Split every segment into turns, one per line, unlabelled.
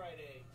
Friday.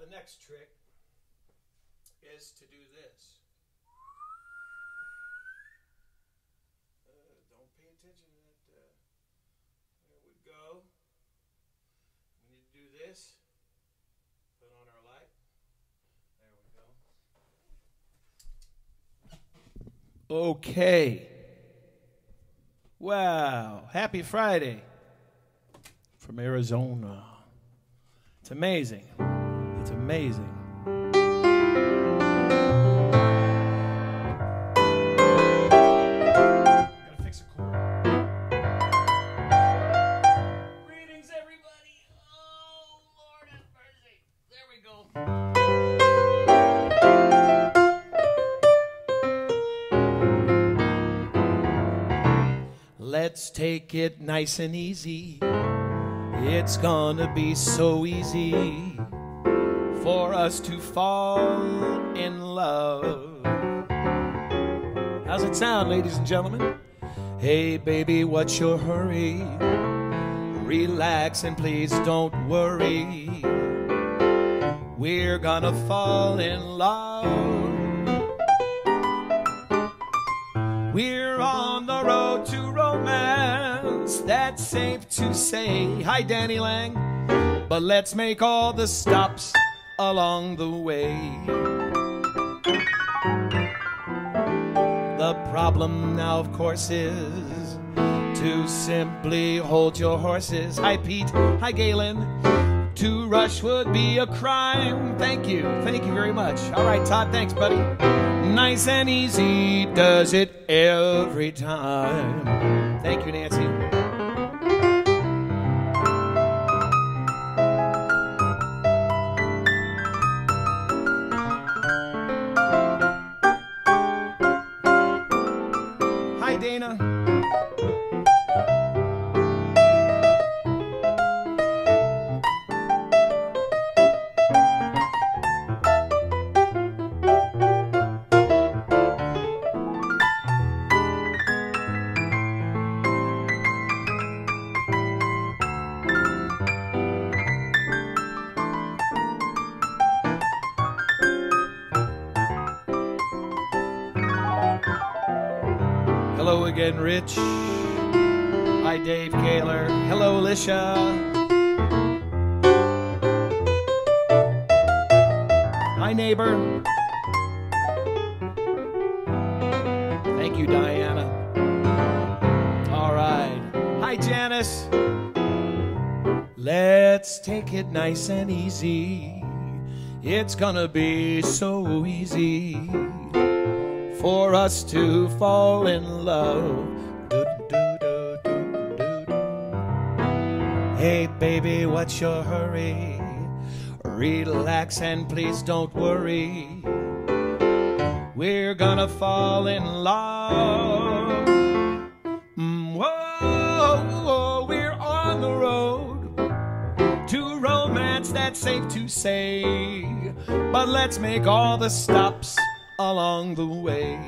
the next trick is to do this. Don't pay attention to that. There we go. We need to do this. Put on our light. There we go. Okay. Wow. Happy Friday from Arizona. It's amazing. It's amazing. Gotta fix a chord. Greetings, everybody. Oh, Lord have mercy. There we go. Let's take it nice and easy. It's gonna be so easy for us to fall in love. How's it sound, ladies and gentlemen? Hey, baby, what's your hurry? Relax and please don't worry. We're gonna fall in love. We're on the road to romance, that's safe to say. Hi, Danny Lang. But let's make all the stops along the way. The problem now, of course, is to simply hold your horses. Hi, Pete. Hi, Galen. To rush would be a crime. Thank you. Thank you very much. All right, Todd. Thanks, buddy. Nice and easy does it every time. Thank you, Nancy. Hi, Dana. Hello again, Rich. Hi, Dave Kaler. Hello, Alicia. Hi, neighbor. Thank you, Diana. All right. Hi, Janice. Let's take it nice and easy. It's gonna be so easy for us to fall in love. Hey, baby, what's your hurry? Relax and please don't worry. We're gonna fall in love. Whoa, we're on the road to romance, that's safe to say. But let's make all the stops along the way.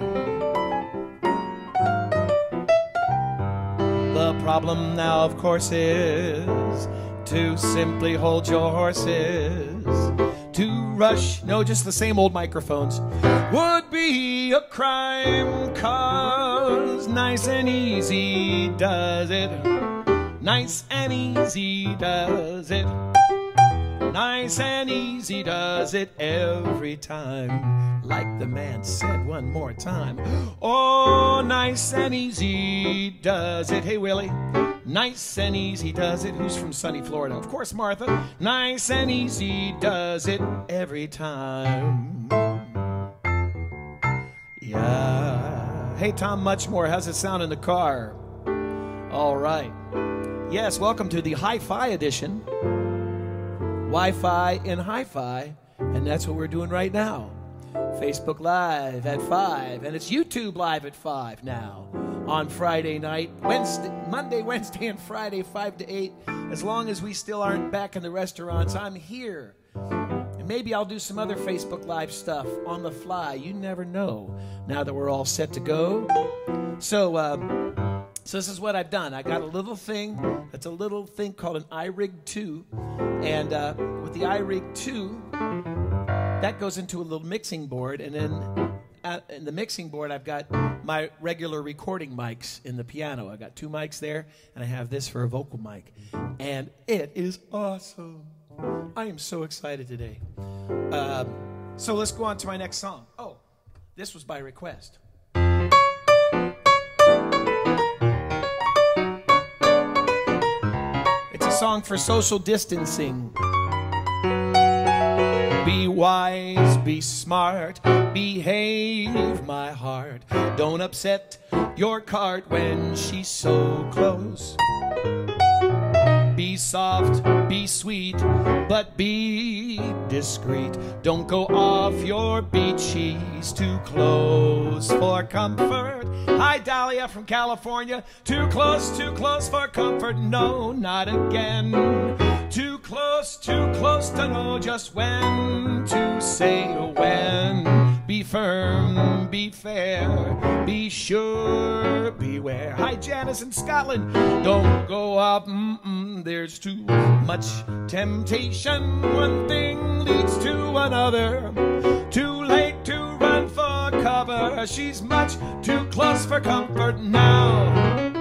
The problem now, of course, is to simply hold your horses. To rush, no, just the same old microphones, would be a crime, 'cause nice and easy does it. Nice and easy does it. Nice and easy does it every time. Like the man said one more time. Oh, nice and easy does it. Hey, Willie. Nice and easy does it. Who's from sunny Florida? Of course, Martha. Nice and easy does it every time. Yeah. Hey, Tom Muchmore. How's it sound in the car? All right. Yes, welcome to the Hi-Fi edition. Wi-Fi in Hi-Fi, and that's what we're doing right now. Facebook Live at 5, and it's YouTube Live at 5 now on Friday night, Monday, Wednesday, and Friday, 5 to 8. As long as we still aren't back in the restaurants, I'm here. And maybe I'll do some other Facebook Live stuff on the fly. You never know now that we're all set to go. So, So this is what I've done. I got a little thing, that's a little thing called an iRig 2. And with the iRig 2, that goes into a little mixing board. And then in the mixing board, I've got my regular recording mics in the piano. I've got 2 mics there, and I have this for a vocal mic. And it is awesome. I am so excited today. So let's go on to my next song. Oh, this was by request. Song for social distancing. Be wise, be smart, behave, my heart. Don't upset your cart when she's so close. Be soft, be sweet, but be discreet. Don't go off your beat, she's too close for comfort. Hi, Dahlia from California. Too close for comfort. No, not again. Too close to know just when to say when. Be firm, be fair, be sure, beware. Hi, Janice in Scotland. Don't go up, there's too much temptation. One thing leads to another. Too late to run for cover. She's much too close for comfort now.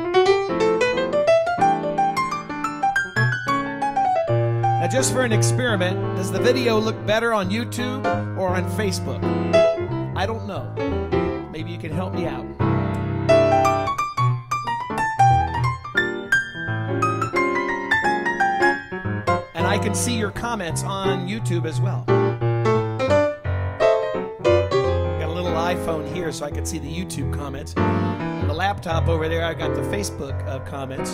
Now, just for an experiment, does the video look better on YouTube or on Facebook? I don't know. Maybe you can help me out. And I can see your comments on YouTube as well. Got a little iPhone here so I can see the YouTube comments. On the laptop over there, I got the Facebook comments.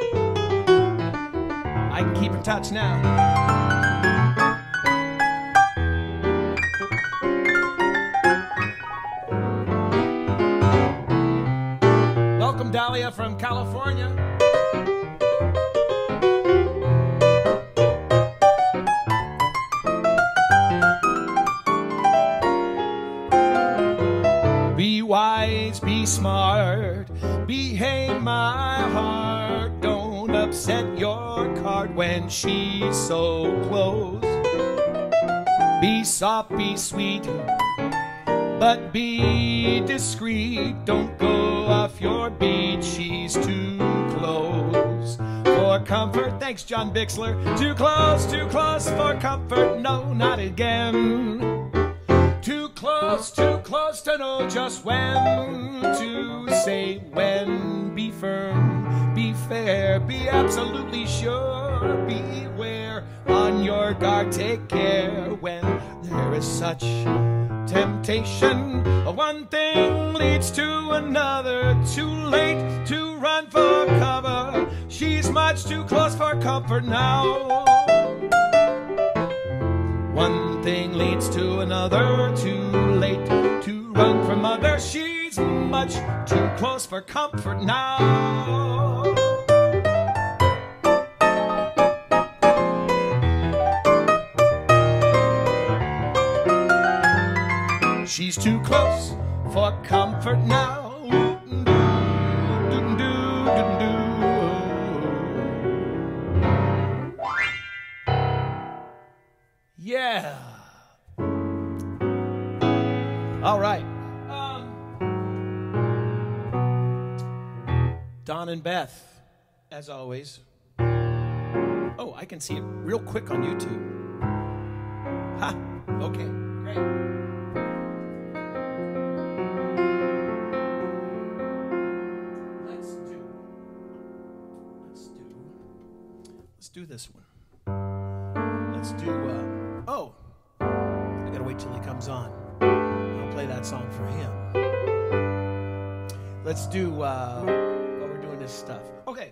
I can keep in touch now. Welcome, Dahlia from California. Be wise, be smart, behave, my heart. Don't upset your cart when she's so close. Be soft, be sweet, but be discreet. Don't go off your beat, she's too close for comfort. Thanks, John Bixler. Too close for comfort. No, not again. Too close to know just when to say when. Be firm, be fair, be absolutely sure. Beware, on your guard, take care when there is such temptation. One thing leads to another. Too late to run for cover. She's much too close for comfort now. One thing leads to another. Too late to run from mother. She's much too close for comfort now. She's too close for comfort now. Yeah. All right. Don and Beth, as always. Oh, I can see it real quick on YouTube. Ha! Okay, great. Let's do this one. Let's do, oh, I gotta wait till he comes on. I'll play that song for him. Let's do, while we're doing this stuff. Okay.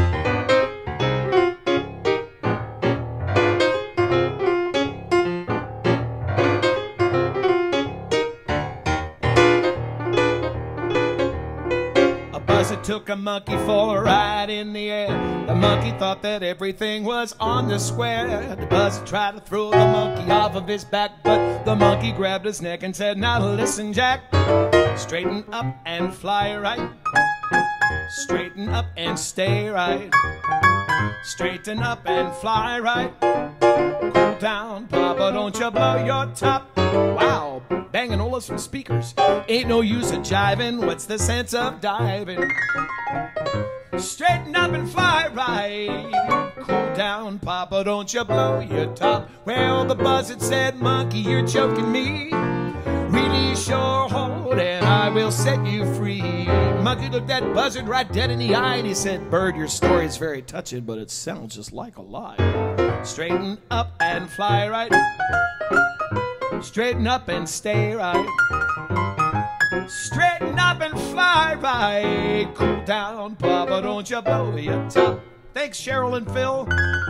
It took a monkey for a ride in the air. The monkey thought that everything was on the square. The buzzer tried to throw the monkey off of his back, but the monkey grabbed his neck and said, "Now listen, Jack, straighten up and fly right. Straighten up and stay right. Straighten up and fly right. Cool down, Papa, don't you blow your top. Wow, banging all of some speakers. Ain't no use of jiving, what's the sense of diving? Straighten up and fly right. Cool down, Papa, don't you blow your top. Well, the buzzard said, monkey, you're choking me. Release your hold and I will set you free. Monkey looked that buzzard right dead in the eye and he said, bird, your story is very touching, but it sounds just like a lie. Straighten up and fly right. Straighten up and stay right. Straighten up and fly right. Cool down, Papa, don't you blow your top. Thanks, Cheryl and Phil.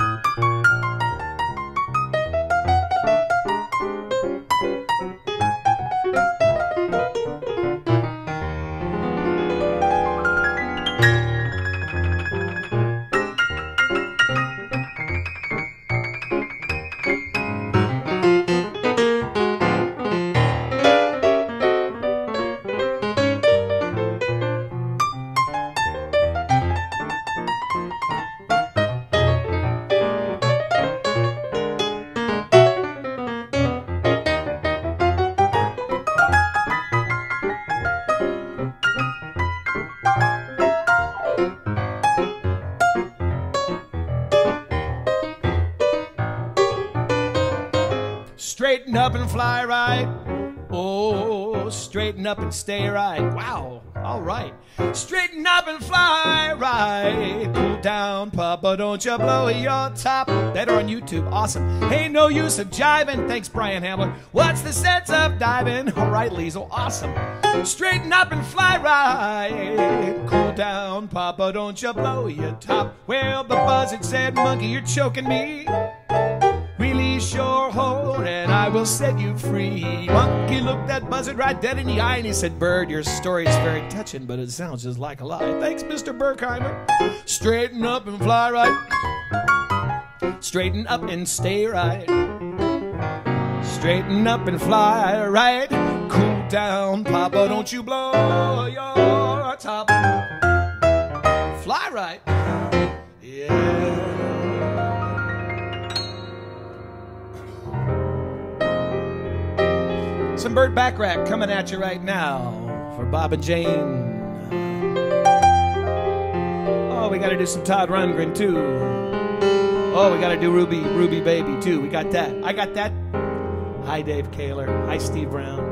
Straighten up and fly right. Oh, straighten up and stay right. Wow, all right. Straighten up and fly right. Cool down, Papa, don't you blow your top. Better on YouTube, awesome. Ain't no use of jiving. Thanks, Brian Hamler. What's the sense of diving? All right, Liesel, awesome. Straighten up and fly right. Cool down, Papa, don't you blow your top. Well, the buzzard said, monkey, you're choking me. Release your hold and I will set you free. Monkey looked that buzzard right dead in the eye and he said, bird, your story's very touching, but it sounds just like a lie. Thanks, Mr. Berkheimer. Straighten up and fly right. Straighten up and stay right. Straighten up and fly right. Cool down, Papa, don't you blow your top. Fly right. Yeah. Some Burt Bacharach coming at you right now for Bob and Jane. Oh, we got to do some Todd Rundgren too. Oh, we got to do Ruby Baby too. We got that. I got that. Hi, Dave Kaler. Hi, Steve Brown.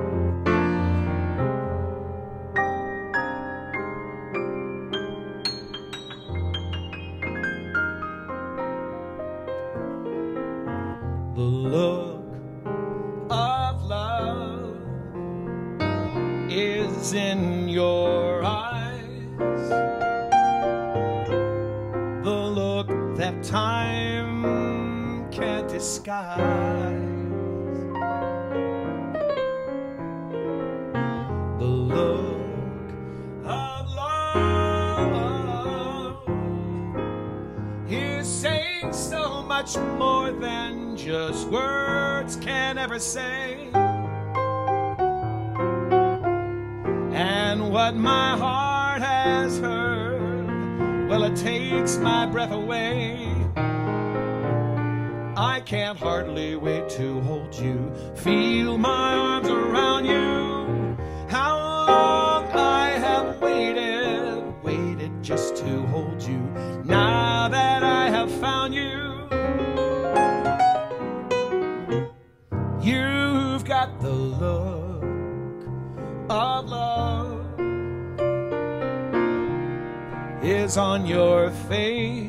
The look of love is in your eyes. The look that time can't disguise. The look of love is saying so much more than just words can ever say. And what my heart has heard, well, it takes my breath away. I can't hardly wait to hold you, feel my arms around you. How long I have waited just to hold you, now that I have found you. You've got the look of love is on your face,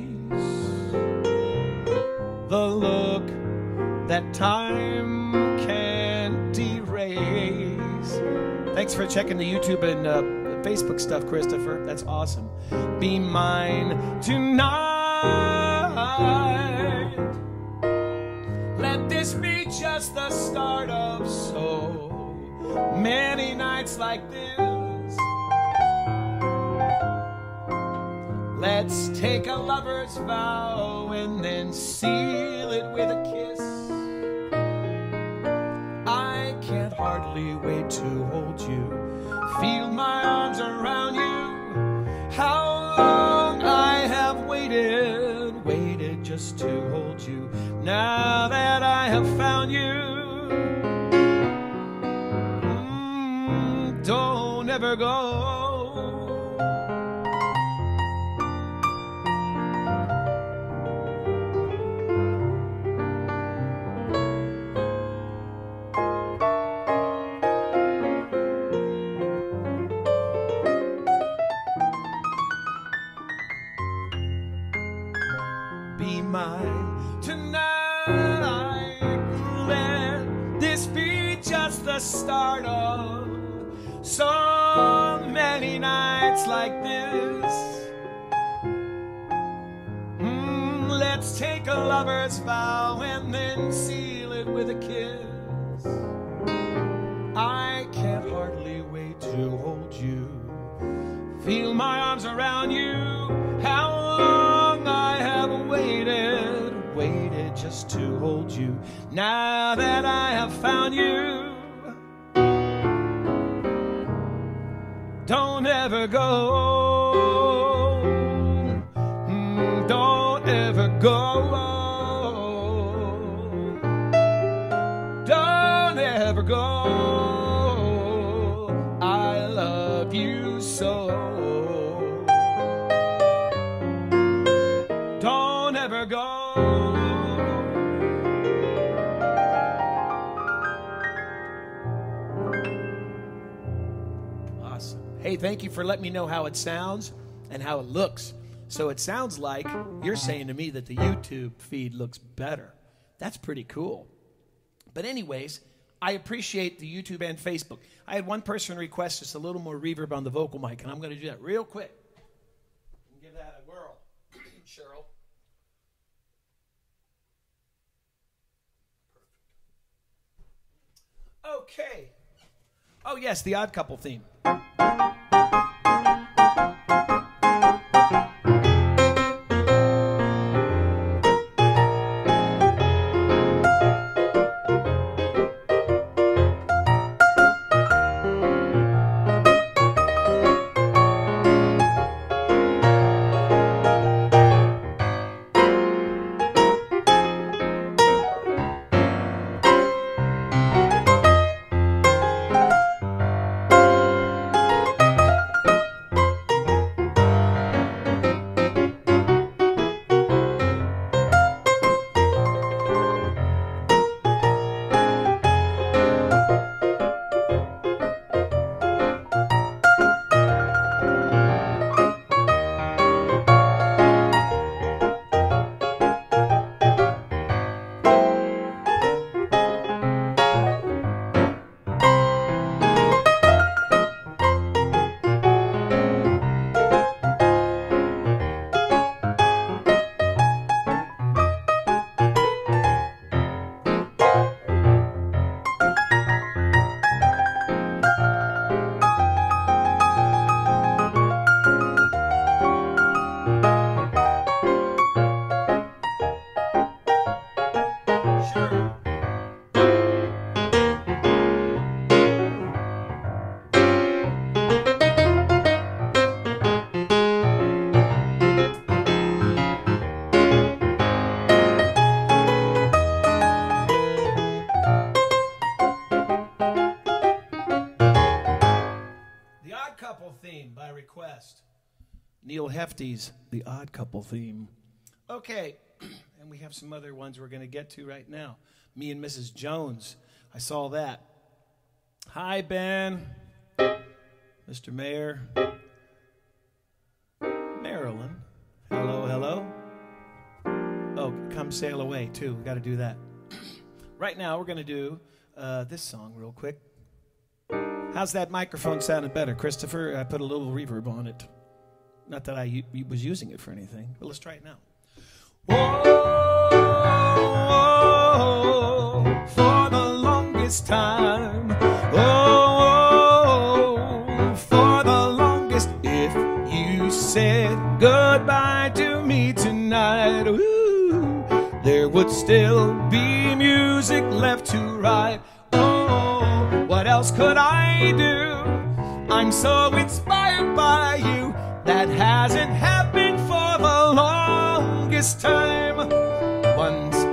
the look that time can't erase. Thanks for checking the YouTube and Facebook stuff, Christopher. That's awesome. Be mine tonight. Let this be just the start of so many nights like this. Let's take a lover's vow and then seal it with a kiss. I can't hardly wait to hold you, feel my arms around you. How you. Now that I have found you, don't ever go. Be mine tonight. Let this be just the start of so many nights like this. Let's take a lover's vow and then seal it with a kiss. I can't hardly wait to hold you, feel my arms around you. How long I have waited just to hold you. Now that I have found you, don't ever go. Don't ever go. Don't ever go. I love you so. Don't ever go. Awesome. Hey, thank you for letting me know how it sounds and how it looks. So it sounds like you're saying to me that the YouTube feed looks better. That's pretty cool. But anyways, I appreciate the YouTube and Facebook. I had one person request just a little more reverb on the vocal mic, and I'm going to do that real quick. Give that a whirl, Cheryl. Okay. Oh, yes, the Odd Couple theme. Theme by request. Neil Hefty's The Odd Couple theme. Okay, and we have some other ones we're going to get to right now. Me and Mrs. Jones. I saw that. Hi, Ben. Mr. Mayor. Marilyn. Hello, hello. Oh, Come Sail Away, too. We got to do that. Right now, we're going to do this song real quick. How's that microphone sounding better, Christopher? I put a little reverb on it. Not that I was using it for anything, but let's try it now. Oh, for the longest time. Oh, for the longest. If you said goodbye to me tonight, ooh, there would still be music left to write. What else could I do? I'm so inspired by you. That hasn't happened for the longest time. Once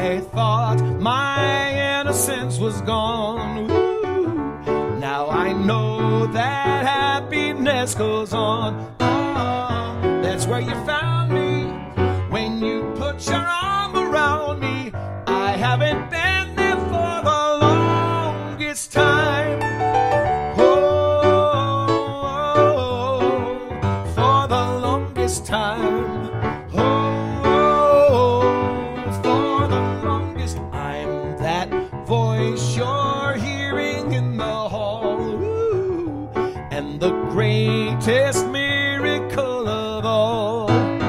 I thought my innocence was gone. Ooh, now I know that happiness goes on. Oh, that's where you found me when you put your arm around me. I haven't been there for the longest time. Oh, for the longest time. Voice you're hearing in the hall. Ooh, and the greatest miracle of all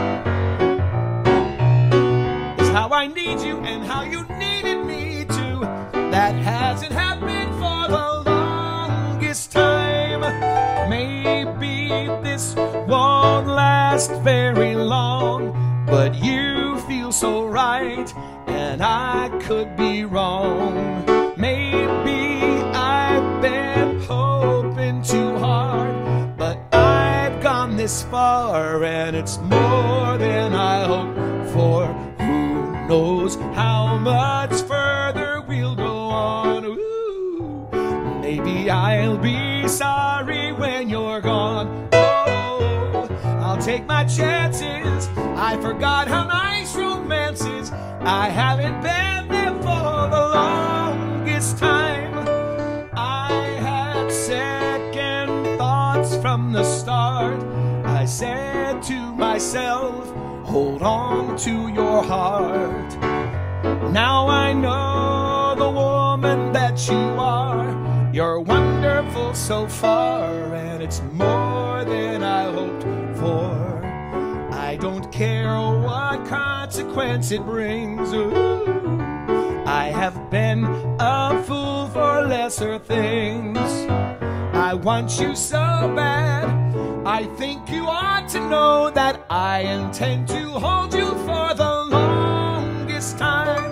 is how I need you and how you needed me too. That hasn't happened for the longest time. Maybe this won't last very long, but you feel so right and I could be wrong. Maybe I've been hoping too hard, but I've gone this far and it's more than I hoped for. Who knows how much further we'll go on. Ooh, maybe I'll be sorry when you're gone. Oh, I'll take my chances. I forgot how nice romance is. I haven't been there for the longest time. I had second thoughts from the start. I said to myself, hold on to your heart. Now I know the woman that you are. You're wonderful so far, and it's more than I hoped for. I don't care what consequence it brings. Ooh, I have been a fool for lesser things. I want you so bad. I think you ought to know that I intend to hold you for the longest time.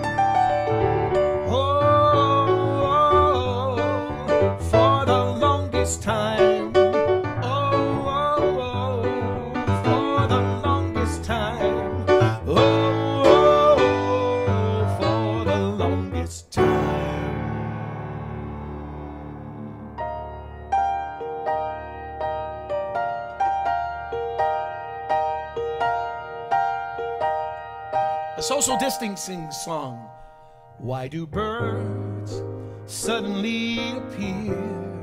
Oh, for the longest time. A social distancing song. Why do birds suddenly appear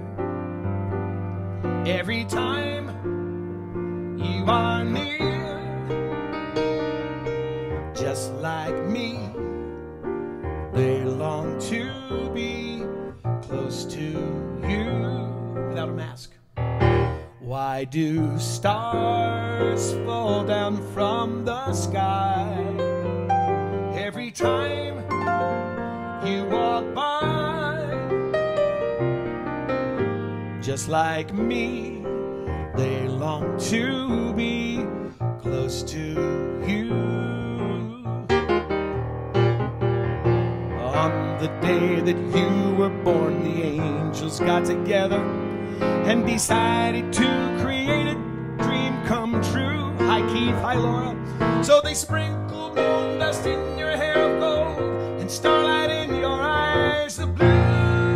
every time you are near? Just like me, they long to be close to you. Without a mask. Why do stars fall down from the sky every time you walk by? Just like me, they long to be close to you. On the day that you were born, the angels got together and decided to create a dream come true. Hi Keith, hi Laura. So they sprinkled moon dust in your hair of gold and starlight in your eyes of blue.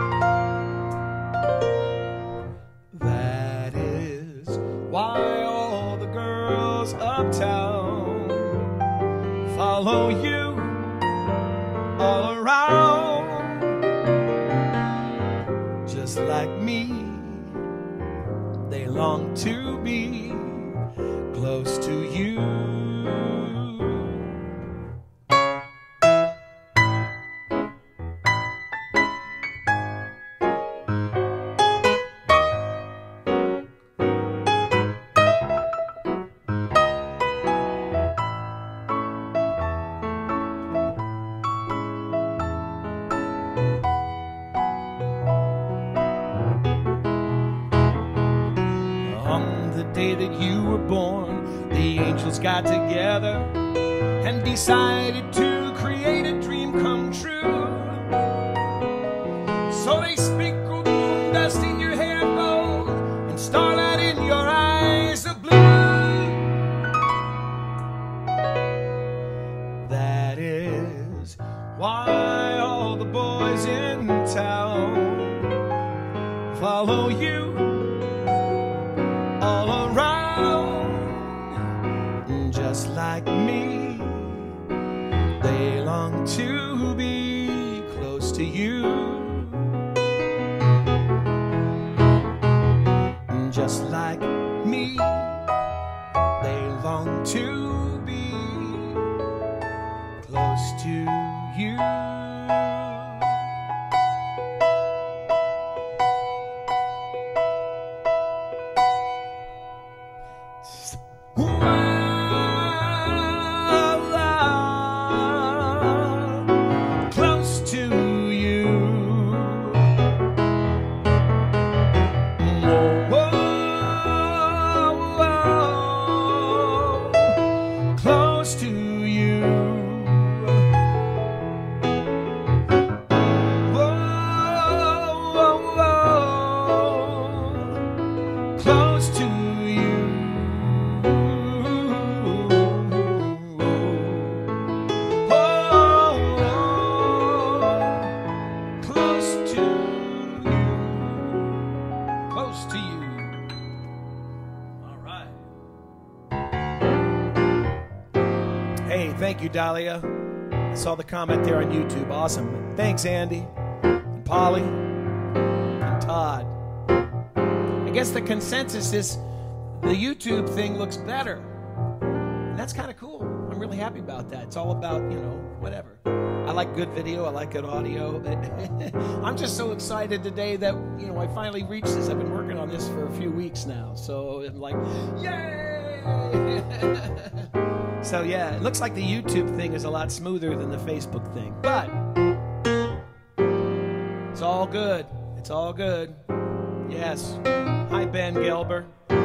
That is why all the girls uptown follow you all around. Just like me, they long to be close to you. The day that you were born, the angels got together and decided to create a dream come true. So they sprinkled moon dust in your hair of gold and starlight in your eyes of blue. That is They long to be close to you, just like me. They long to be close to you. Close to you. Close to you. Close to you. Close to you. Close to you. All right. Hey, thank you, Dahlia. I saw the comment there on YouTube. Awesome. Thanks, Andy and Polly and Todd. I guess the consensus is the YouTube thing looks better. And that's kind of cool. I'm really happy about that. It's all about, you know, whatever. I like good video. I like good audio. I'm just so excited today that, you know, I finally reached this. I've been working on this for a few weeks now. So I'm like, yay! So yeah, it looks like the YouTube thing is a lot smoother than the Facebook thing. But it's all good. It's all good. Yes. Hi, Ben Gelber.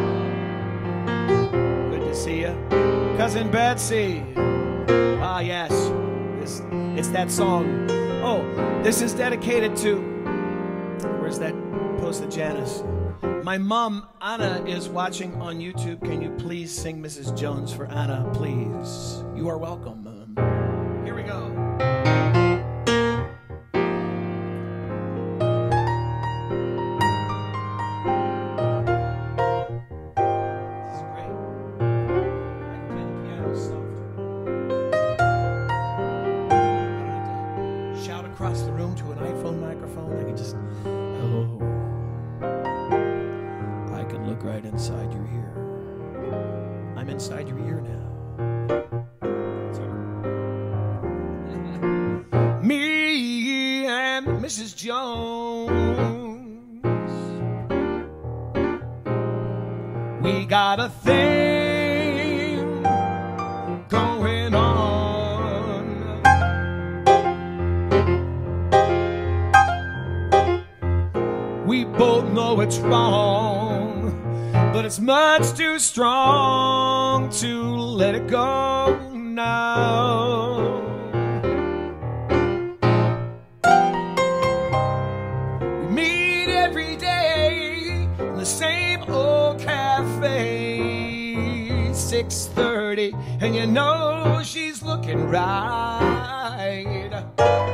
Good to see you. Cousin Betsy. Ah, yes. It's that song. Oh, this is dedicated to... Where's that post of Janice? My mom, Anna, is watching on YouTube. Can you please sing Mrs. Jones for Anna, please? You are welcome. Here we go. Across the room to an iPhone microphone. I can just, hello. I can look right inside your ear. I'm inside your ear now. Me and Mrs. Jones, we got a thing going on. We both know it's wrong, but it's much too strong to let it go now. We meet every day in the same old cafe, 6:30, and you know she's looking right,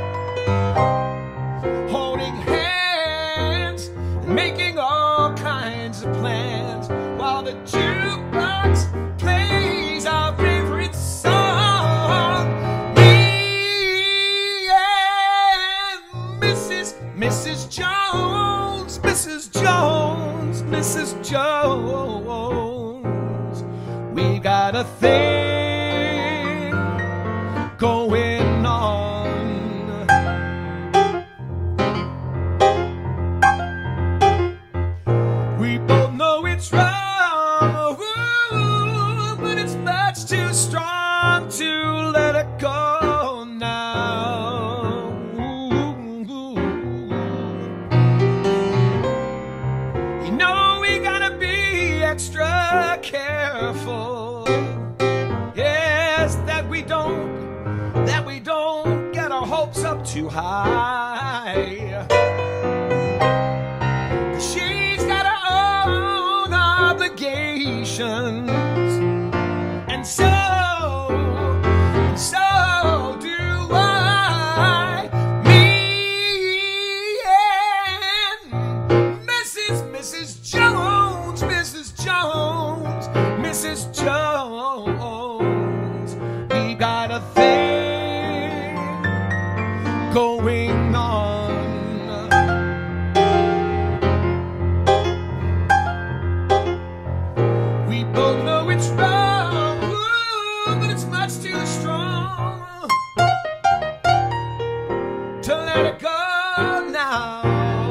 holding hands, making all kinds of plans, while the jukebox plays our favorite song. Me and Mrs. Jones, Mrs. Jones, Mrs. Jones, we got a thing going on. We both know it's wrong, but it's much too strong to let it go now. You know we gotta be extra careful. Yes, that we don't get our hopes up too high. She's got her own obligations, and so do I. Me and Mrs. Jones, Mrs. Jones, Mrs. Jones, we got a thing going on. We both know it's wrong, but it's much too strong to let it go now.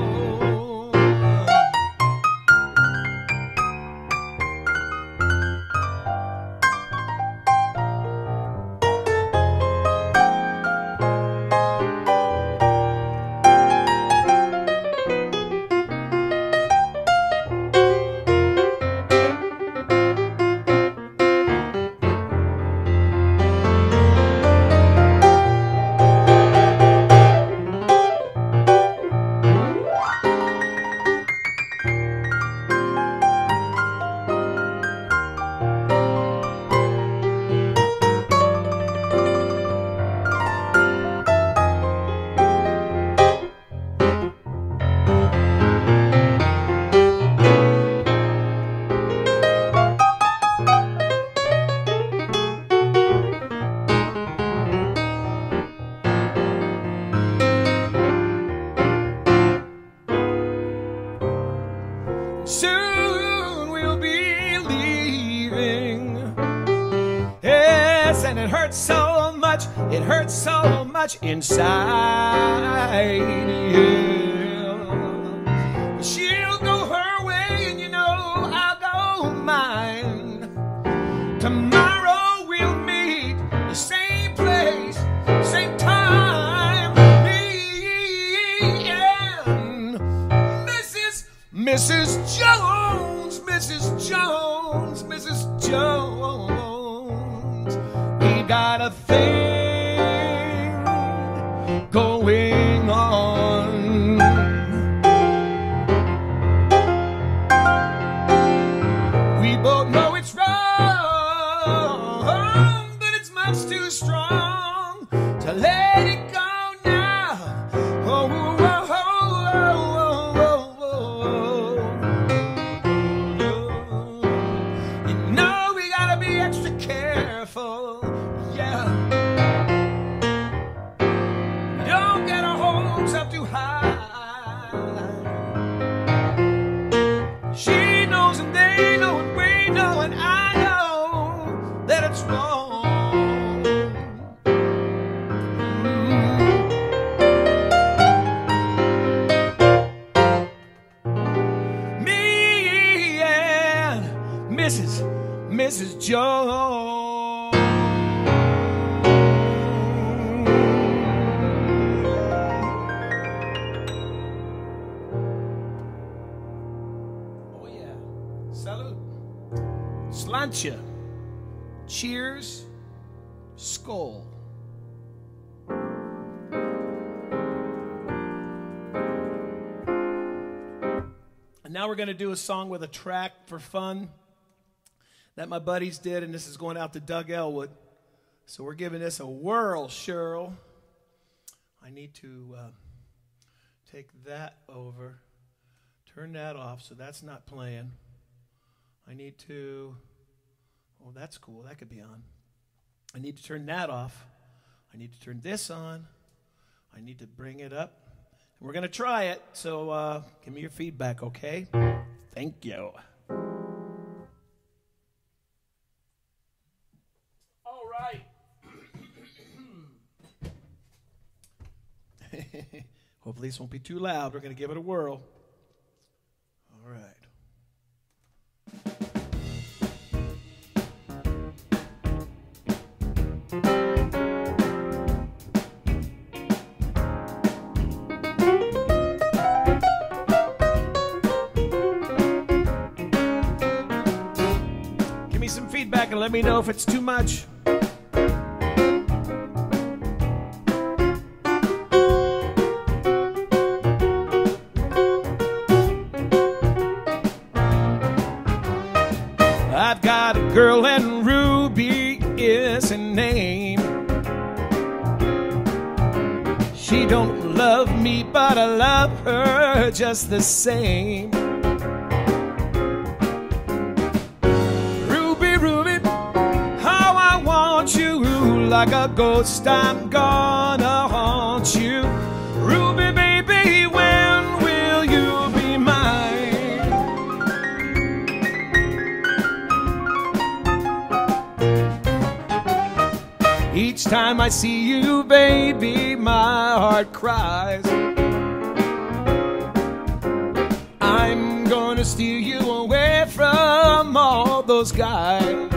Soon we'll be leaving. Yes, and it hurts so much inside. Yeah. She'll go her way, and you know I'll go mine. Tomorrow we'll meet the same place, same time. Me and Mrs. Jones, Mrs. Jones, Mrs. Jones, we got a thing going on. We both know it's wrong, but it's much too strong to let it go now. Oh, careful, yeah. Don't get our hopes up too high. She knows and they know and we know and I know that it's wrong. Me and Mrs. Jones. Salute. Sláinte. Cheers. Skål. And now we're going to do a song with a track for fun that my buddies did, and this is going out to Doug Elwood. So we're giving this a whirl, Cheryl. I need to take that over. Turn that off, so that's not playing. I need to, oh, that's cool. That could be on. I need to turn that off. I need to turn this on. I need to bring it up. We're going to try it, so give me your feedback, okay? Thank you. All right. Hopefully this won't be too loud. We're going to give it a whirl. All right. Give me some feedback and let me know if it's too much. I've got a girl and Ruby is her name. She don't love me, but I love her just the same. Ruby, Ruby, how I want you. Like a ghost I'm gonna haunt get you. Ruby baby, when will you be mine? Each time I see you, baby, my heart cries. I'm gonna steal you away from all those guys.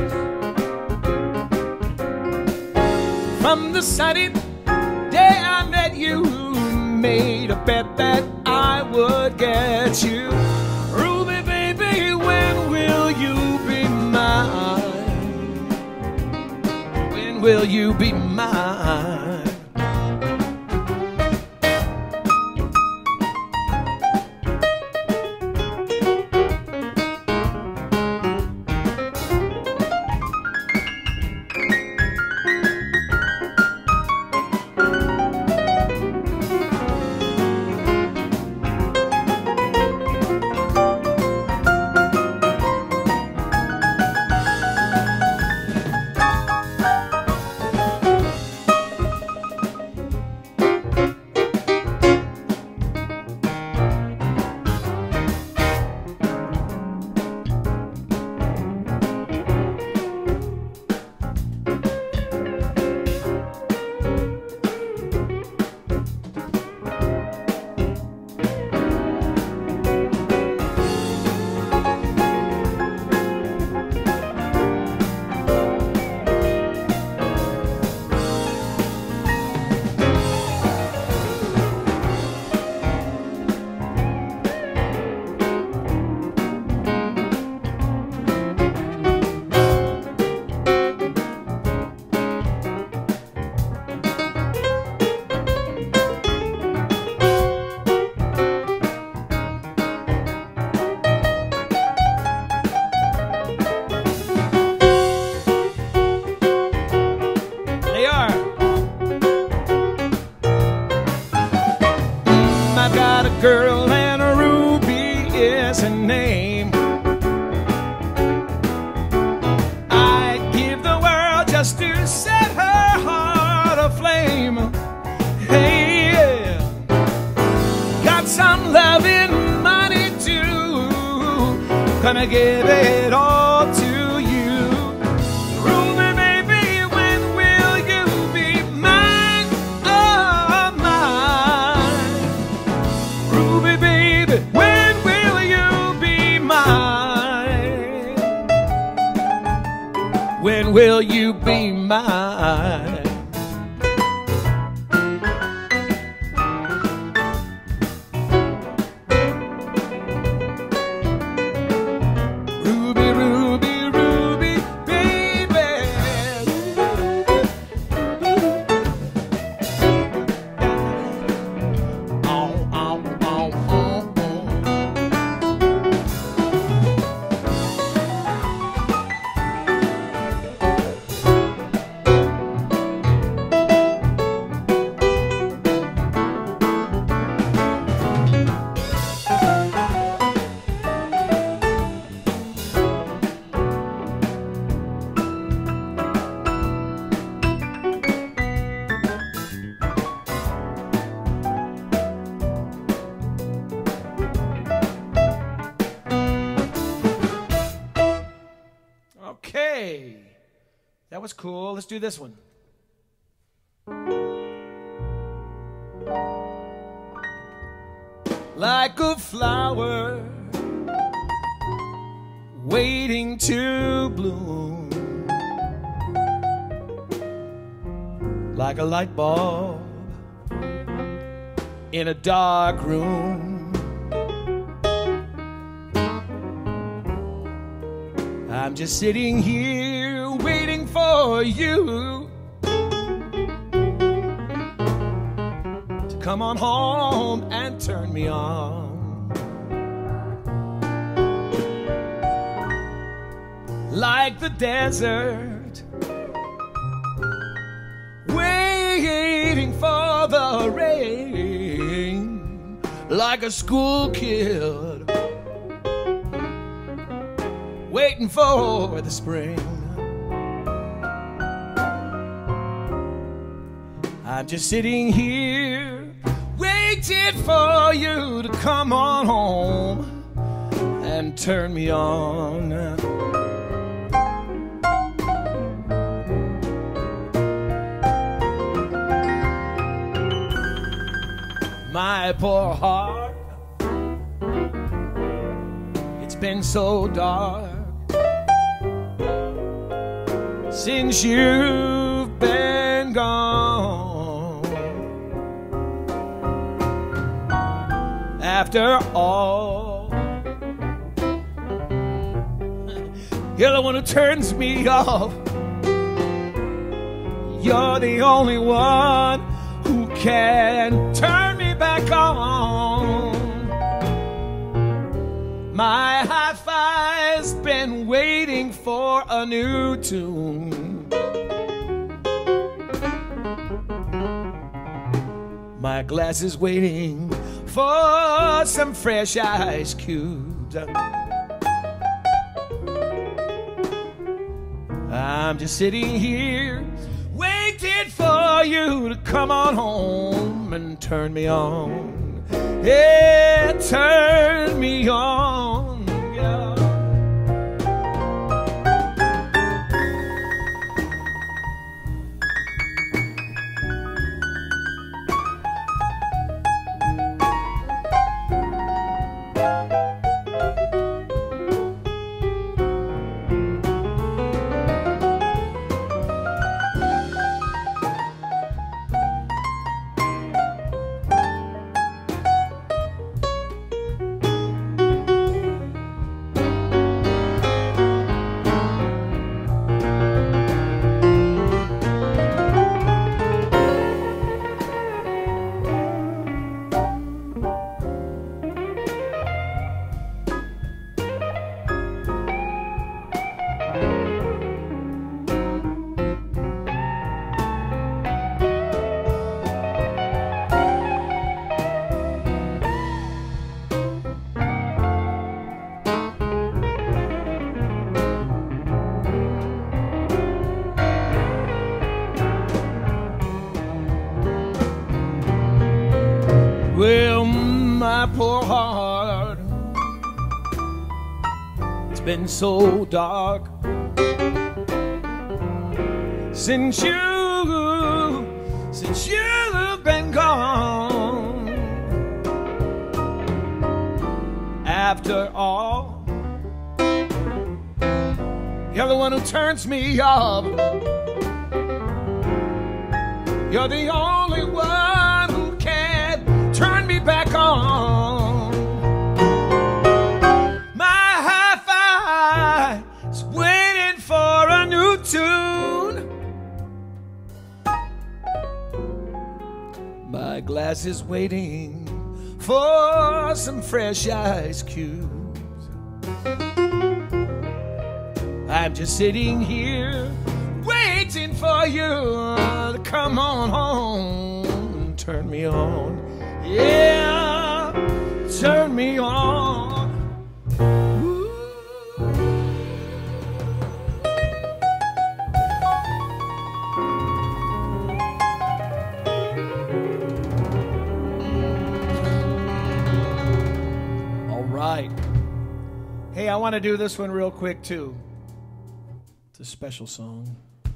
From the sunny day I met you, made a bet that I would get you. Ruby baby, when will you be mine? When will you be mine? I've got a girl and a Ruby is her name. I'd give the world just to set her heart aflame. Hey, yeah. Got some loving money too, gonna give it all to you. Ruby baby, when will you be mine? Oh, mine. Ruby baby, when will you be mine? When will you be mine? Ruby, Ruby, Ruby, baby. Oh, oh, oh, oh, okay, that was cool. Let's do this one. Like a flower waiting to bloom, like a light bulb in a dark room. I'm just sitting here waiting for you to come on home and turn me on. Like the desert, waiting for the rain. Like a school kid waiting for the spring. I I'm just sitting here waiting for you to come on home and turn me on. My poor heart, it's been so dark since you've been gone. After all, you're the one who turns me off. You're the only one who can turn me back on. My hi-fi's been waiting for a new tune. My glass is waiting for some fresh ice cubes. I'm just sitting here waiting for you to come on home and turn me on. Yeah, turn me on. Yeah. Well, my poor heart, it's been so dark since you've been gone. After all, you're the one who turns me off. You're the only one who can turn me back on. My hi-fi is waiting for a new tune. My glass is waiting for some fresh ice cubes. I'm just sitting here waiting for you to come on home and turn me on. Yeah, turn me on. Ooh. All right. Hey, I want to do this one real quick too. It's a special song.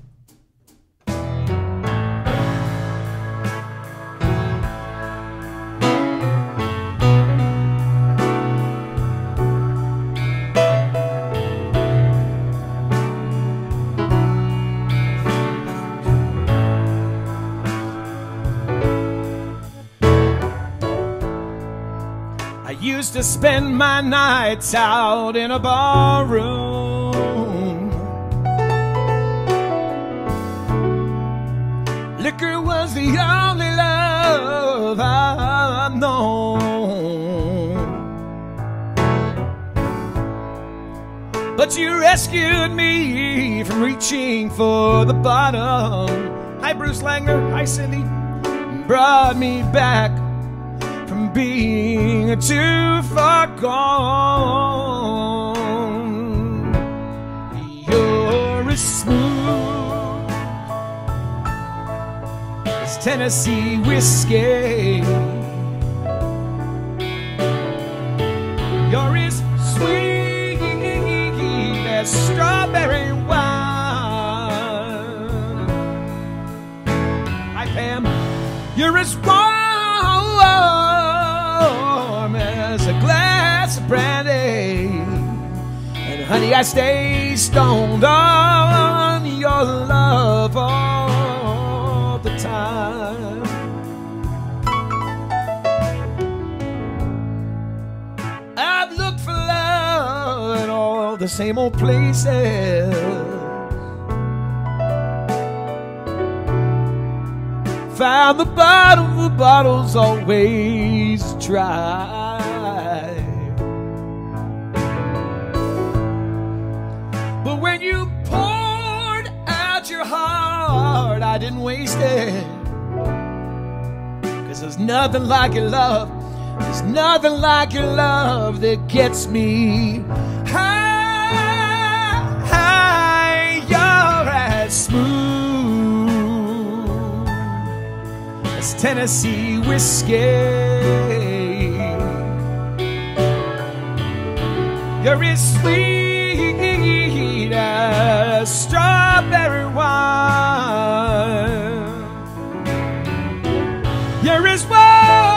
I used to spend my nights out in a bar room. Liquor was the only love I've known. But you rescued me from reaching for the bottom. Hi, Bruce Langner. Hi, Cindy. Brought me back from being too far gone. You're as smooth as Tennessee whiskey. You're as sweet as strawberry wine. Hi, Pam. You're as warm as a glass of brandy. And honey, I stay stoned on your love all the time. I've looked for love in all the same old places. Found the bottom of the bottle's always dry. But when you poured out your heart, I didn't waste it. 'Cause there's nothing like your love. There's nothing like your love that gets me high. You're as smooth as Tennessee whiskey. You're as sweet as strawberry wine. You're as warm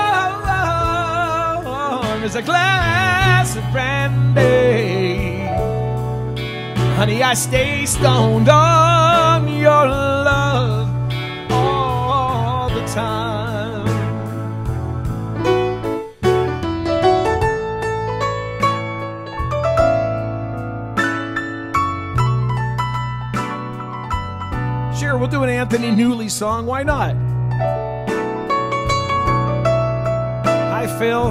as a glass of brandy. Honey, I stay stoned on your love all the time. Sure, we'll do an Anthony Newley song. Why not? Hi, Phil.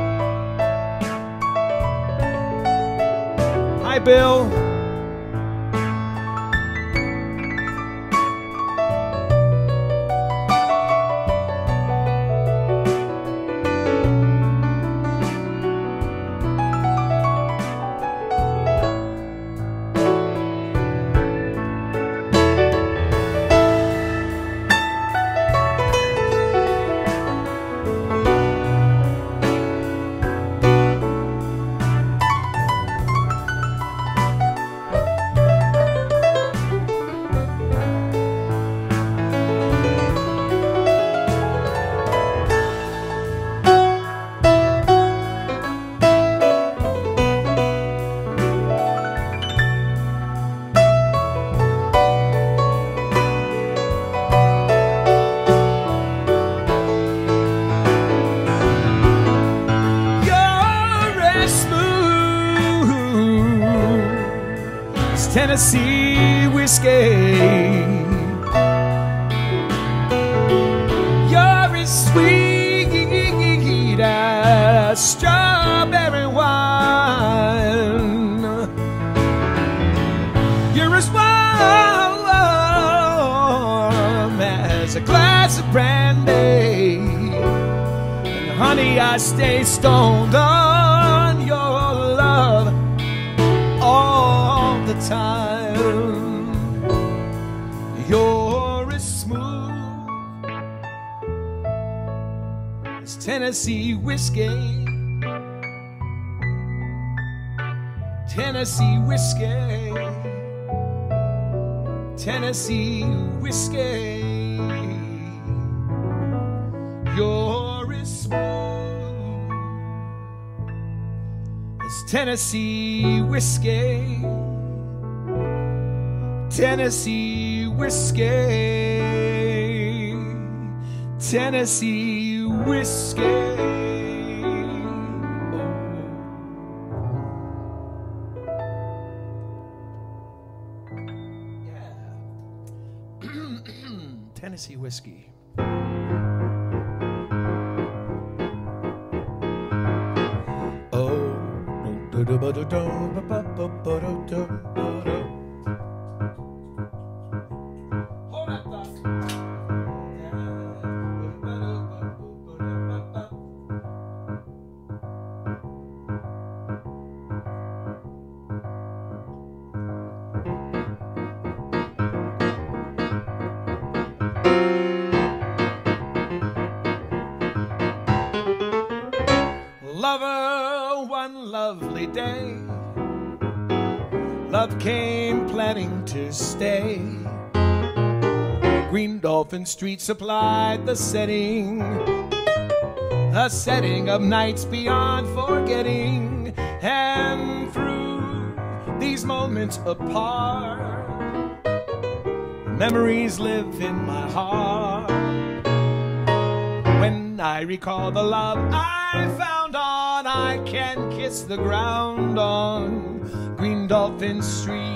Hi, Bill. Tennessee whiskey. You're as sweet as strawberry wine. You're as warm as a glass of brandy. And honey, I stay stoned on your love all the time. You're as smooth as Tennessee whiskey. Tennessee whiskey. Tennessee whiskey. You're as smooth as Tennessee whiskey. Tennessee whiskey. Tennessee whiskey. Tennessee whiskey. planning to stay. Green Dolphin Street supplied the setting, a setting of nights beyond forgetting. And through these moments apart, memories live in my heart. When I recall the love I found on, I can kiss the ground on Green Dolphin Street.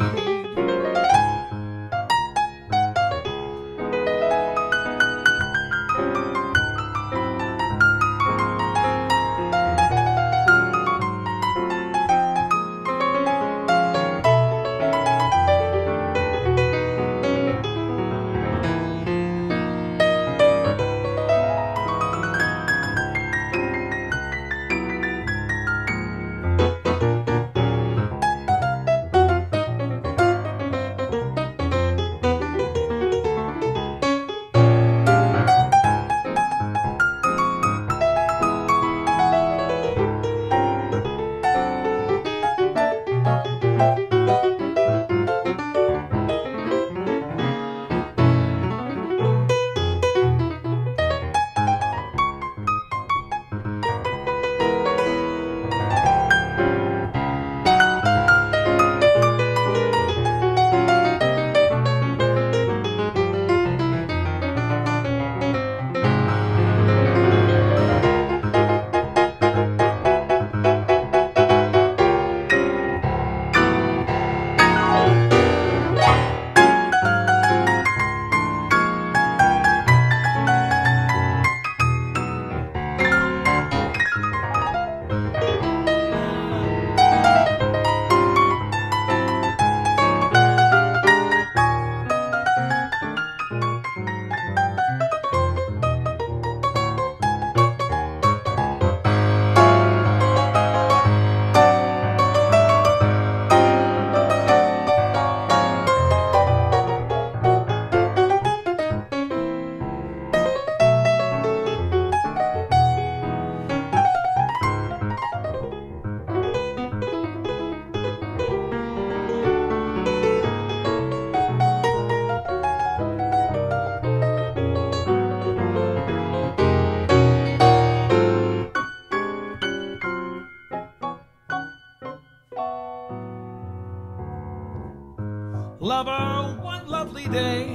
Lover, one lovely day,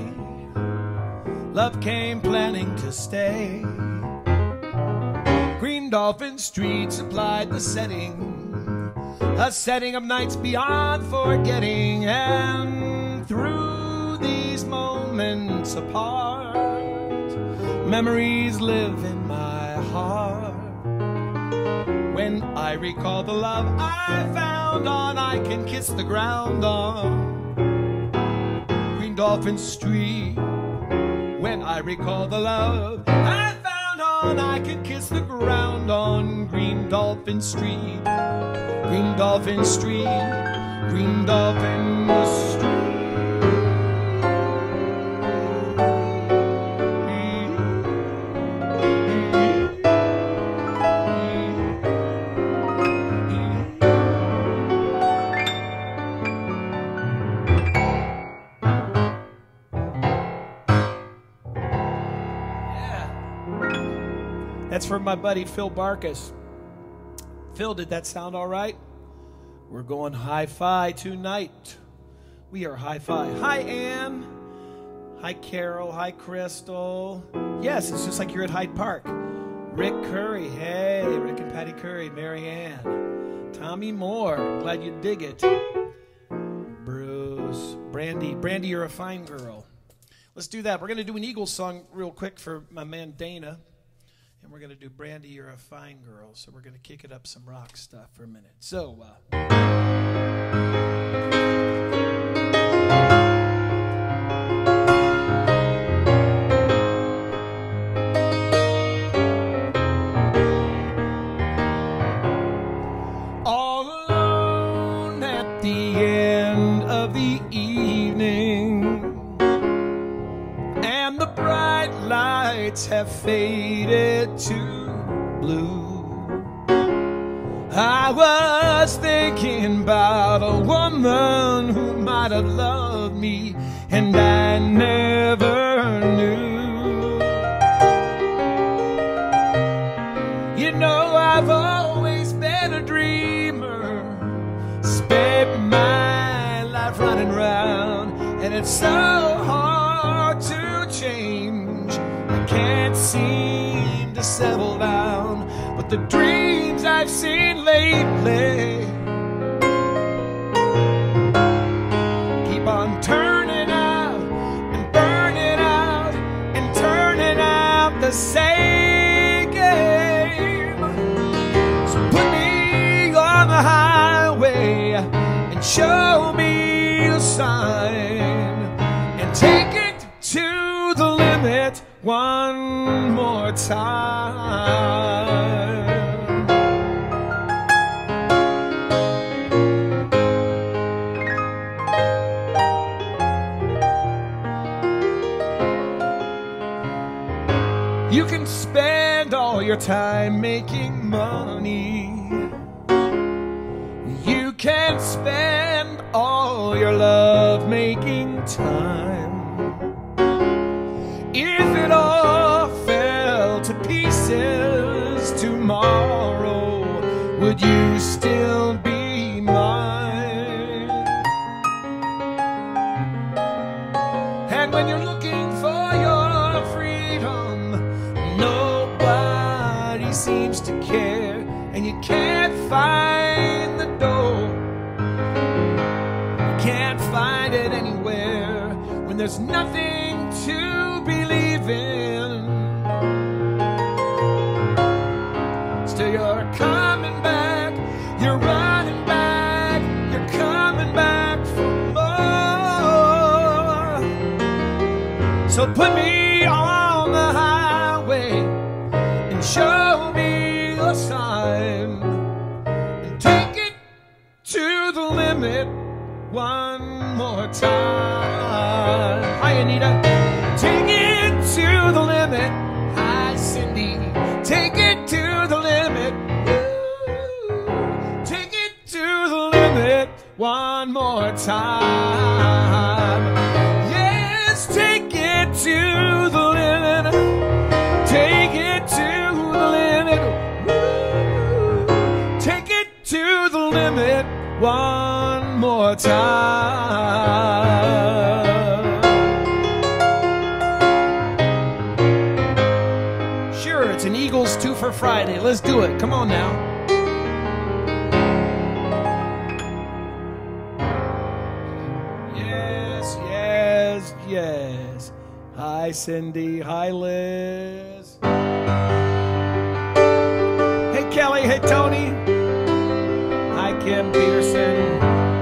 love came planning to stay. Green Dolphin Street supplied the setting, a setting of nights beyond forgetting. And through these moments apart, memories live in my heart. When I recall the love I found on, I can kiss the ground on Dolphin Street. When I recall the love I found on, I can kiss the ground on Green Dolphin Street. Green Dolphin Street, Green Dolphin Street. That's from my buddy Phil Barkus. Phil, did that sound all right? We're going hi-fi tonight. We are hi-fi. Hi, Ann. Hi, Carol. Hi, Crystal. Yes, it's just like you're at Hyde Park. Rick Curry. Hey, Rick and Patty Curry. Mary Ann. Tommy Moore. Glad you dig it. Bruce. Brandy. Brandy, you're a fine girl. Let's do that. We're going to do an Eagles song real quick for my man Dana. And we're going to do Brandy, You're a Fine Girl. So we're going to kick it up some rock stuff for a minute. So, all alone at the end of the evening, and the bright lights have faded to blue. I was thinking about a woman who might have loved me, and I never knew. You know, I've always been a dreamer, spent my life running around, and it's so hard to change. I can't seem to settle down, but the dreams I've seen lately keep on turning out and burning out and turning out the same game. So put me on the highway and show me a sign, and take it to the limit one more time. You can spend all your time making money. You can spend all your love making time. If it all fell to pieces tomorrow, would you still be mine? And when you're looking for your freedom, nobody seems to care, and you can't find the door. You can't find it anywhere when there's nothing to believe in. Still you're coming back, you're running back, you're coming back for more. So put me on the highway and show me a sign, and take it to the limit one more time. Hi, Anita. Take it to the limit. Hi, Cindy. Take it to the limit. Woo. Take it to the limit one more time. Yes, take it to the limit. Take it to the limit. Woo. Take it to the limit one more time. Sure, it's an Eagles 2 for Friday. Let's do it. Come on now. Yes, yes, yes. Hi, Cindy. Hi, Liz. Hey, Kelly. Hey, Tony. Hi, Kim Peterson.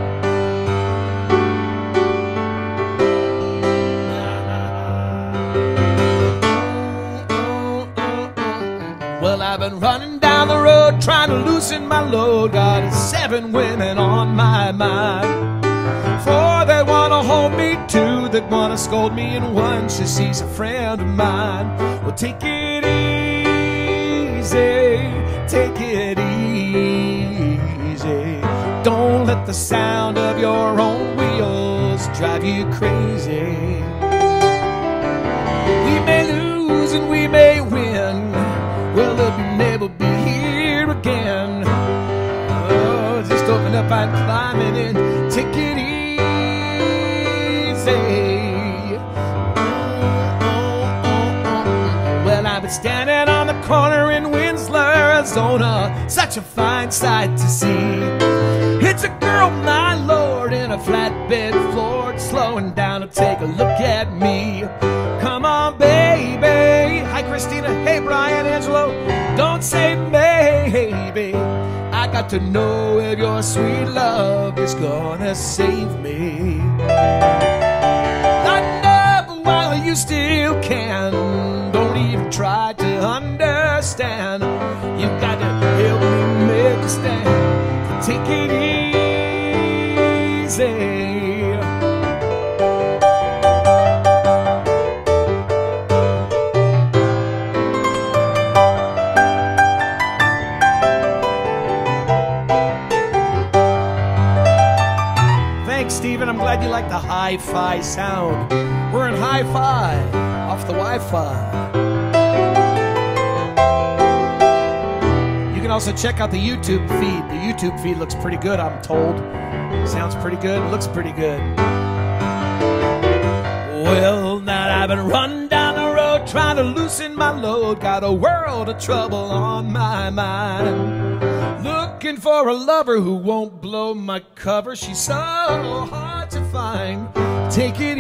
Well, I've been running down the road trying to loosen my load. Got 7 women on my mind. 4 that want to hold me, 2 that want to scold me, and 1 she sees a friend of mine. Well, take it easy, take it easy. Don't let the sound of your own wheels drive you crazy. We may lose and we may win. Well, they'll never be here again. Oh, just open up and climbing in. Take it easy. Well, I've been standing on the corner in Winslow, Arizona. Such a fine sight to see. It's a girl, my lord, in a flatbed Ford, slowing down to take a look at me. Come on, baby. Hi, Christina. Hey, Brian, Angelo. Don't say maybe. I got to know if your sweet love is gonna save me. Thunder while you still can. Don't even try to understand. You've got to help me make a stand. Take it easy. Stephen, I'm glad you like the high hi-fi sound. We're in hi-fi off the Wi-Fi. You can also check out the YouTube feed. The YouTube feed looks pretty good, I'm told. Sounds pretty good, looks pretty good. Well, now I've been running down the road trying to loosen my load. Got a world of trouble on my mind. Looking for a lover who won't blow my cover. She's so hard to find. Take it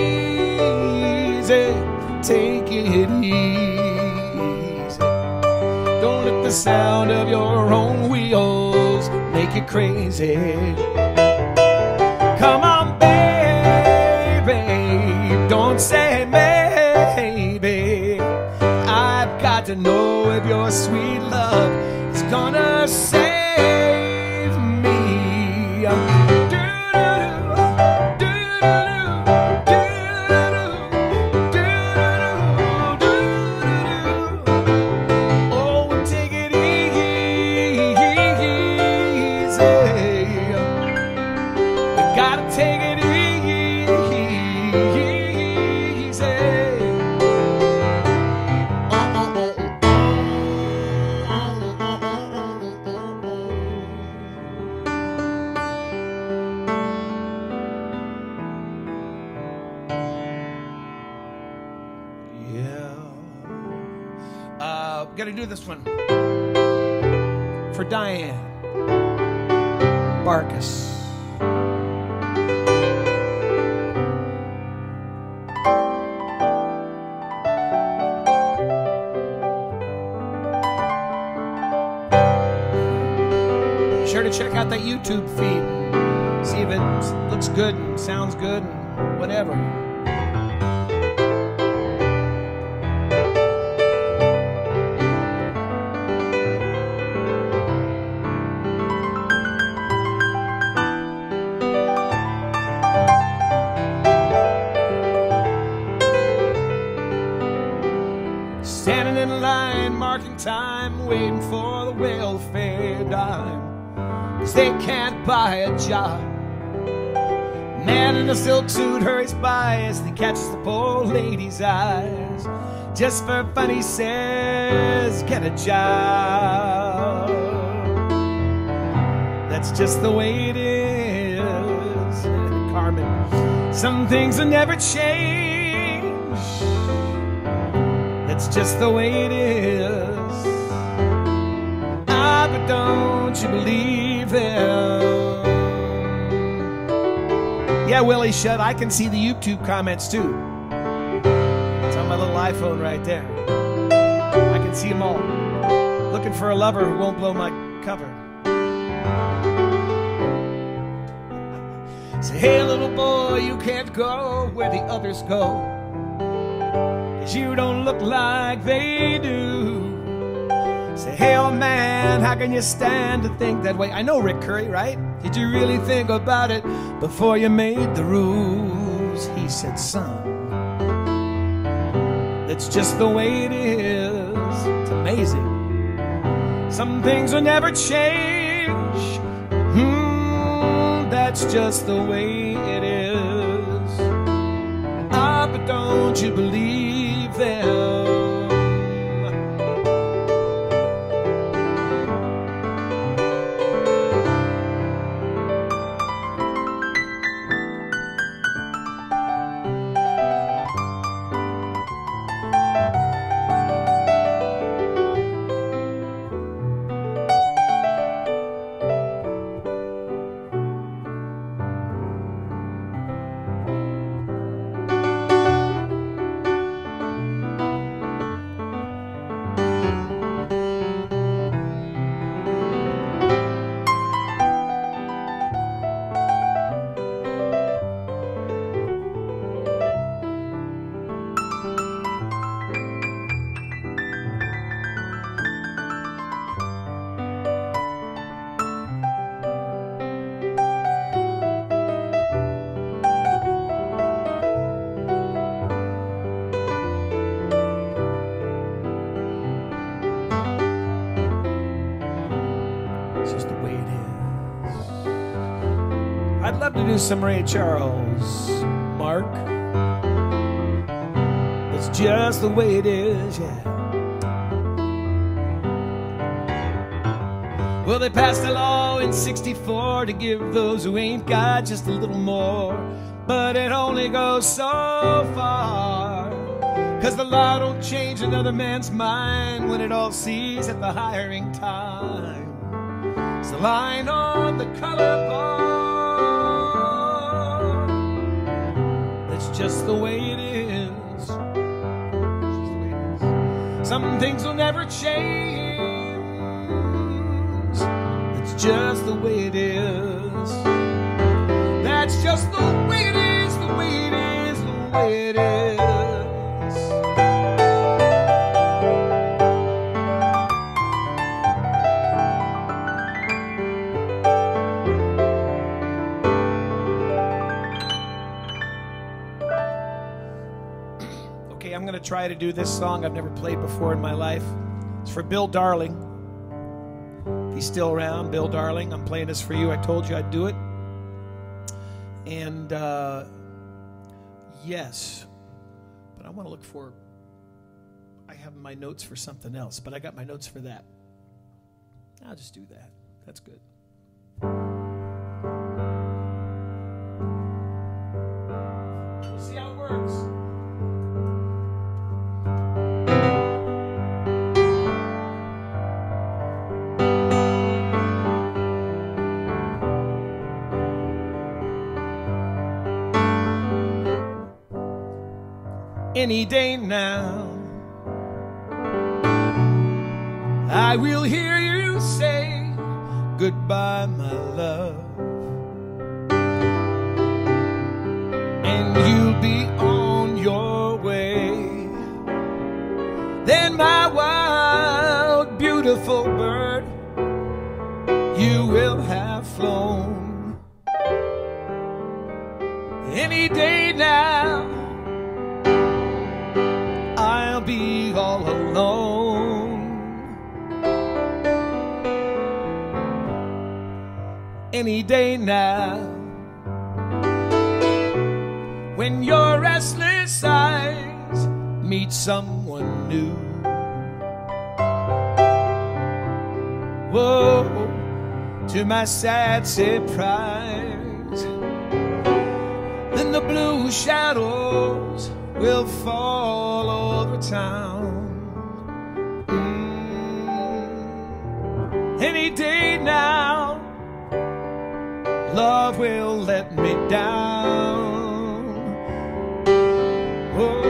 easy, take it easy. Don't let the sound of your own wheels make you crazy. Come on, baby, don't say maybe. I've got to know if your sweet love is gonna save me. Oh, take it easy. You gotta take it easy. Gotta do this one for Diane Barkus. Be sure to check out that YouTube feed. See if it looks good and sounds good and whatever. Standing in line, marking time, waiting for the welfare dime, 'cause they can't buy a job. Man in a silk suit hurries by as he catches the poor lady's eyes. Just for fun he says, get a job. That's just the way it is, Carmen. Some things will never change. It's just the way it is. Ah, but don't you believe them? Yeah, Willie Shutt, I can see the YouTube comments too. It's on my little iPhone right there. I can see them all. Looking for a lover who won't blow my cover. Say, hey, little boy, you can't go where the others go, 'cause you don't look like they do. Say, hey, old man, how can you stand to think that way? I know Rick Curry, right? Did you really think about it before you made the rules? He said, son, that's just the way it is. It's amazing. Some things will never change. That's just the way it is. Ah, but don't you believe them? I'd love to do some Ray Charles. mark. It's just the way it is, yeah. Well, they passed a law in '64 to give those who ain't got just a little more. But it only goes so far, 'cause the law don't change another man's mind when it all sees at the hiring time. It's the line on the color bar. That's just the way it is. It's just the way it is. Some things will never change. It's just the way it is. That's just the way it is, the way it is, the way it is. Okay, I'm going to try to do this song I've never played before in my life. It's for Bill Darling. If he's still around, Bill Darling, I'm playing this for you. I told you I'd do it. And yes, but I want to look for, I have my notes for something else, but I got my notes for that. I'll just do that. That's good. We'll see how it works. Any day now, I will hear you say goodbye, my love, and you'll be on your way. Then my wild, beautiful bird, you will have flown. Any day now, I'll be all alone. Any day now, when your restless eyes meet someone new. Whoa, to my sad surprise, then the blue shadows will fall over town. Any day now, love will let me down. Oh.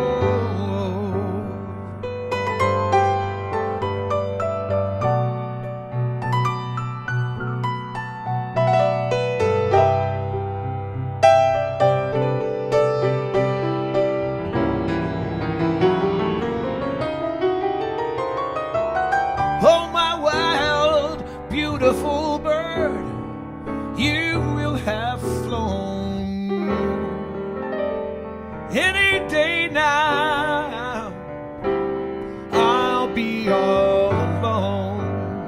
Oh, my wild, beautiful bird, you will have flown. Any day now, I'll be all alone.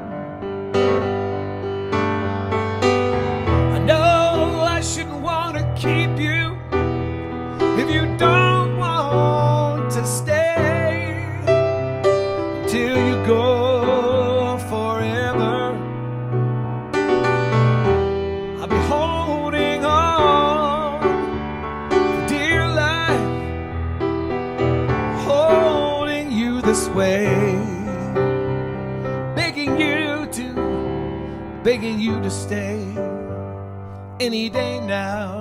I know I shouldn't want to keep you if you don't want to stay till you go. This way, begging you to stay. Any day now,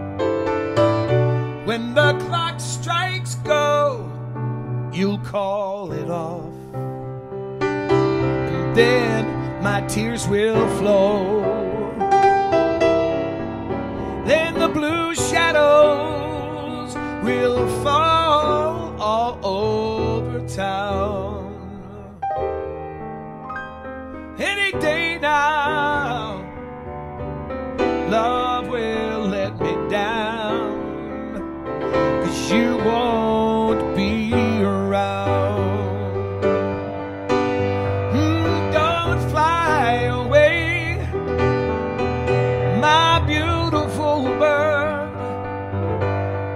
when the clock strikes go, you'll call it off, and then my tears will flow. Then the blue shadows will fall all over town. Any day now, love will let me down, 'cause you won't be around. Don't fly away, my beautiful bird.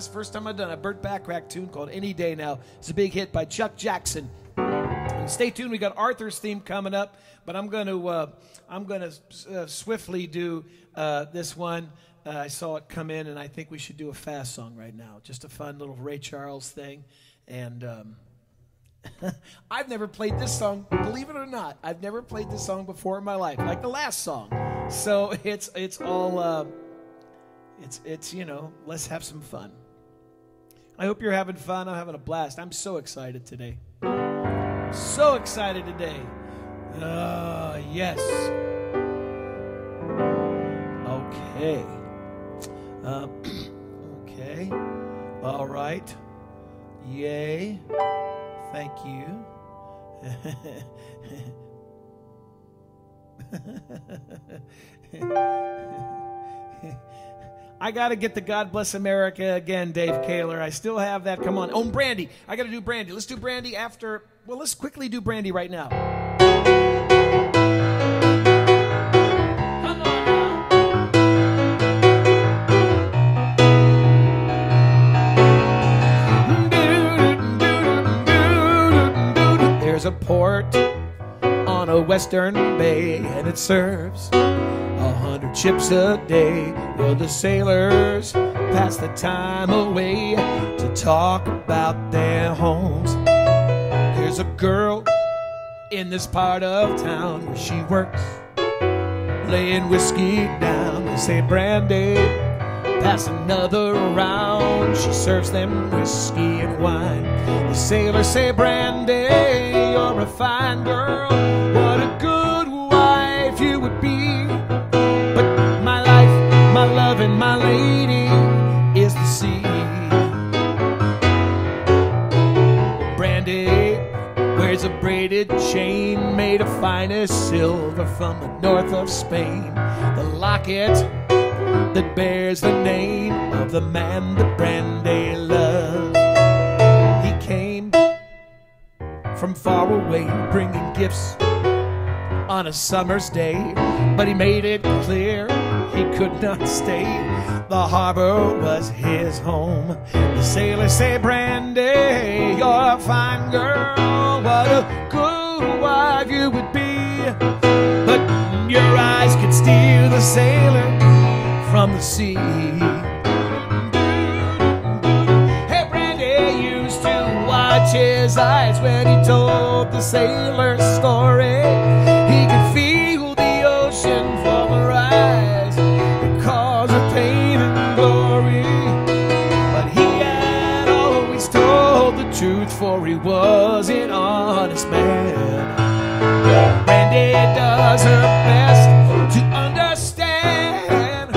That's the first time I've done a Burt Bacharach tune called Any Day Now. It's a big hit by Chuck Jackson. And stay tuned. We got Arthur's theme coming up, but I'm going to swiftly do this one. I saw it come in, and I think we should do a fast song right now. Just a fun little Ray Charles thing. And I've never played this song, believe it or not. I've never played this song before in my life, like the last song. So it's all, you know, let's have some fun. I hope you're having fun. I'm having a blast. I'm so excited today. So excited today. Yes. Okay. Okay. All right. Yay. Thank you. I got to get the God Bless America again, Dave Kaler. I still have that. Come on. Oh, Brandy. I got to do Brandy. Let's do Brandy after. Well, let's quickly do Brandy right now. Come on now. There's a port on a western bay, and it serves 100 ships a day. Well, the sailors pass the time away to talk about their homes. There's a girl in this part of town where she works, laying whiskey down. They say, Brandy, pass another round. She serves them whiskey and wine. The sailors say, Brandy, you're a fine girl. What a good wife you would be. But my life, my love, and my lady is the sea. Brandy wears a braided chain made of finest silver from the north of Spain. The locket that bears the name of the man that Brandy loves. He came from far away bringing gifts on a summer's day, but he made it clear he could not stay. The harbor was his home. The sailors say, Brandy, you're a fine girl. What a good wife you would be. But your eyes could steal the sailor from the sea. Hey, Brandy used to watch his eyes when he told the sailor story. He could feel the ocean from her eyes because of pain and glory. But he had always told the truth, for he was an honest man. Brandy does her best to understand.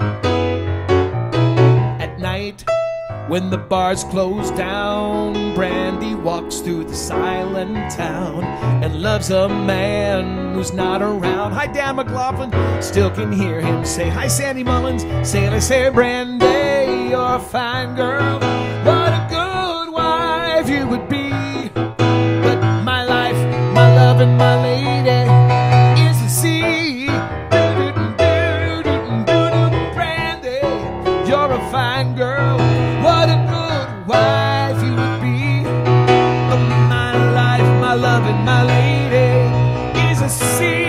At night, when the bars close down, Brandy walks through the silent town and loves a man who's not around. Hi, Dan McLaughlin, still can hear him say, hi, Sandy Mullins. Sailor say, Brandy, you're a fine girl. What a good wife you would be. But my life, my love, and my lady is the sea. Brandy, you're a fine girl. What a good wife you would be. But my life, my love, and my lady is a sea.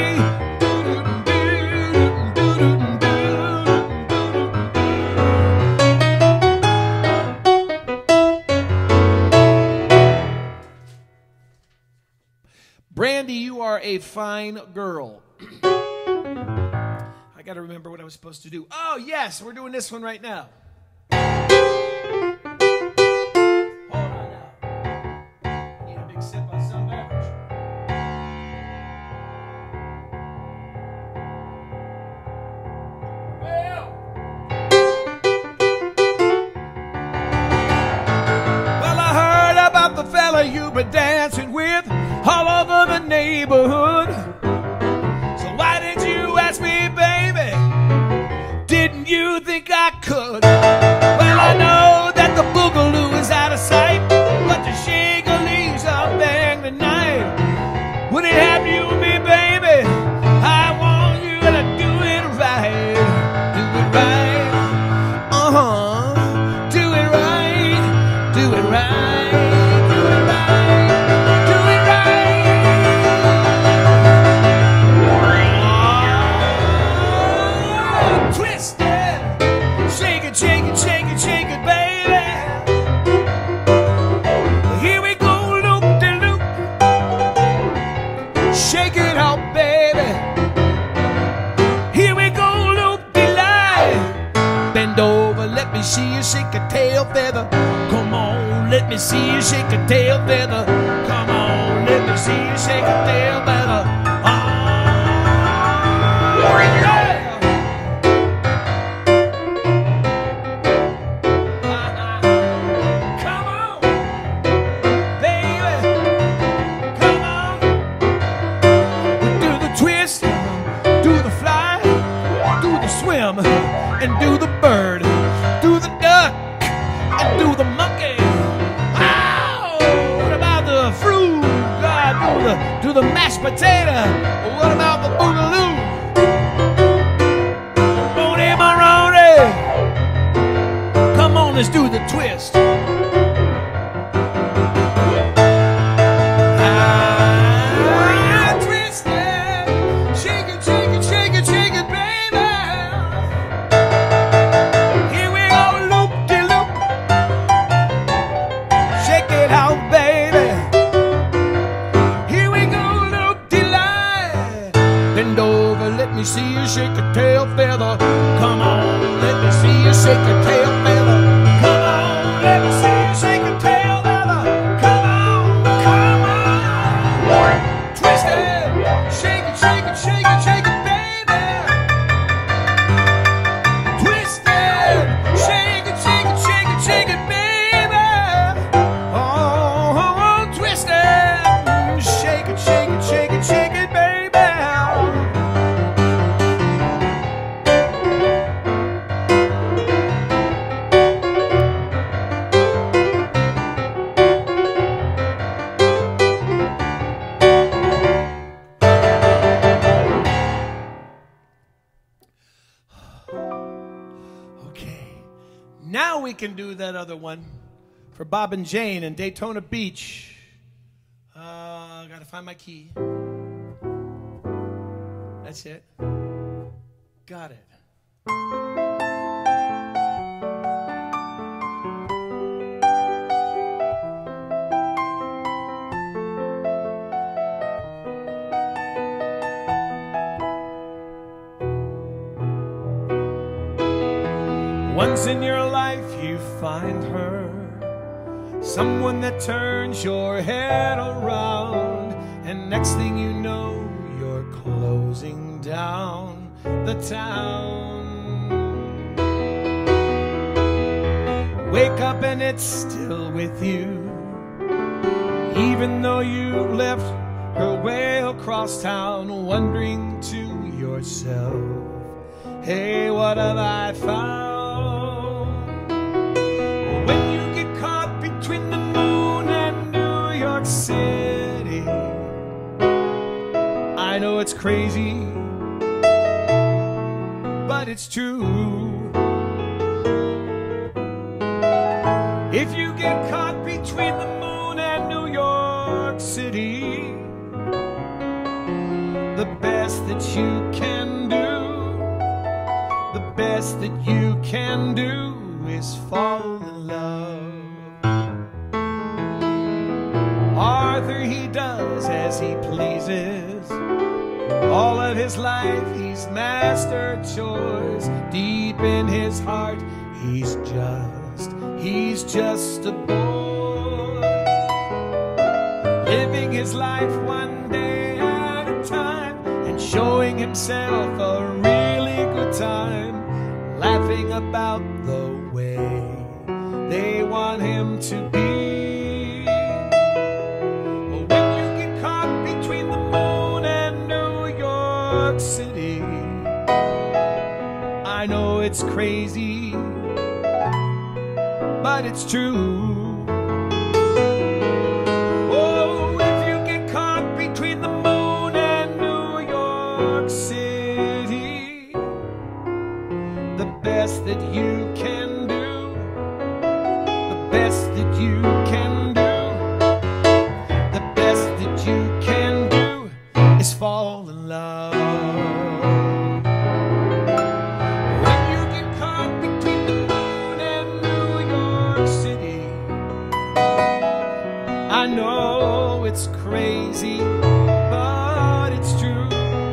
Brandy, you are a fine girl. I got to remember what I was supposed to do. Oh, yes, we're doing this one right now. Hold on now. I need a big sip of some beverage. Well, I heard about the fella you were dancing with all over the neighborhood. So why didn't you ask me, baby? Didn't you think I could? Well, I know that the boogaloo is out of sight, but the shake-a-leaves are bang tonight. Would it happen you and me, baby? I want you to do it right. Do it right. Do it right. let me see you shake a tail feather. Come on, let me see you shake a tail feather. Oh, yeah. Come on, baby. Come on. Do the twist, do the fly, do the swim, and do the bird, do the duck, and do the monkey. Oh, what about the fruit? God, do the mashed potato. What about the boogaloo? Roni Moroni. Come on, let's do the twist. Twist it, shake it, shake it, shake it, shake it, baby. Here we go, loop-de-loop. Shake it out, baby. Here we go, loop-de-lie. Bend over, let me see you shake a tail feather. Come on, let me see you shake a tail feather. Come on, let me see you shake a tail feather. Come on, come on. Twist it, shake it, shake it, shake it, shake it, baby. Twist it, shake it, shake it, shake it, shake it, baby. Oh, twist it, shake it, shake it, shake it, shake it, baby. Okay, now we can do that other one for Bob and Jane in Daytona Beach. Gotta find my key. That's it. Got it. Once in your life you find her, someone that turns your head around, and next thing you know, you're closing down the town. Wake up and it's still with you, even though you left her way across town, wondering to yourself, hey, what have I found? When you get caught between the moon and New York City, I know it's crazy, but it's true. If you get caught between the moon and New York City, the best that you can do, the best that you can do is fall in love. Arthur, he does as he pleases. All of his life he's mastered chores. Deep in his heart he's just a boy, living his life one day at a time, and showing himself a really good time, laughing about the way they want him to be. When you get caught between the moon and New York City, I know it's crazy, but it's true. Oh, if you get caught between the moon and New York City, the best that you can do, the best that you can do, the best that you can do is fall in love. When you get caught between the moon and New York City, I know it's crazy, but it's true.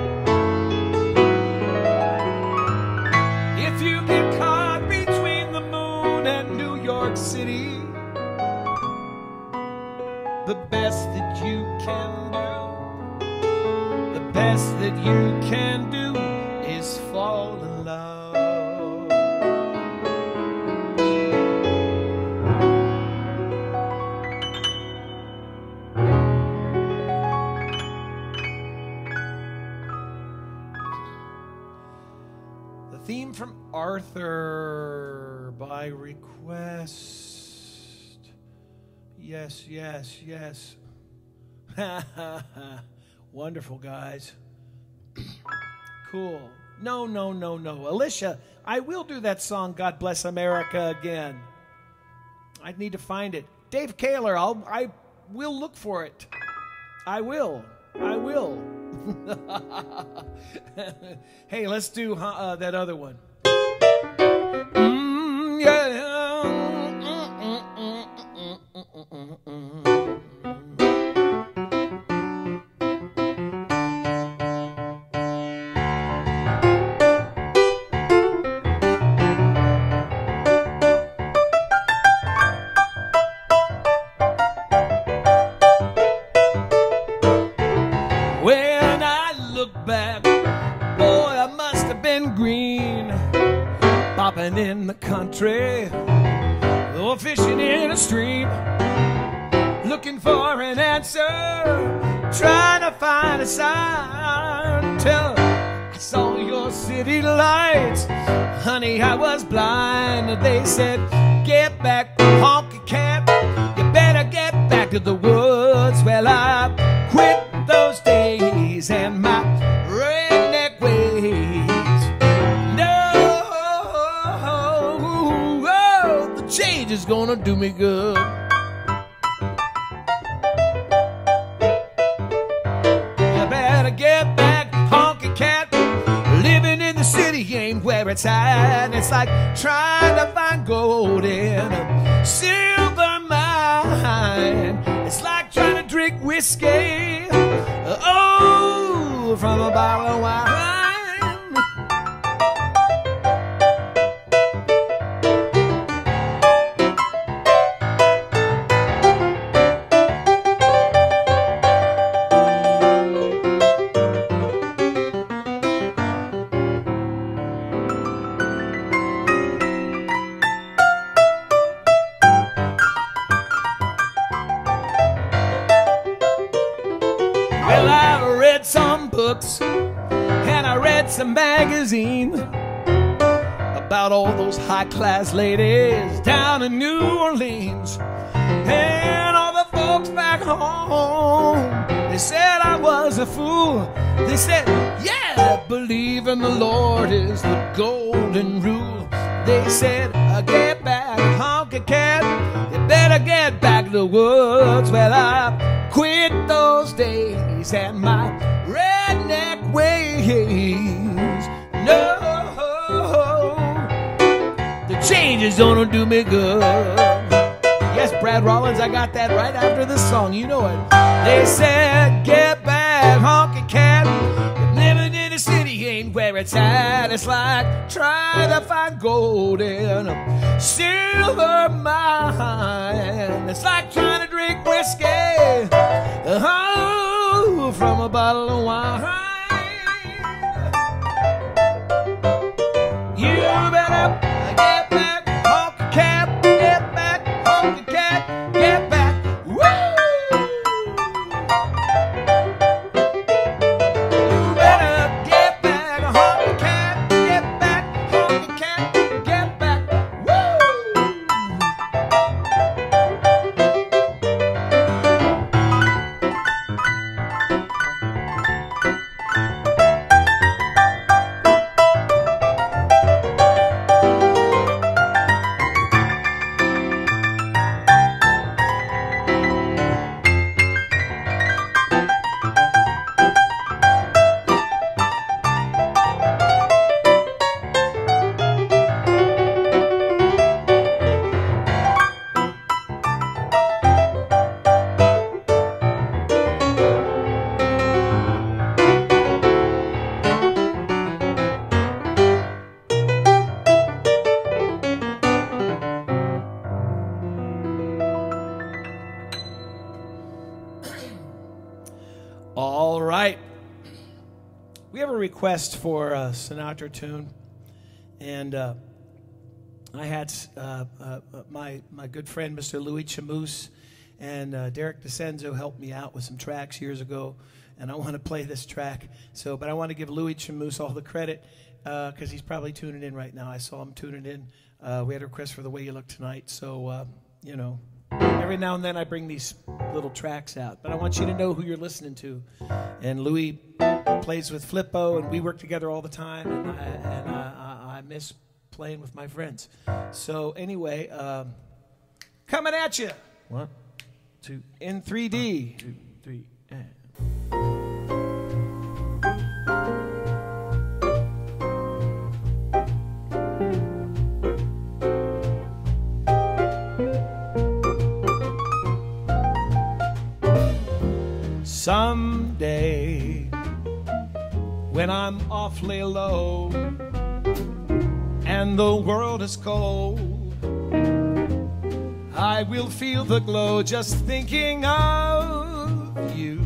If you get caught between the moon and New York City, the best that you can do, the best that you can do is fall in love. The theme from Arthur by request. Yes, yes, yes. Wonderful, guys. Cool. No. Alicia, I will do that song, God Bless America, again. I need to find it. Dave Kaler, I will look for it. I will. Hey, let's do that other one. Yeah. When I look back, boy, I must have been green, bopping in the country or fishing in a stream, looking for an answer, trying to find a sign, till I saw your city lights. Honey, I was blind. They said, get back, honky cat, you better get back to the woods. Well, I quit those days and my redneck ways. No, the change is gonna do me good. You better get back, honky cat. Living in the city ain't where it's at. It's like trying to find gold in a silver mine. It's like trying to drink whiskey, oh, from a bottle of wine. Well, I read some books and I read some magazines about all those high-class ladies down in New Orleans, and all the folks back home. They said I was a fool. They said, yeah, believe in the Lord is the golden rule. They said, get back, honky cat, you better get back to the woods. Well, I quit those days and my redneck ways. No, the change is gonna do me good. Yes, Brad Rollins, I got that right after the song, you know it. They said, get back, honky cat, living in the city ain't where it's at. It's like trying to find gold in a silver mine. It's like trying to drink whiskey, oh, from a bottle of wine. You better get back, honky cat, get back, honky cat, get back, woo! You better get back, honky cat, get back, honky cat, get back, woo! All right. We have a request for a Sinatra tune. And I had my good friend, Mr. Louis Chamoose, and Derek DeCenzo helped me out with some tracks years ago. And I want to play this track. But I want to give Louis Chamoose all the credit because he's probably tuning in right now. I saw him tuning in. We had a request for The Way You Look Tonight. So, you know, every now and then I bring these little tracks out. But I want you to know who you're listening to. And Louis plays with Flippo, and we work together all the time. And I miss playing with my friends. So anyway, coming at you. 1, 2, in 3D. 1, 2, 3, and... Someday, when I'm awfully low and the world is cold, I will feel the glow just thinking of you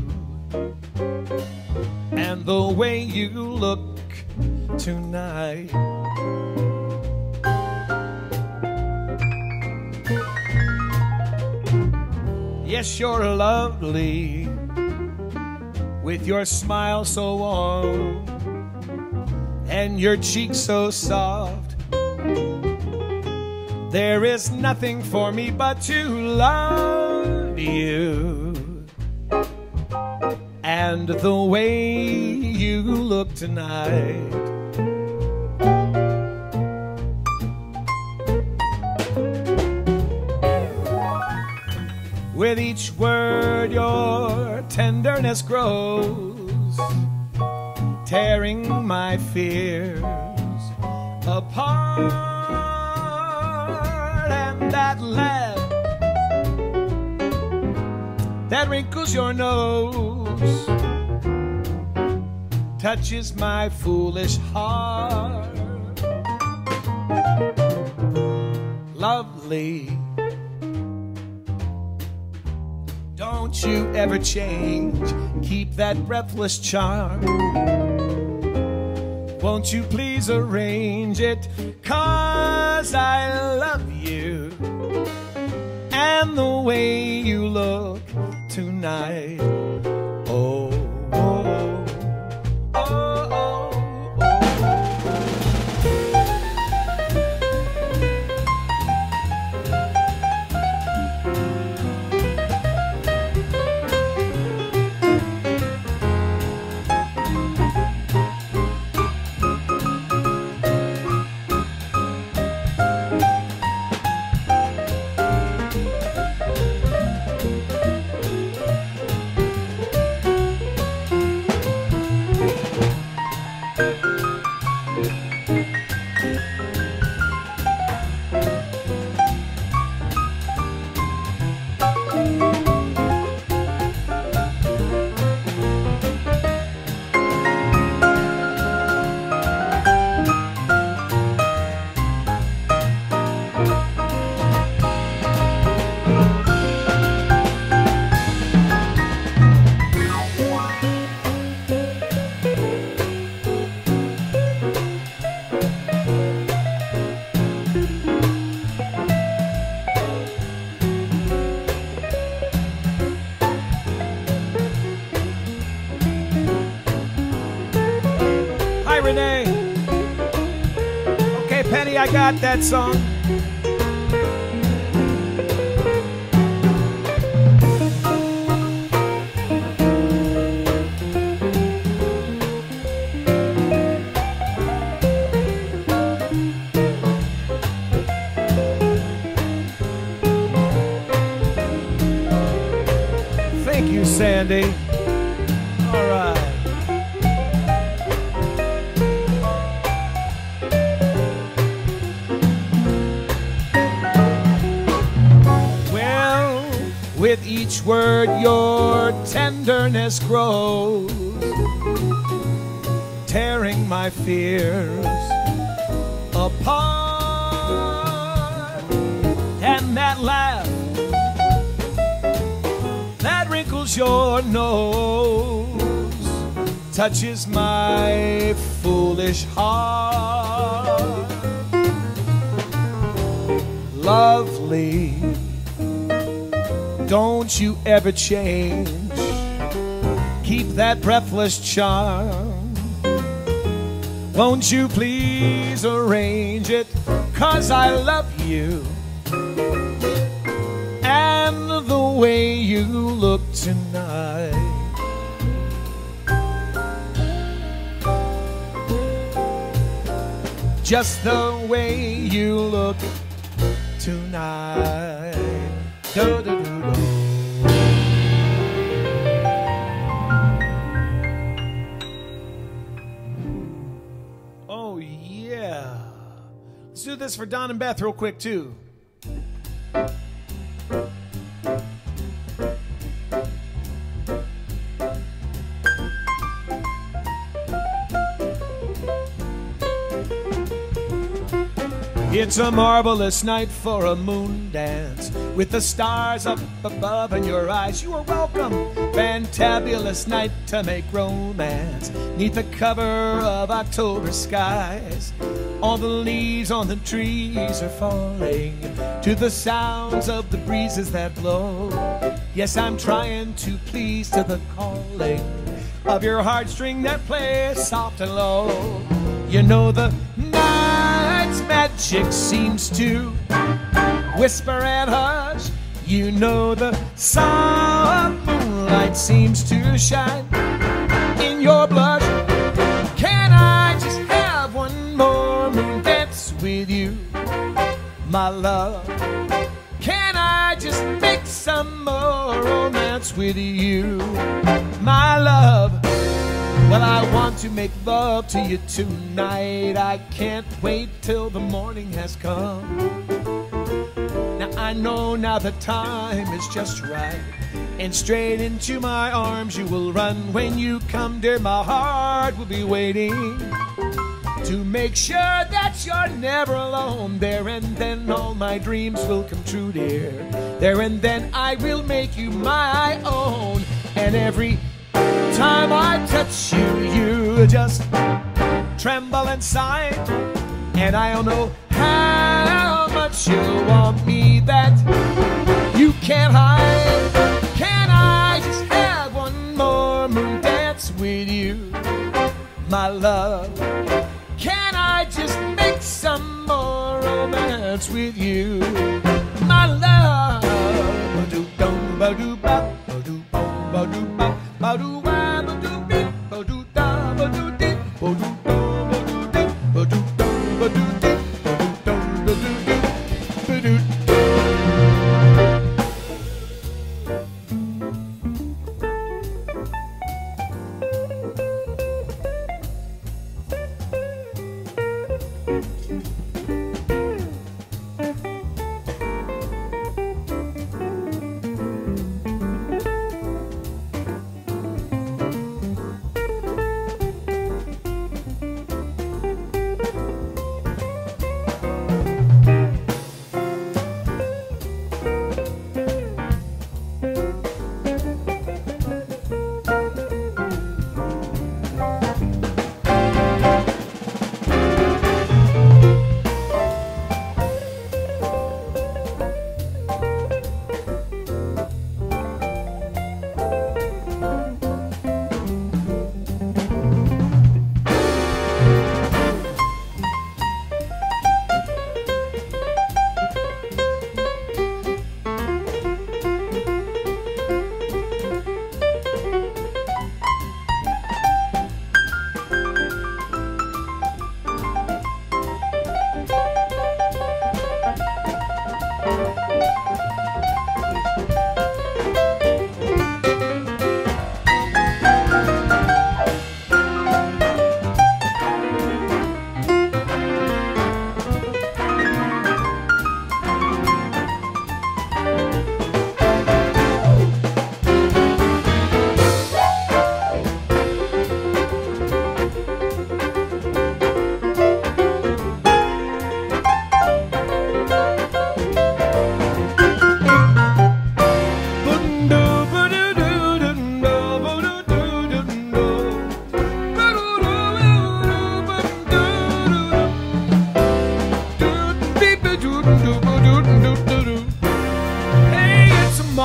and the way you look tonight. Yes, you're lovely with your smile so warm and your cheeks so soft. There is nothing for me but to love you and the way you look tonight. With each word your tenderness grows, tearing my fears apart. And that laugh that wrinkles your nose touches my foolish heart. Lovely, don't you ever change, keep that breathless charm. Won't you please arrange it, 'cause I love you and the way you look tonight. Oh, oh, oh, oh, oh. Renee. Okay, Penny, I got that song. Thank you, Sandy. All right. With each word your tenderness grows, tearing my fears apart. And that laugh that wrinkles your nose touches my foolish heart. Lovely, don't you ever change. Keep that breathless charm. Won't you please arrange it? 'Cause I love you, and the way you look tonight. Just the way you look tonight. Do, do, do, do. Oh yeah. Let's do this for Don and Beth real quick too. It's a marvelous night for a moon dance, with the stars up above in your eyes. You are welcome. Fantabulous night to make romance, 'neath the cover of October skies. All the leaves on the trees are falling to the sounds of the breezes that blow. Yes, I'm trying to please to the calling of your heartstring that plays soft and low. You know the night's magic seems to whisper and hush. You know the soft moonlight seems to shine in your blush. Can I just have one more moon dance with you, my love? Can I just make some more romance with you, my love? Well, I want to make love to you tonight. I can't wait till the morning has come. Now I know now the time is just right, and straight into my arms you will run. When you come, dear, my heart will be waiting to make sure that you're never alone. There and then all my dreams will come true, dear. There and then I will make you my own. And every time I touch you, you just tremble inside. And I don't know how much you want me that you can't hide. Can I just have one more moon dance with you, my love? Can I just make some more romance with you, my love? Ba-do-dum, ba-do-bop, ba-do-bum, ba-do-bop, ba-do-wah, ba-do-beep, ba-do-da, ba-do-dee, ba-do-dum, ba-do-dee, ba-do-dum, ba-do-dee, ba-do-dum, ba-do-dee, ba-do-dee.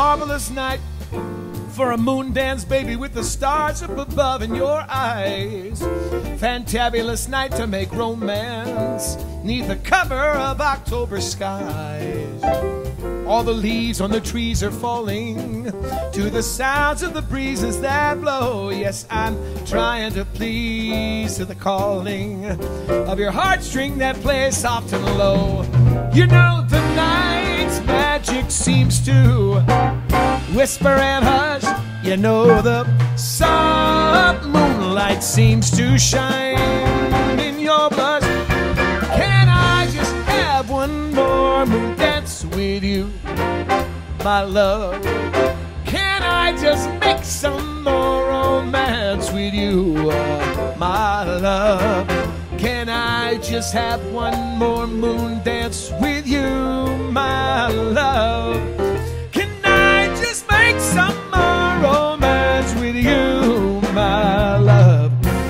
marvelous night for a moon dance, baby, with the stars up above in your eyes. Fantabulous night to make romance 'neath the cover of October skies. All the leaves on the trees are falling to the sounds of the breezes that blow. Yes, I'm trying to please to the calling of your heartstring that plays soft and low. You know the night's magic seems to whisper and hush. You know the soft moonlight seems to shine in your blush. Can I just have one more moon dance with you, my love? Can I just make some more romance with you, my love? Can I just have one more moon dance with you, my love? Can I just make some more romance with you, my love?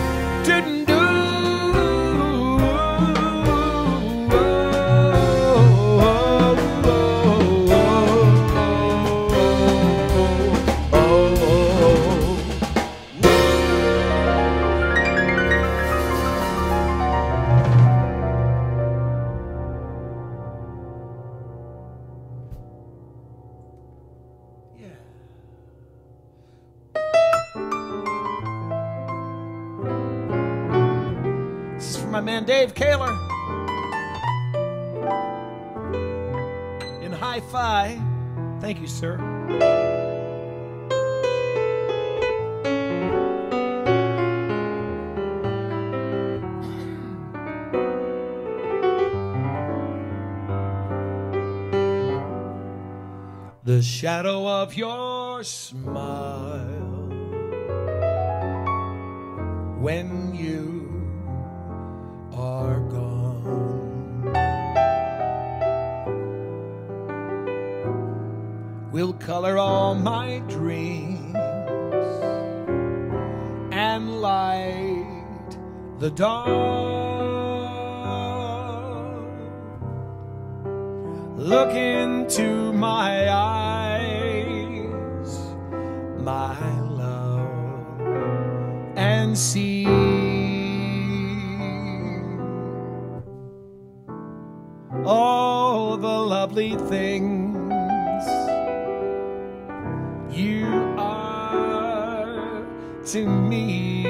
My man Dave Kaler in Hi-Fi. Thank you, sir. The shadow of your smile when you are gone will color all my dreams and light the dawn. Look into my eyes, my love, and see all the lovely things you are to me.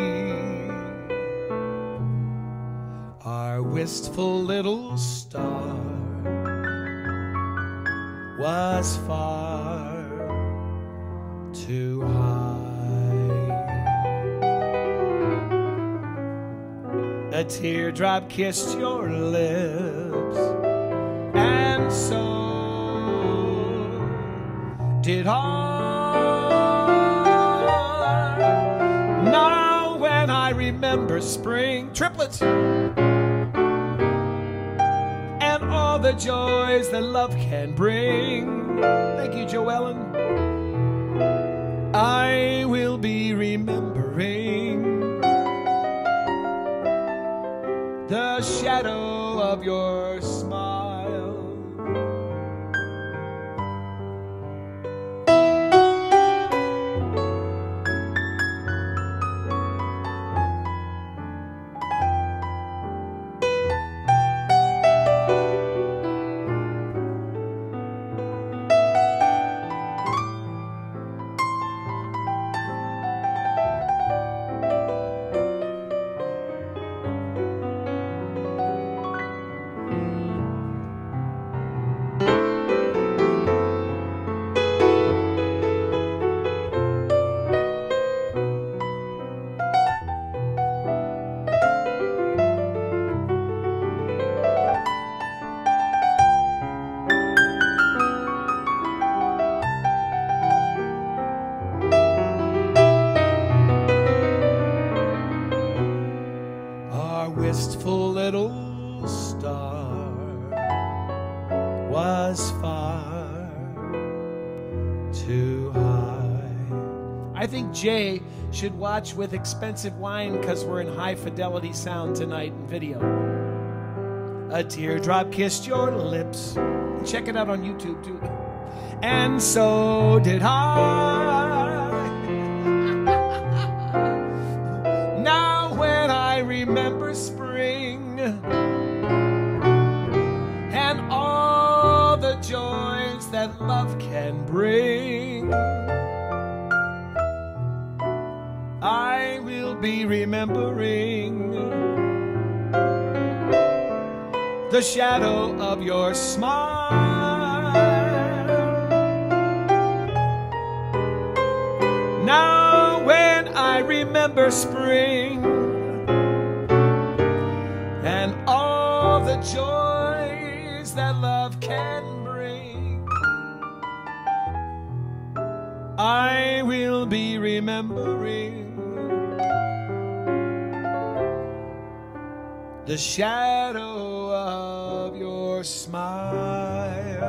Our wistful little star was far too high. A teardrop kissed your lips, and so did I. Now when I remember spring, triplets, and all the joys that love can bring. Thank you, Joellen. I will be remembering the shadow of your smile. Wistful little star was far too high. I think Jay should watch with expensive wine because we're in high fidelity sound tonight and video. A teardrop kissed your lips. Check it out on YouTube too. and so did I. Now when I remember spring and all the joys that love can bring, I will be remembering the shadow of your smile. Now when I remember spring and all the joys that love can bring, I will be remembering the shadow of your smile.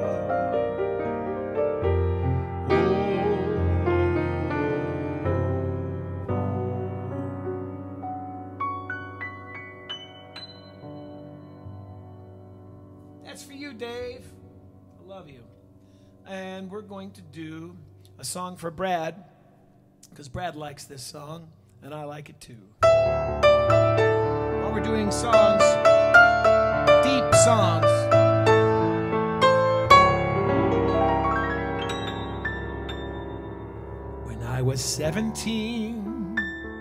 That's for you, Dave. I love you. And we're going to do a song for Brad, because Brad likes this song, and I like it too. While we're doing songs, deep songs, when I was 17,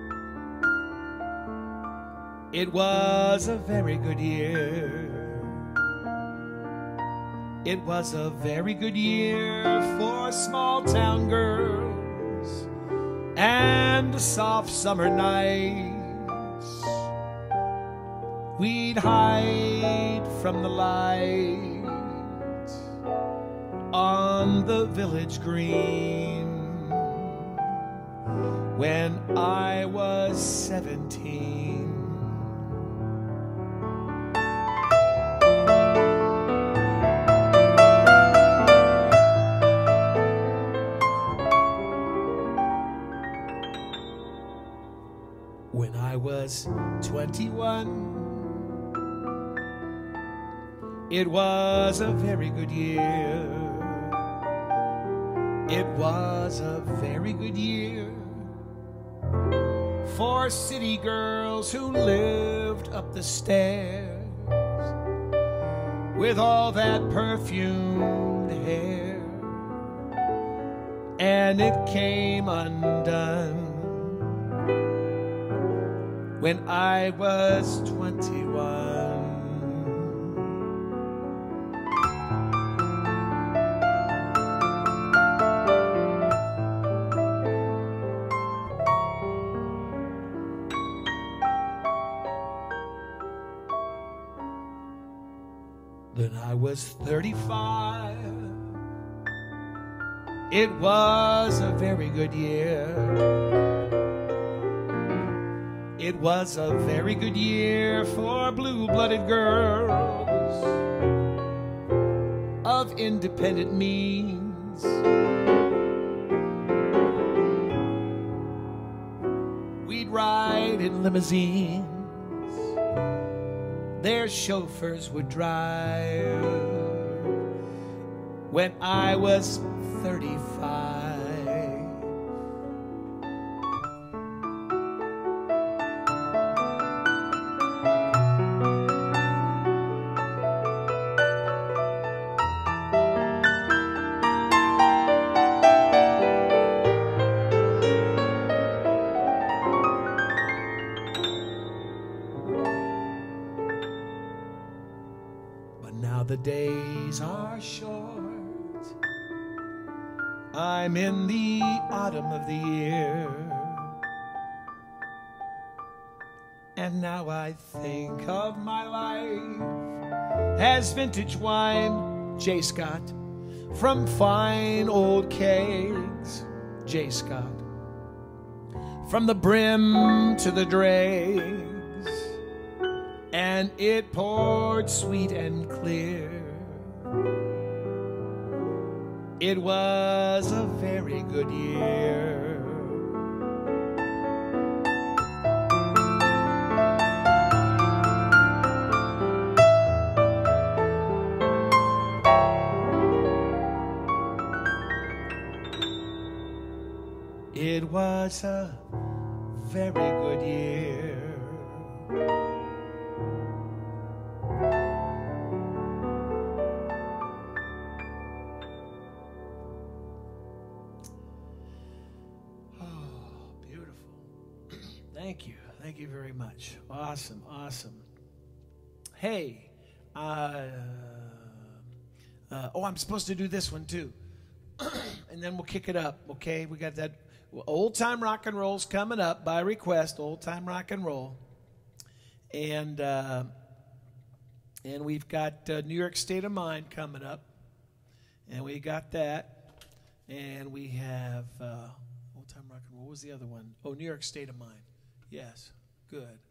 it was a very good year. It was a very good year for small town girls and soft summer nights. We'd hide from the light on the village green when I was 17. When I was 21, it was a very good year. It was a very good year for city girls who lived up the stairs with all that perfumed hair, and it came undone when I was 21. Then I was 35. It was a very good year. It was a very good year for blue-blooded girls of independent means. We'd ride in limousines their chauffeurs would drive when I was 35. Now the days are short. I'm in the autumn of the year, and now I think of my life as vintage wine, J. Scott, from fine old kegs, J. Scott, from the brim to the dregs, and it poured sweet and clear. It was a very good year. It was a very good year. Thank you. Thank you very much. Awesome. Awesome. Hey, I'm supposed to do this one too. And then we'll kick it up, okay? We got that Old Time Rock and Roll's coming up by request, Old Time Rock and Roll. And we've got New York State of Mind coming up. And we got that. And we have Old Time Rock and Roll. What was the other one? Oh, New York State of Mind. Yes, good.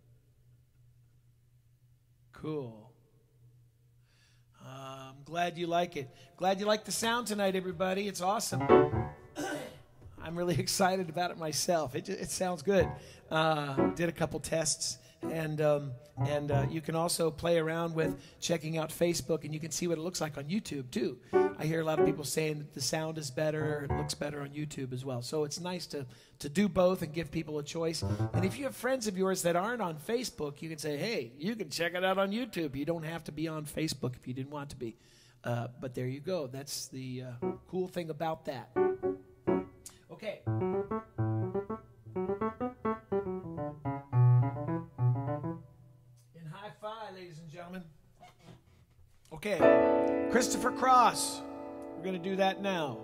Cool. I'm glad you like it. Glad you like the sound tonight, everybody. It's awesome. I'm really excited about it myself. It sounds good. Did a couple tests, and you can also play around with checking out Facebook, and you can see what it looks like on YouTube too. I hear a lot of people saying that the sound is better, it looks better on YouTube as well. So it's nice to do both and give people a choice. And if you have friends of yours that aren't on Facebook, you can say, hey, you can check it out on YouTube. You don't have to be on Facebook if you didn't want to be. But there you go. That's the cool thing about that. Okay. In hi-fi, ladies and gentlemen. Okay. Christopher Cross. We're going to do that now.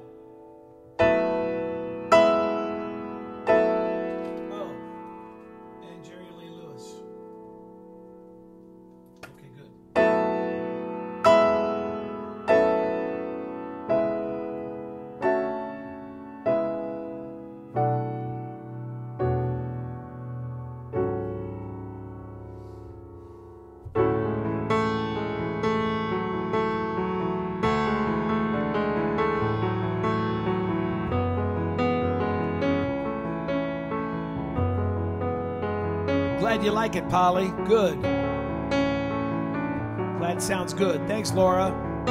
Oh. And Jerry Lee Lewis. Okay, good. Glad you like it, Polly. Good. Glad it sounds good. Thanks, Laura.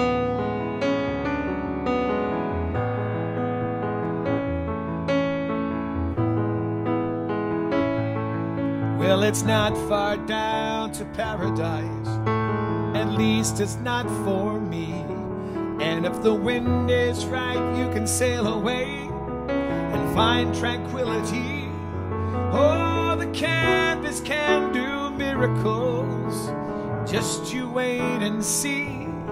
Well, it's not far down to paradise. At least it's not for me. And if the wind is right, you can sail away and find tranquility. Oh, the canvas can do miracles. Just you wait and see.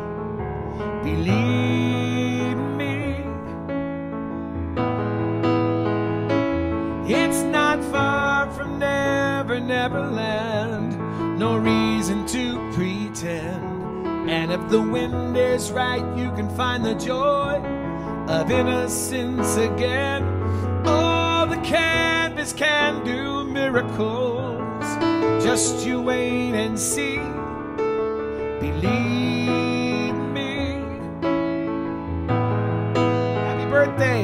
Believe me. It's not far from Neverland. No reason to pretend. And if the wind is right, you can find the joy of innocence again. Oh, the canvas can do miracles. Just you wait and see. Believe me. Happy birthday.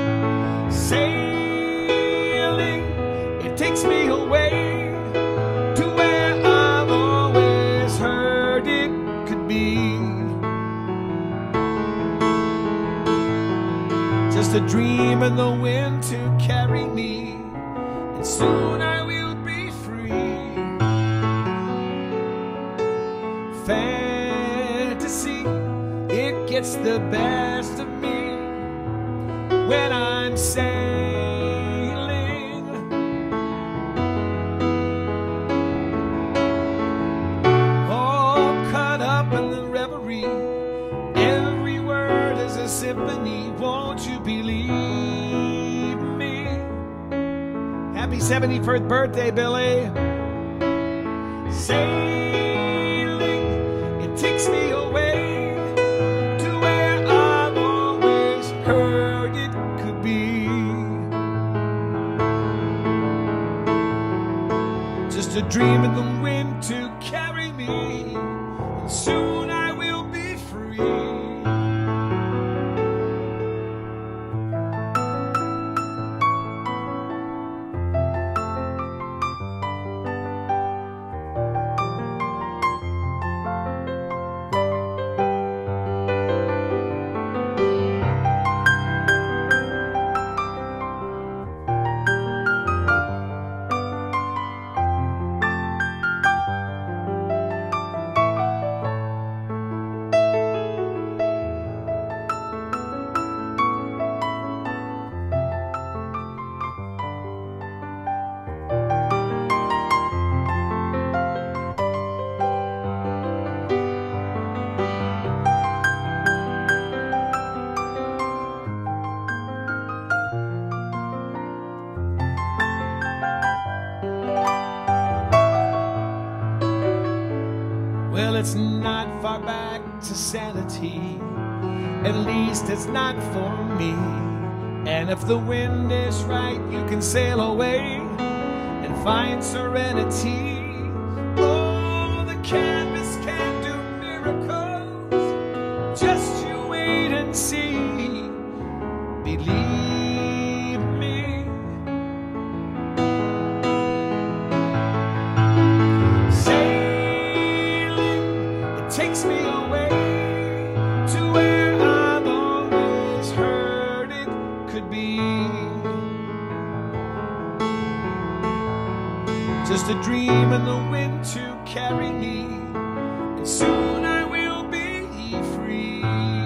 Sailing, it takes me away to where I've always heard it could be. Just a dream in the wind to carry me, and soon I will be free. Fantasy, it gets the best of me when I'm sailing. All caught up in the reverie, every word is a symphony. Won't you believe me? Happy 71st birthday, Billy. Sailing, it takes me away to where I've always heard it could be. Just a dream in the wind to carry me, and soon I will be free. it's not far back to sanity. At least it's not for me. And if the wind is right, you can sail away and find serenity. Oh, the canvas can do miracles. Just you wait and see. Believe me. Sailing, it takes me away to where I've always heard it could be. Just a dream in the wind to carry me, and soon I will be free.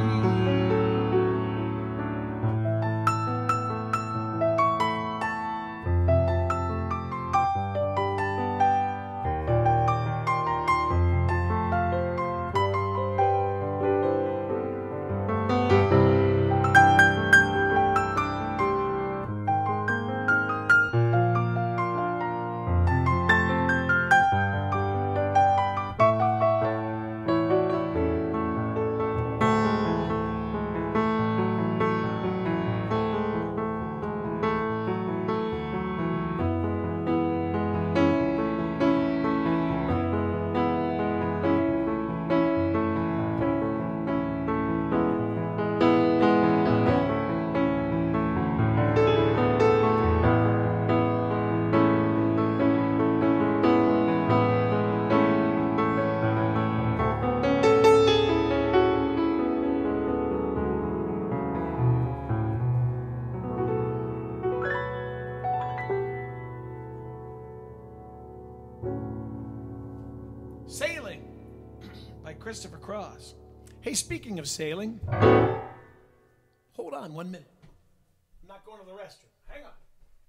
Sailing by Christopher Cross. Hey, speaking of sailing, hold on 1 minute. I'm not going to the restroom. Hang on.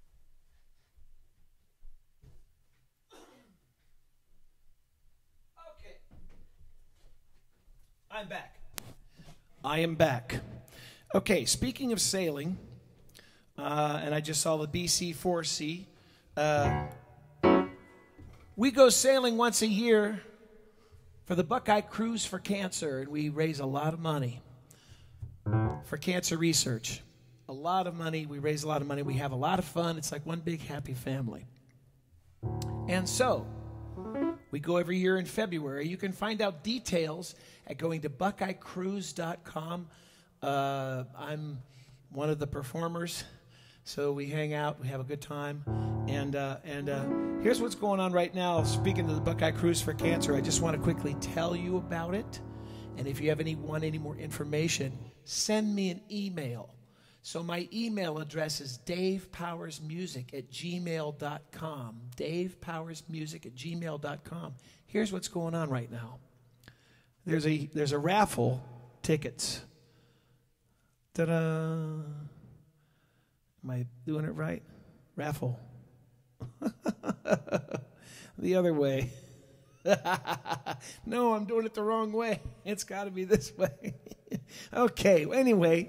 Okay. I'm back. I am back. Okay, speaking of sailing, and I just saw the BC4C, we go sailing once a year for the Buckeye Cruise for Cancer, and we raise a lot of money for cancer research. A lot of money. We raise a lot of money. We have a lot of fun. It's like one big happy family. And so, we go every year in February. You can find out details at going to buckeyecruise.com. I'm one of the performers, so we hang out. We have a good time. And here's what's going on right now. Speaking of the Buckeye Cruise for Cancer, I just want to quickly tell you about it. And if you have any more information, send me an email. So my email address is davepowersmusic@gmail.com. davepowersmusic@gmail.com. Here's what's going on right now. There's a raffle tickets. Ta-da! Am I doing it right? Raffle. The other way. No, I'm doing it the wrong way. It's got to be this way. Okay, anyway.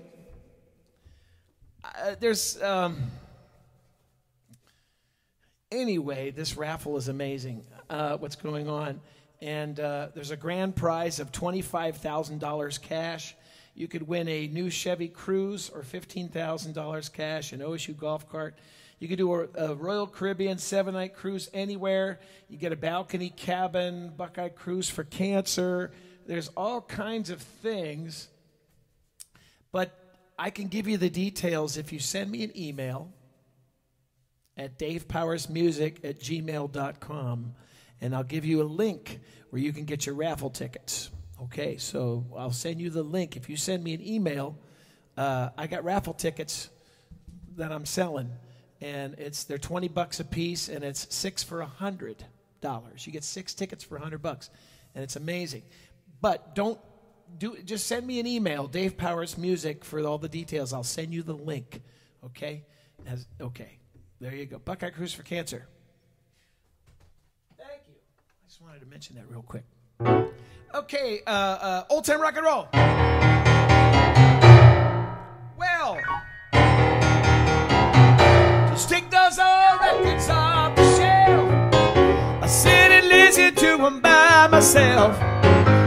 Anyway, this raffle is amazing, what's going on. And there's a grand prize of $25,000 cash. You could win a new Chevy Cruze or $15,000 cash, an OSU golf cart. You could do a Royal Caribbean 7-night cruise anywhere. You get a balcony cabin, Buckeye Cruise for Cancer. There's all kinds of things. But I can give you the details if you send me an email at davepowersmusic@gmail.com, and I'll give you a link where you can get your raffle tickets. Okay, so I'll send you the link. If you send me an email, I got raffle tickets that I'm selling, and they're $20 a piece, and it's 6 for $100. You get 6 tickets for $100, and it's amazing. But just send me an email, Dave Powers Music, for all the details. I'll send you the link. Okay? Okay. There you go. Buckeye Cruise for Cancer. Thank you. I just wanted to mention that real quick. Okay, old time rock and roll. Well, just take those old records off the shelf. I sit and listen to them by myself.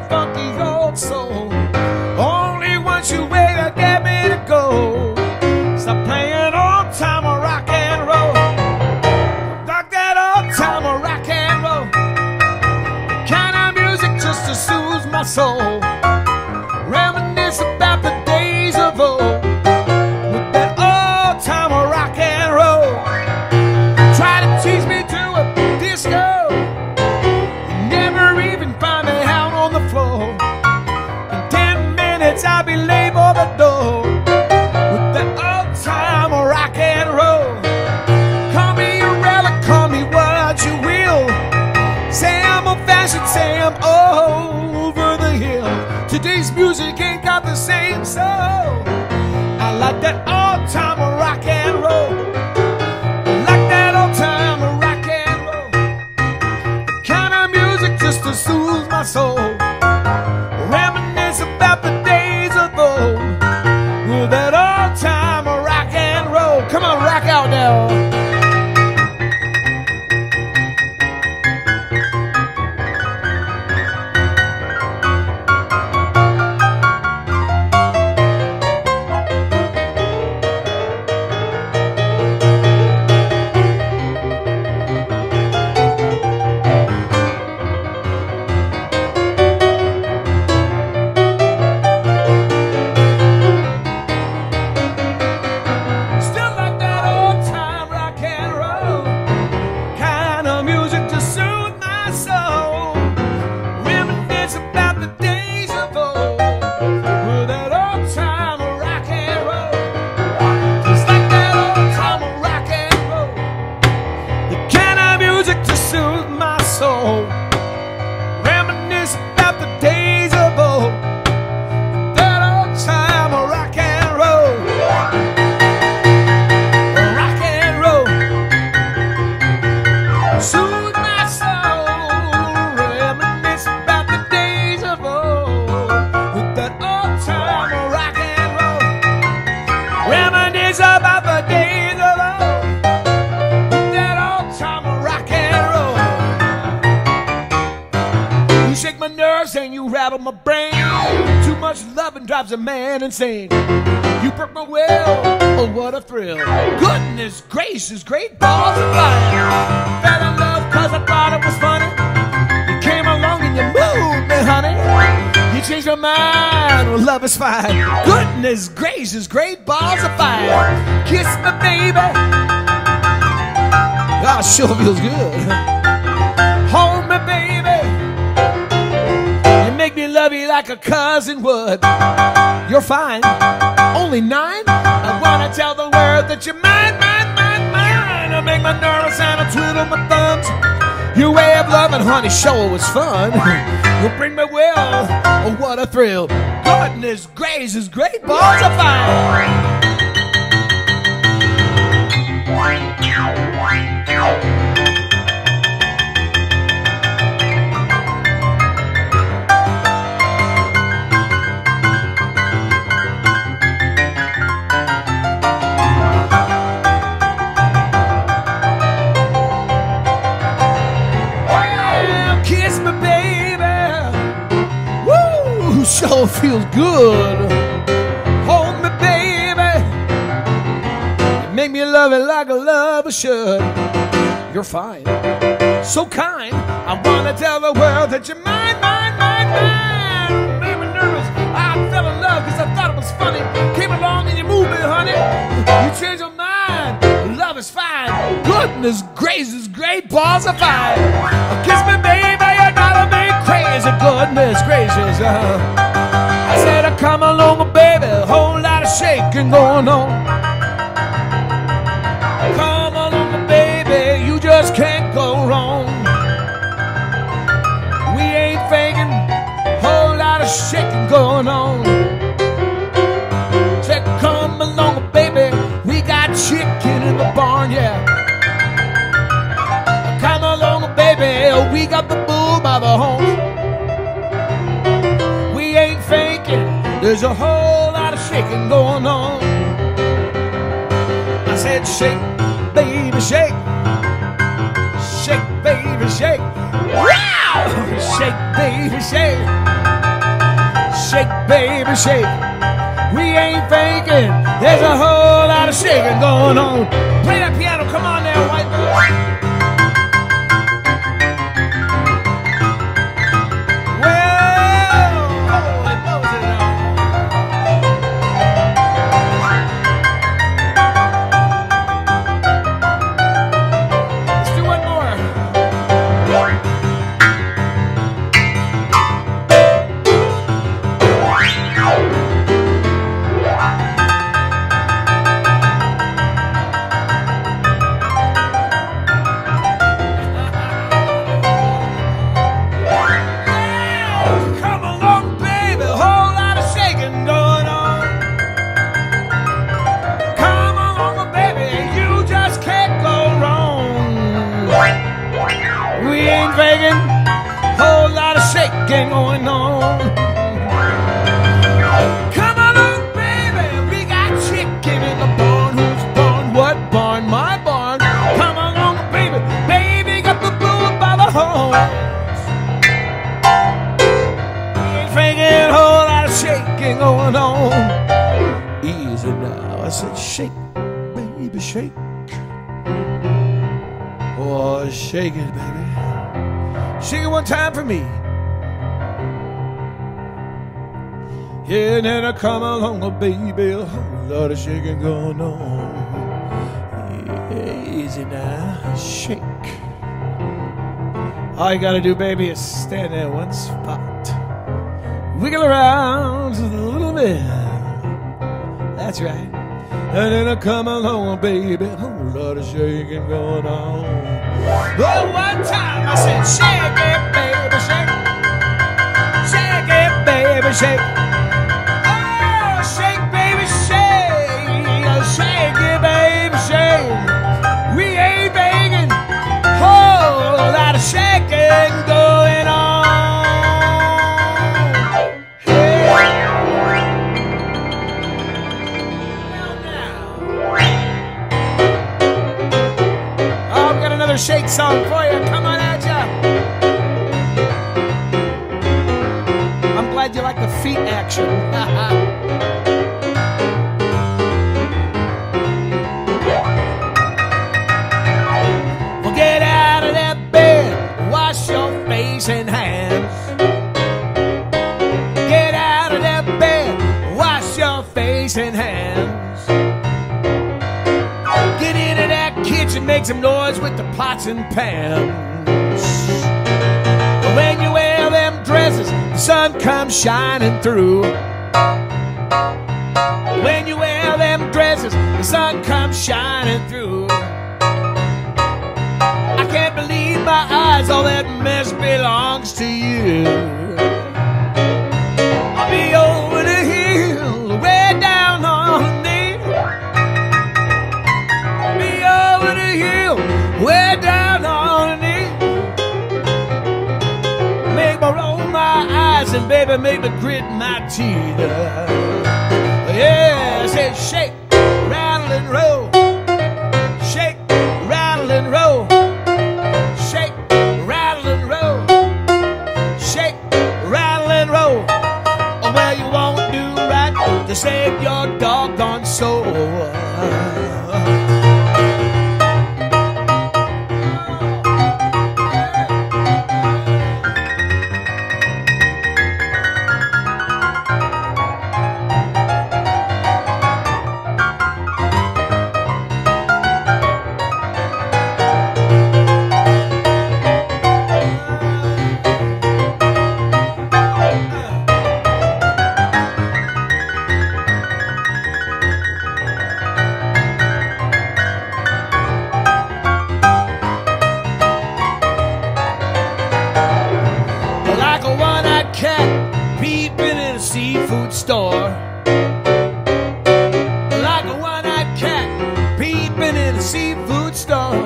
funky old soul. Only once you wait to get me to go. Stop playing old time rock and roll. Like that old time rock and roll. The kind of music just to soothe my soul. Reminisce about the days of old. With that old time rock and roll. Try to tease me to a disco. Never even find me out on the floor. In 10 minutes I'll be late for the door. With that old time rock and roll. Call me a relic, call me what you will. Say I'm old fashioned, say I'm over the hill. Today's music ain't got the same soul. I like that old time rock and roll. I like that old time rock and roll. The kind of music just to soothe my soul. Reminisce about the days of old. With that old time rock and roll. Come on, rock out now. Reminisce about the days of old. That old time rock and roll. Rock and roll. Soothe my soul. Reminisce about the days of old. With that old time rock and roll. Reminisce about the days of old. With that old time rock and roll. Shake my nerves and you rattle my brain. Too much loving drives a man insane. You broke my will, oh what a thrill. Goodness gracious, great balls of fire. Fell in love cause I thought it was funny. You came along and you moved me, honey. You changed my mind, well love is fine. Goodness gracious, great balls of fire. Kiss me baby. Ah, sure feels good. Hold me baby. Make me love you like a cousin would. You're fine, only 9. I wanna tell the world that you're mine, mine, mine, mine. I make my nervous and I twiddle my thumbs. Your way of loving, honey, sure was fun. You'll bring me will, oh what a thrill. Goodness gracious, great balls of fire. Sure feels good. Hold me, baby. Make me love it like a lover should. You're fine, so kind. I wanna tell the world that you're mine, mine, mine, mine. Made me nervous. I fell in love because I thought it was funny. Came along and you moved me, honey. You changed your mind. Love is fine. Goodness gracious, great balls of fire. Kiss me, baby. You gotta make crazy. Goodness gracious. I said, come along, baby, a whole lot of shaking going on. Come along, baby, you just can't go wrong. We ain't faking, whole lot of shaking going on. Said, come along, baby, we got chicken in the barn, yeah. Come along, baby, we got the bull by the horn. There's a whole lot of shaking going on. I said, shake, baby, shake. Shake, baby, shake. Wow! Shake, baby, shake. shake, baby, shake. We ain't faking. There's a whole lot of shaking going on. Play that piano. Come on now, white boy. Whole lot of shaking going on. Come on, baby, we got chicken in the barn. Who's barn? What barn? My barn. Come on, baby, baby got the bull by the horns. We ain't faking, whole lot of shaking going on. Easy now, I said shake, baby, shake. Oh, shake it, baby. Shake it one time for me. Yeah, and then I come along, oh baby, a whole lot of shaking going on. Yeah, easy now, shake. All you gotta do, baby, is stand there in one spot. Wiggle around just a little bit. That's right. And then I come along, oh baby, a whole lot of shaking going on. Well, one time I said, shake it, baby, shake. Shake it, baby, shake. Oh, shake, baby, shake. Shake it, baby, shake. We ain't begging. Whole lot of shaking going on. Hey. Another shake song for you. Come on at ya. I'm glad you like the feet action. Well, get out of that bed, wash your face and hands. Get out of that bed, wash your face and hands. Get into that kitchen, make some noise with the pots and pans. When you wear them dresses, the sun comes shining through. When you wear them dresses, the sun comes shining through. I can't believe my eyes, all that mess belongs to you. I'll be over the hill, way down on the knee. Way down on the knee. Make me roll my eyes and baby make me grit my teeth. Yeah, I said shake, rattle and roll. Shake, rattle and roll. Shake, rattle and roll. Shake, rattle and roll. Well, you won't do right to save your doggone soul. Cat peeping in a seafood store. Like a one-eyed cat peeping in a seafood store.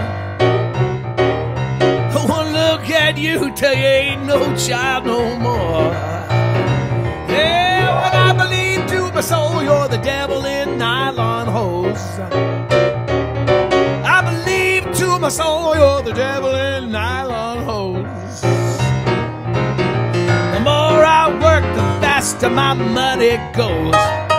One look at you till you ain't no child no more. Yeah, when I believe to my soul you're the devil in nylon hose. I believe to my soul you're the devil in nylon hose. The more I work, the faster rest of my money goes.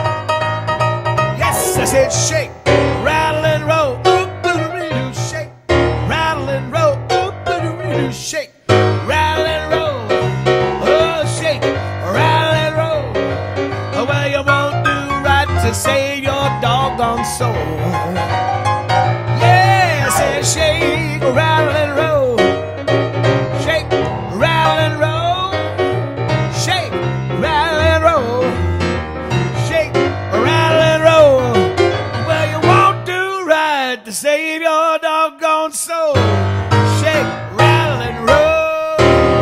Yes, I said shake, rattle and roll, oop-a-doo-doo, shake, rattle and roll, oop-a-doo-doo, shake, rattle and roll, oh shake, rattle and roll. Well, you won't do right to save your doggone soul. Yeah, I said shake, rattle and roll, shake, rattle and roll, shake, rattle and roll, shake, rattle and roll. Well, you won't do right to save your doggone soul. Shake, rattle and roll.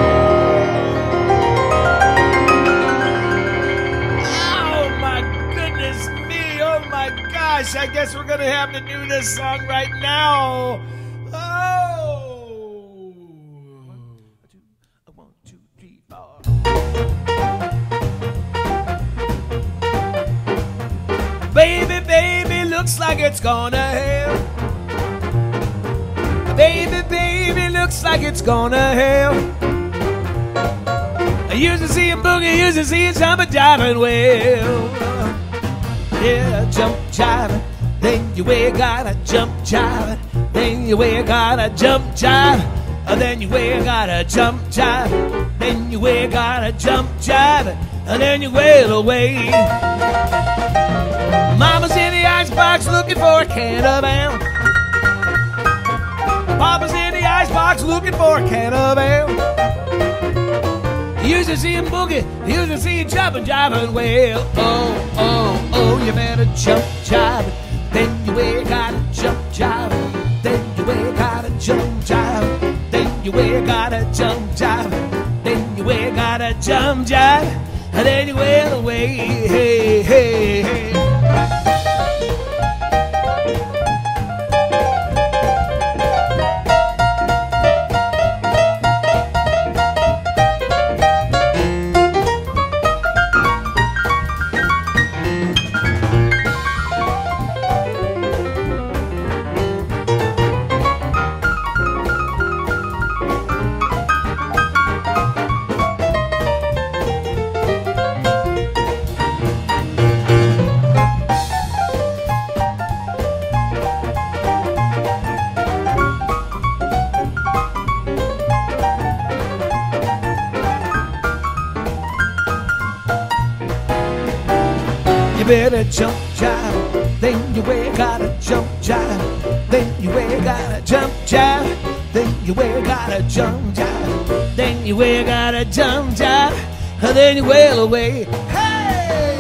Oh my goodness me, oh my gosh, I guess we're gonna have to do this song right now. Oh. 1, 2, 3, 4. Baby, baby, looks like it's gonna hell. Baby, baby, looks like it's gonna hell. I used to see him boogie, used to see him jumping, jiving well. Yeah, jump, jiving, then you wear gotta jump, jiving, then you wear gotta jump, jive, then you wear gotta jump, jive, then you wear gotta jump, jive, and then you wail away. Mama's in the icebox looking for a can of ale. Papa's in the icebox looking for a can of ale. You used to see him boogie, you used to see him jumping, jiving well. Oh, oh, oh, you better jump, jive, then you wear gotta jump, jive, then you wear gotta jump, jive, then you wear gotta jump, jive, then you wear gotta jump, jive, and then you wail away. Hey, hey, hey. You better jump, jive, then you wear gotta jump, jive, then you wear gotta jump, jive, then you wear gotta jump, jive, then you wear gotta jump, jive, and then you wail away. Hey!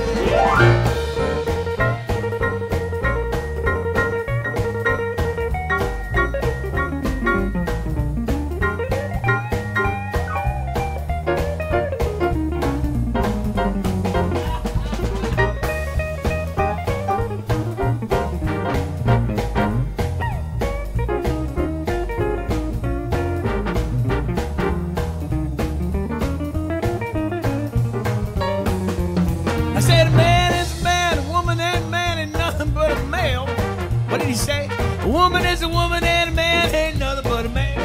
I said a man is a man, a woman and a man ain't nothing but a male. What did he say? A woman is a woman and a man ain't nothing but a man.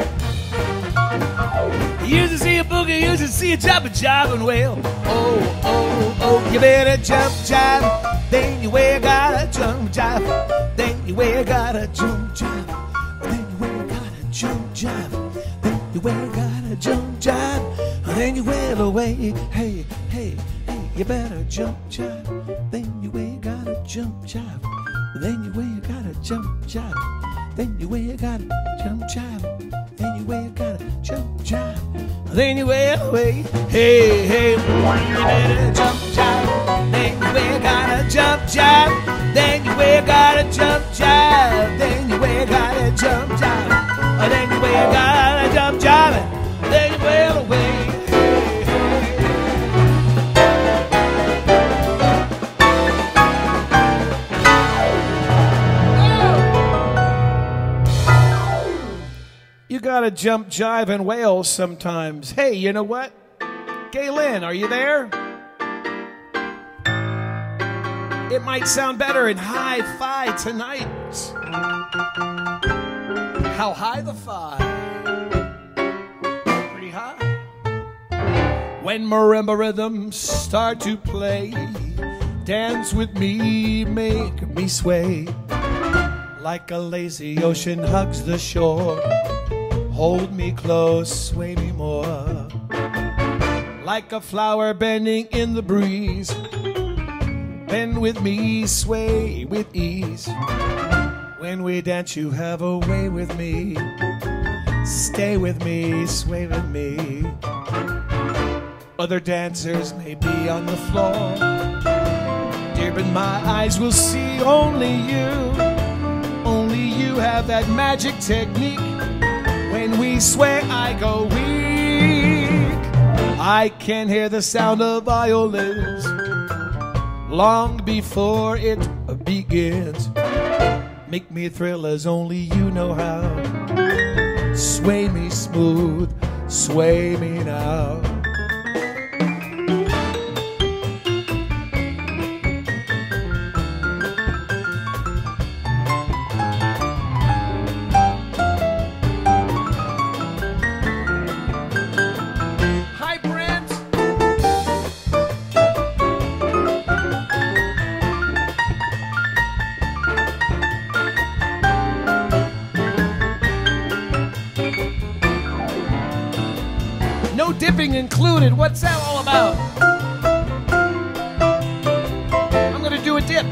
You used to see a boogie, you used to see a jumping, jiving well. Oh, oh, oh, you better jump, jive, then you wear gotta jump, jive, then you wear gotta jump, jive, then you wear gotta jump, jive, then you wear gotta jump, jive, then you wail away. Hey, hey. You better jump, jive, then you ain't gotta jump, jive, then you ain't gotta jump, jive, then you ain't gotta jump, jive, then you ain't gotta jump, jive, then you ain't away. Hey, hey, you better jump, jive, then you ain't gotta jump, jive, then you ain't gotta jump, jive, then you ain't gotta jump, jive, then you ain't gotta jump, jive, then you wail away. You gotta jump, jive, and wail sometimes. Hey, you know what? Galen, are you there? It might sound better in hi-fi tonight. How high the fi? Pretty high. When marimba rhythms start to play, dance with me, make me sway. Like a lazy ocean hugs the shore, hold me close, sway me more. Like a flower bending in the breeze, bend with me, sway with ease. When we dance, you have a way with me. Stay with me, sway with me. Other dancers may be on the floor, dear, but my eyes will see only you. Only you have that magic technique. When we sway, I go weak. I can hear the sound of violins long before it begins. Make me thrill as only you know how. Sway me smooth, sway me now. Hi, Brent. No dipping included. What's that all about? I'm gonna do a dip.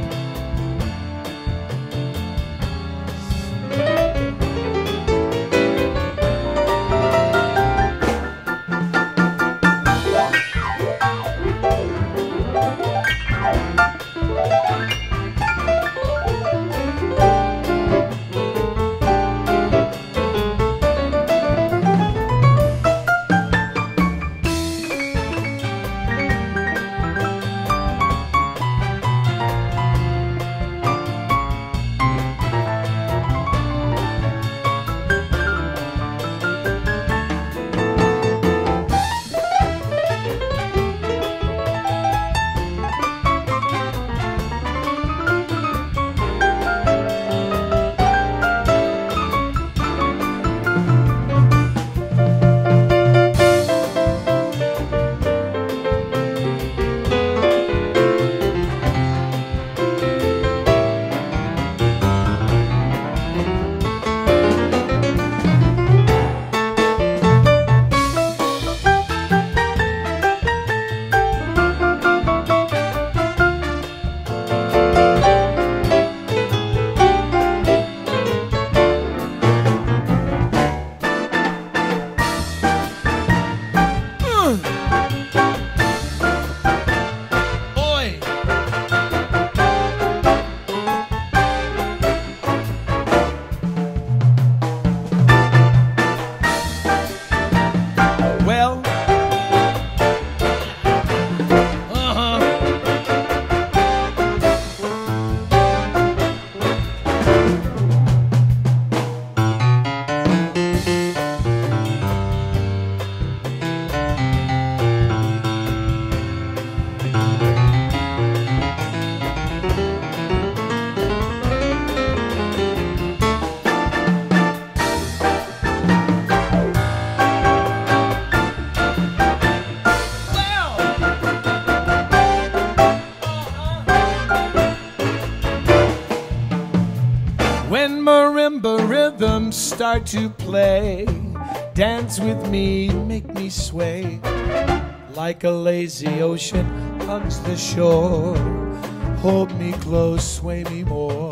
When marimba rhythms start to play, dance with me, make me sway. Like a lazy ocean hugs the shore, hold me close, sway me more.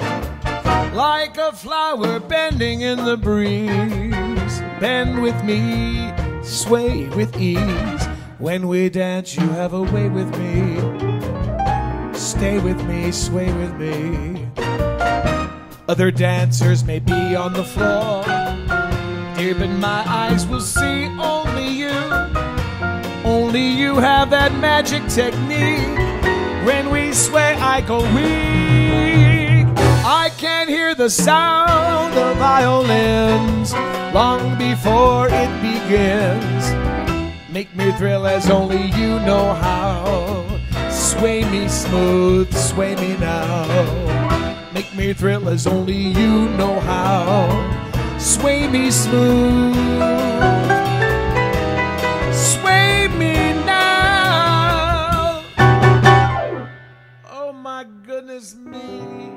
Like a flower bending in the breeze, bend with me, sway with ease. When we dance, you have a way with me. Stay with me, sway with me. Other dancers may be on the floor, dear, but my eyes will see only you. Only you have that magic technique. When we sway, I go weak. I can hear the sound of violins long before it begins. Make me thrill as only you know how. Sway me smooth, sway me now. Make me thrill as only you know how. Sway me smooth, sway me now. is me.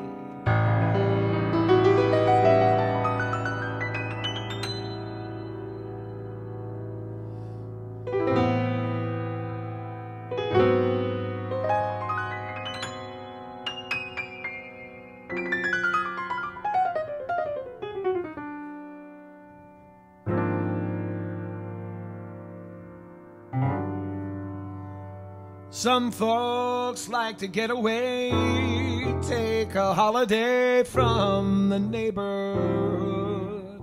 Some folks like to get away, take a holiday from the neighborhood,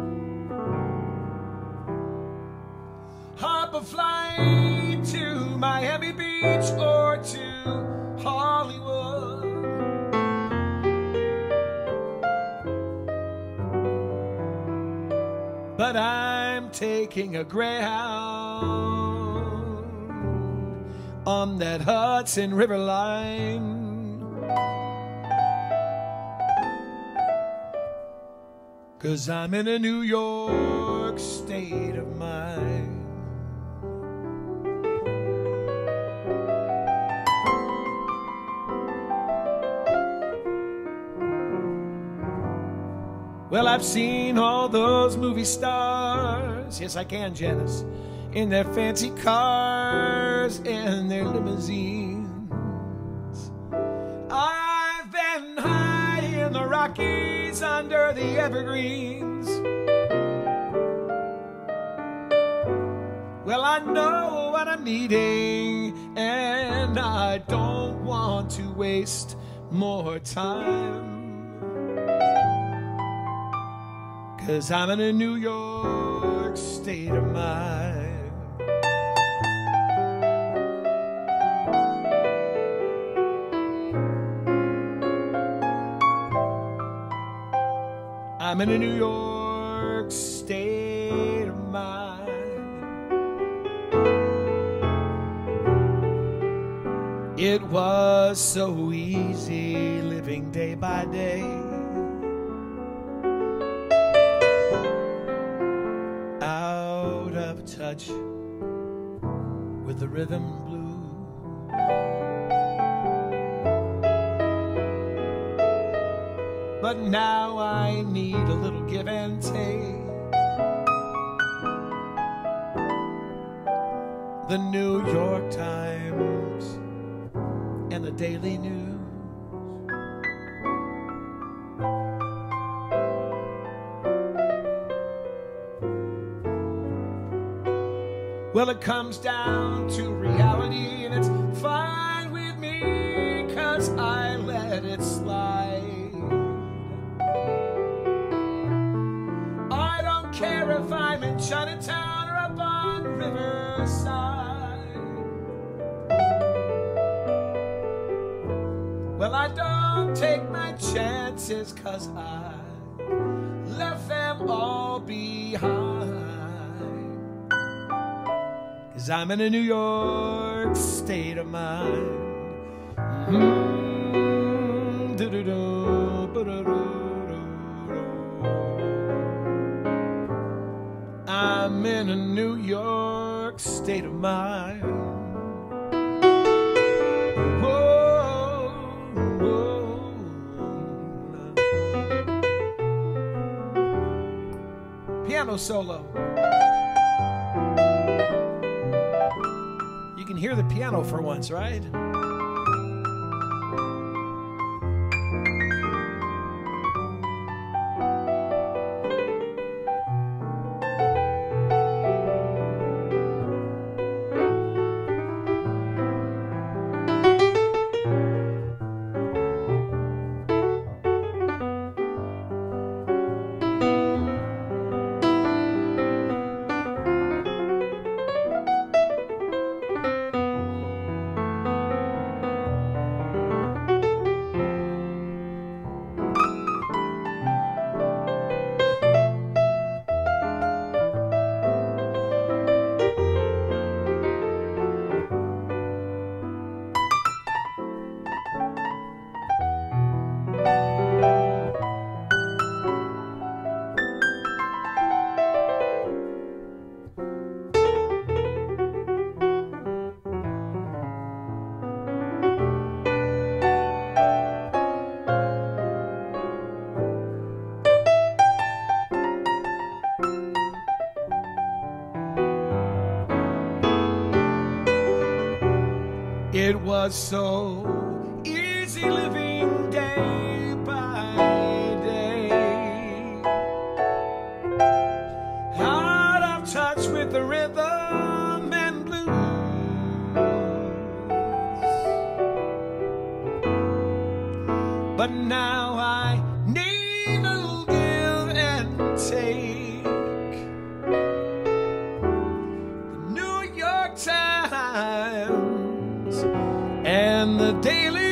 hop a flight to Miami Beach or to Hollywood. But I'm taking a Greyhound on that Hudson River line, 'cause I'm in a New York state of mind. Well, I've seen all those movie stars, yes I can, Janice, in their fancy cars and their limousines. I've been high in the Rockies under the evergreens. Well, I know what I'm needing, and I don't want to waste more time, 'cause I'm in a New York state of mind. I'm in a New York state of mind. It was so easy living day by day, out of touch with the rhythm blues. But now I need a little give and take. The New York Times and the Daily News. Well, it comes down to reality, and it's fine with me, 'cause I let it slide. I don't care if I'm in Chinatown or up on Riverside. Well, I don't take my chances, 'cause I left them all behind. 'Cause I'm in a New York state of mind. I'm in a New York state of mind. Whoa, whoa. Piano solo. You can hear the piano for once, right? was so easy living day by day, out of touch with the rhythm and blues. But now I need a little give and take. The New York Times and the Daily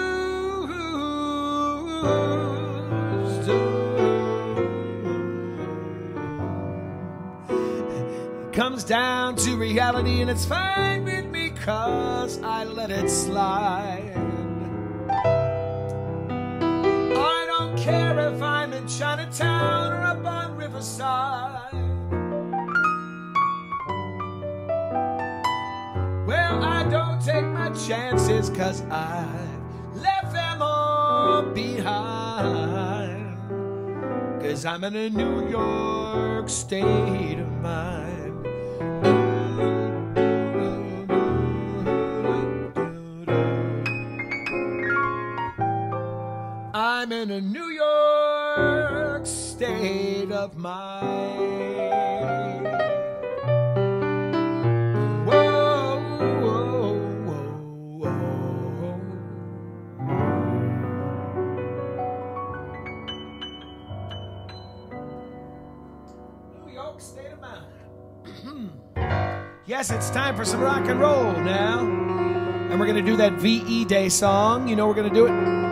News comes down to reality, and it's fine with me 'cause I let it slide. I don't care if I'm in Chinatown or up on Riverside. Well, I don't take my chances 'cause I've left them all behind. 'Cause I'm in a New York state of mind. I'm in a New York state of mind. Whoa, whoa, whoa, whoa. New York state of mind. Yes, it's time for some rock and roll now. And we're going to do that VE Day song. You know we're going to do it.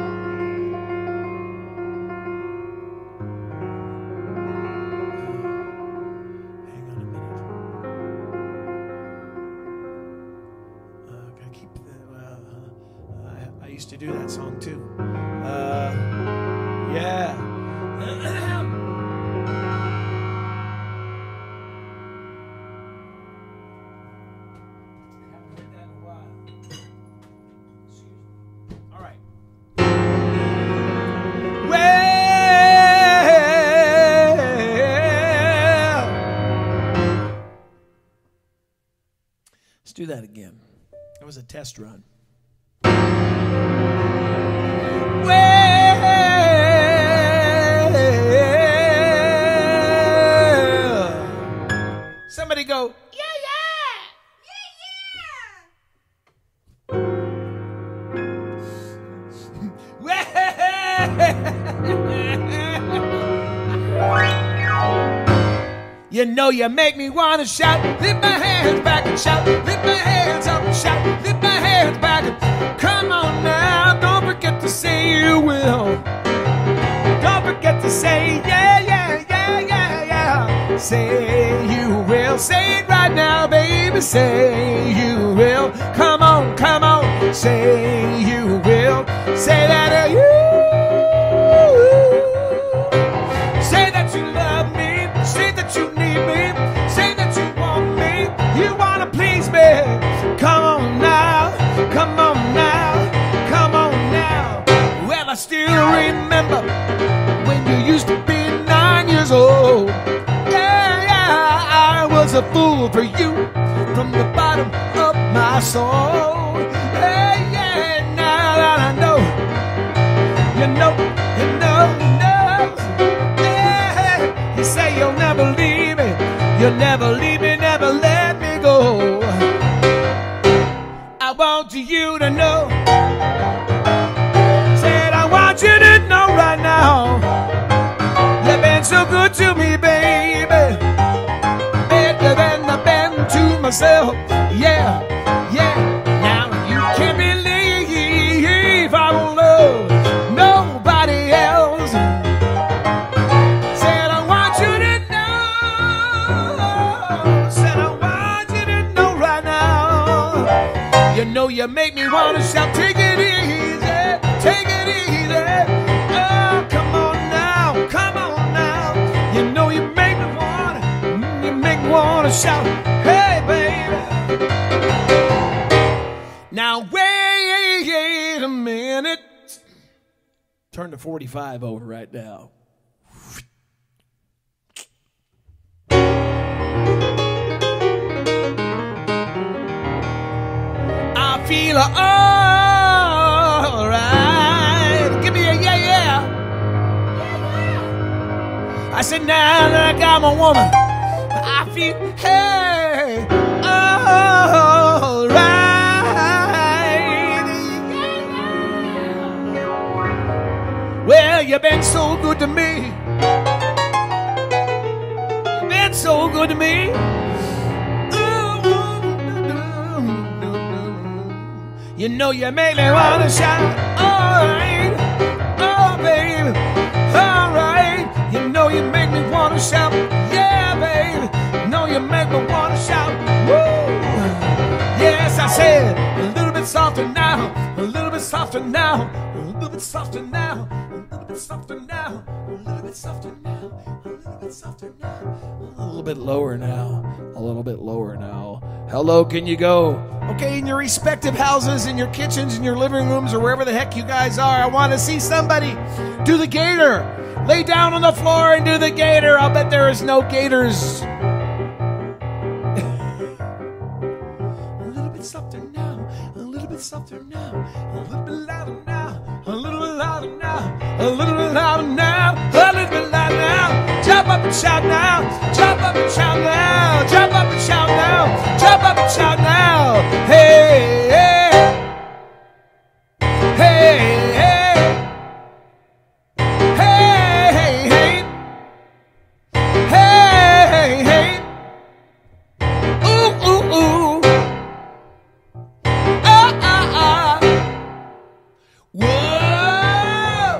I used to do that song too. Yeah. All right. Well, let's do that again. That was a test run. Well, somebody go, yeah, yeah, yeah, yeah. You know you make me want to shout, lift my hands back and shout, lift my hands up and shout, lift my hands back and come on now, don't forget to say you will. Don't forget to say yeah, yeah, yeah, yeah, yeah. Say you will, say it right now, baby, say you will. Come on, say you will. Say that you. Say that you love me, say that you need me, say that you want me, you wanna please me. Come on now, come on now, come on now. Well, I still remember when you used to be 9 years old. Yeah, yeah, I was a fool for you from the bottom of my soul. Hey, yeah, now that I know, you know, you know, you know. You say you'll never leave me, you'll never leave me, never let me go. I want you to know, said I want you to know right now, you've been so good to me, baby, better than I've been to myself. Yeah, yeah, now you can't believe I will love nobody else. You know you make me want to shout, take it easy, take it easy. Oh, come on now, come on now. You know you make me want to shout, hey baby. Now wait a minute. Turn to 45 over right now. I feel said, now that I got my woman, I feel, hey, all right. Well, you've been so good to me. You've been so good to me. You know you make me wanna shout, alright, oh baby, alright. You know you make me wanna shout, yeah baby. You know you make me wanna shout, woo. Yes, I said, a little bit softer now, a little bit softer now, a little bit softer now, a little bit softer now, a little bit softer now, a little bit softer now, a little bit lower now, a little bit lower now. How low can you go? Okay, in your respective houses, in your kitchens, in your living rooms, or wherever the heck you guys are, I want to see somebody do the gator. Lay down on the floor and do the gator. I'll bet there is no gators. A little bit softer now, a little bit softer now, a little bit louder now, a little bit louder now, a little bit louder now, a little bit louder now. Jump up and shout now, jump up and shout now, jump up and shout now, jump up and shout now. Hey, hey, hey, hey, hey, hey, hey, hey, hey. Ooh, ooh, ooh. Ah, ah, ah. Whoa.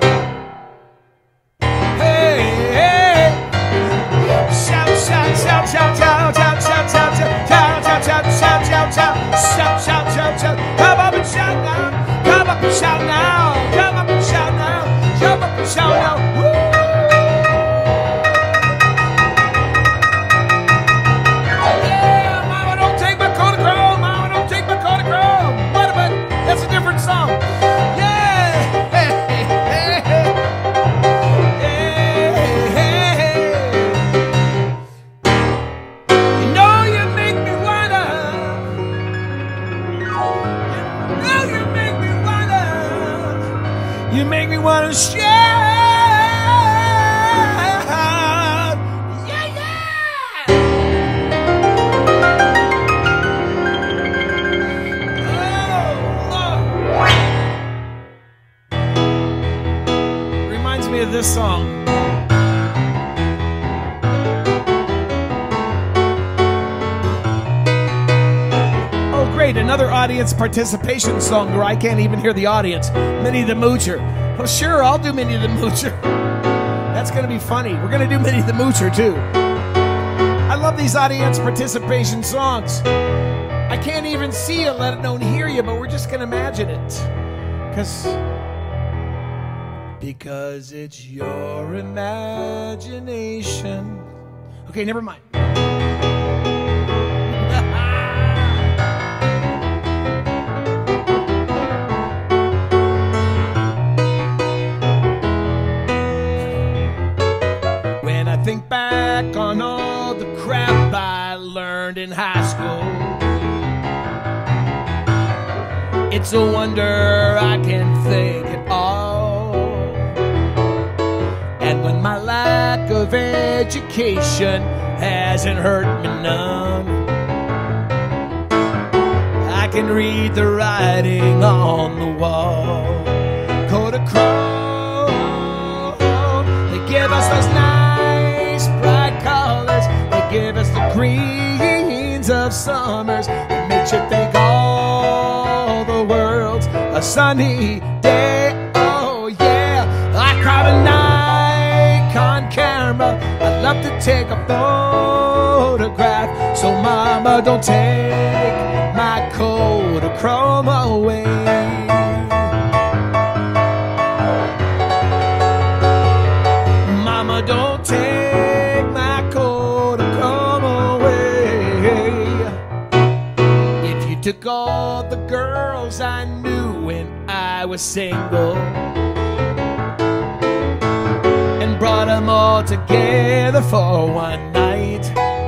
Hey, hey. Shout, shout, shout, shout, shout, shout, shout, shout, shout, shout, shout, shout, shout, shout, shout, shout, shout, shout. Come up and shout now. Come up and shout now. Come up and shout now. Jump up and shout now. Woo! Yeah, mama, don't take my Kodachrome. Mama, don't take my Kodachrome. What about? That's a different song. Yeah. Hey, hey, hey, hey. Hey, hey, hey. You know you make me wanna. You make me wanna shout. Yeah, yeah. Oh, Lord. Reminds me of this song. Great, another audience participation song where I can't even hear the audience. Minnie the Moocher. Well, sure, I'll do Minnie the Moocher. That's going to be funny. We're going to do Minnie the Moocher, too. I love these audience participation songs. I can't even see you, let alone hear you, but we're just going to imagine it. Because it's your imagination. Okay, never mind. Think back on all the crap I learned in high school. It's a wonder I can think at all. And when my lack of education hasn't hurt me none, I can read the writing on the wall. Kodachrome, they give us those nice bright colors. They give us the greens of summers that makes you think all the world's a sunny day. Oh yeah, I caught a Nikon camera. I'd love to take a photograph. So mama, don't take my Kodachrome away. Mama, don't take my Kodachrome away. If you took all the girls I knew when I was single and brought them all together for one night,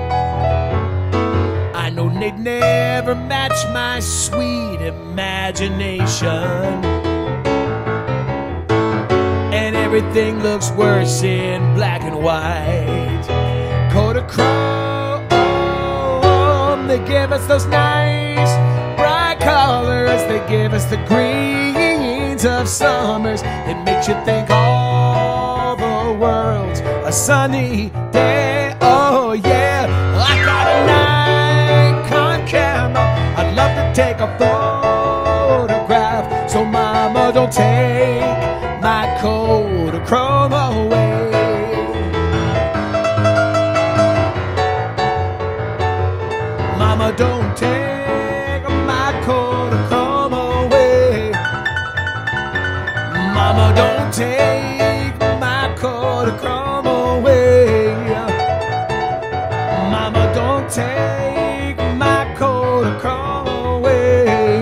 I know they'd never match my sweet imagination. And everything looks worse in black and white. Kodachrome, they give us those nice bright colors. They give us the greens of summers. It makes you think all the world's a sunny day. Oh yeah, I got a Nikon camera. I'd love to take a photograph. So mama, don't take my Kodachrome away. Mama, don't take my Kodachrome away. Mama, don't take my Kodachrome away. Mama, don't take my Kodachrome away.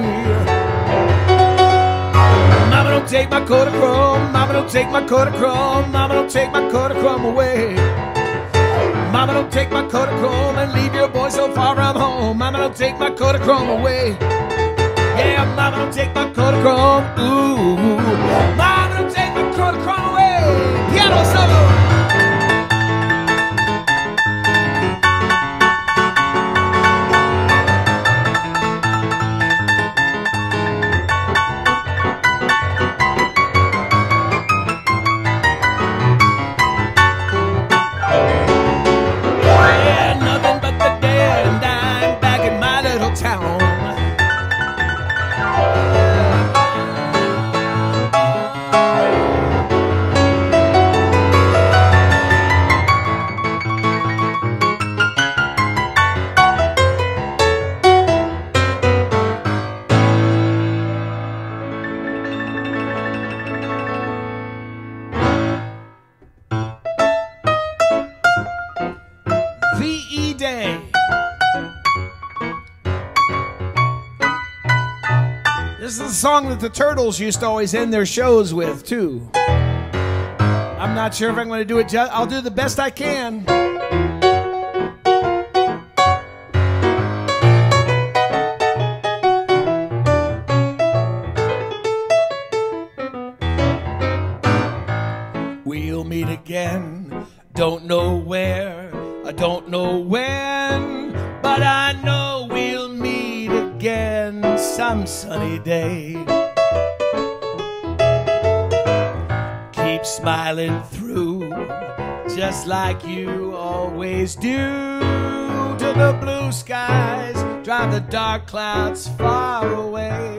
Mama, don't take my Kodachrome. Mama, don't take my Kodachrome. Mama, don't take my Kodachrome away. Mama, don't take my Kodachrome and leave your boy so far from home. Mama, don't take my Kodachrome away. Yeah, mama, don't take my Kodachrome. Ooh, mama, don't take my Kodachrome away. Piano solo. VE Day. This is a song that the Turtles used to always end their shows with, too. I'm not sure if I'm going to do it. I'll do the best I can. We'll meet again. Don't know where. I don't know when, but I know we'll meet again some sunny day. Keep smiling through, just like you always do, till the blue skies drive the dark clouds far away.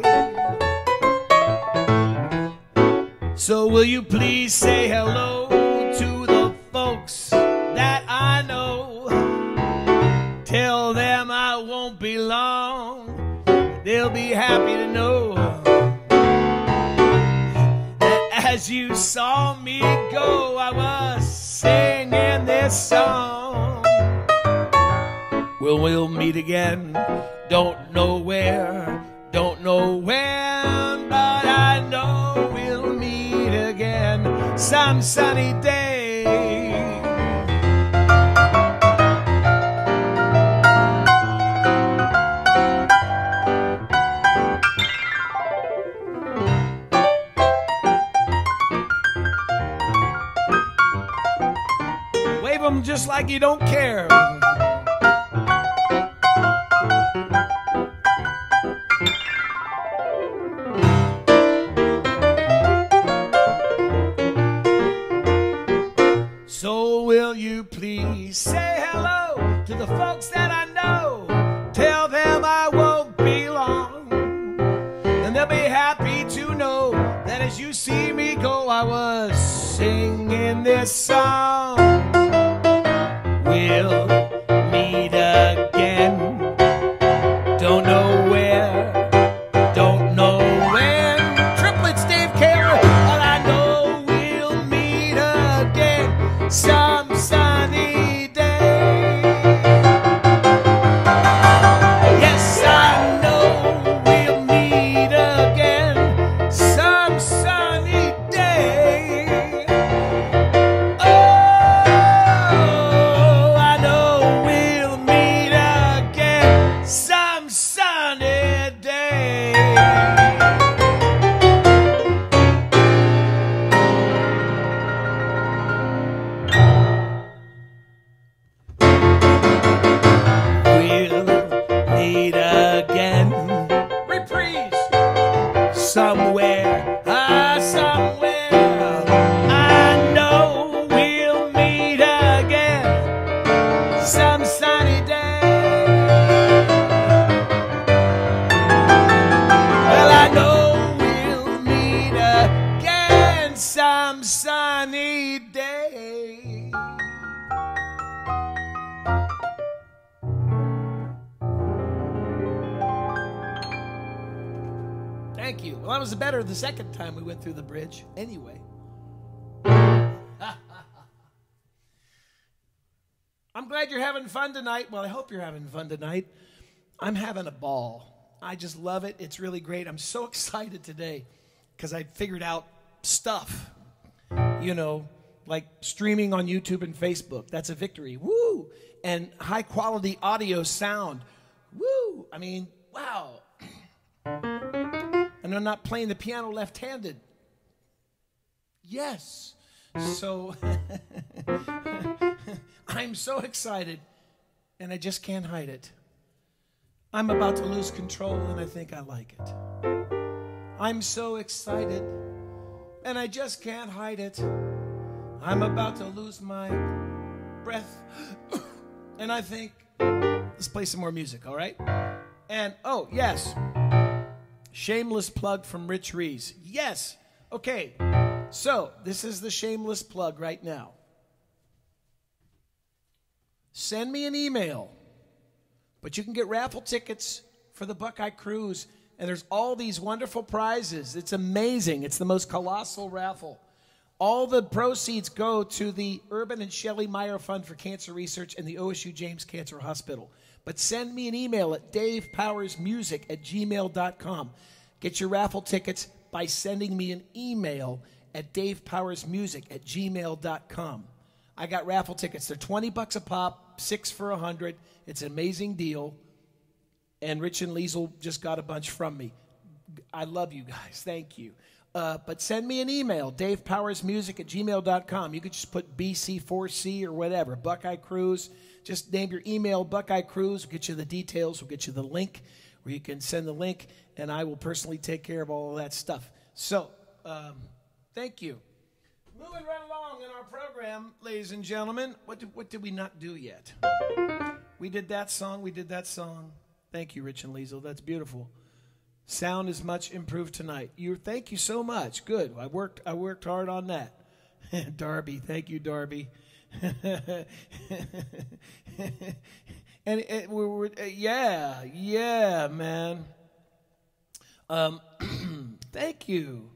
So will you please say hello to the folks that I know? Tell them I won't be long. They'll be happy to know that as you saw me go, I was singing this song. We'll meet again. Don't know where, don't know when, but I know we'll meet again some sunny day. Wave them just like you don't care. So will you please say hello to the folks that I know? Tell them I won't be long, and they'll be happy to know that as you see me go, I was singing this song. We'll meet again. Don't know where, don't know when. Triplets, Dave Kaler, but I know we'll meet again some sunny day. Yes, I know we'll meet again some sunny day. Oh, Thank you. Well, that was better the second time we went through the bridge. Anyway. I'm glad you're having fun tonight. Well, I hope you're having fun tonight. I'm having a ball. I just love it. It's really great. I'm so excited today because I figured out stuff, you know, like streaming on YouTube and Facebook. That's a victory. Woo! And high quality audio sound. Woo! I mean, wow. And I'm not playing the piano left-handed. Yes. So I'm so excited, and I just can't hide it. I'm about to lose control, and I think I like it. I'm so excited, and I just can't hide it. I'm about to lose my breath, and I think, let's play some more music, all right? And, oh, yes, shameless plug from Rich Rees. Yes, okay, so this is the shameless plug right now. Send me an email, but you can get raffle tickets for the Buckeye Cruise, and there's all these wonderful prizes. It's amazing. It's the most colossal raffle. All the proceeds go to the Urban and Shelley Meyer Fund for Cancer Research and the OSU James Cancer Hospital. But send me an email at davepowersmusic@gmail.com. Get your raffle tickets by sending me an email at davepowersmusic@gmail.com. I got raffle tickets. They're $20 a pop, 6 for $100. It's an amazing deal. And Rich and Liesel just got a bunch from me. I love you guys. Thank you. But send me an email, davepowersmusic@gmail.com. You could just put BC4C or whatever, Buckeye Cruise. Just name your email, Buckeye Cruise. We'll get you the details. We'll get you the link where you can send the link, and I will personally take care of all of that stuff. So, thank you. Moving right along in our program, ladies and gentlemen, what did we not do yet? We did that song. We did that song. Thank you, Rich and Liesel. That's beautiful. Sound is much improved tonight. Thank you so much. Good. I worked hard on that. Darby, thank you, Darby. And yeah, man. Thank you.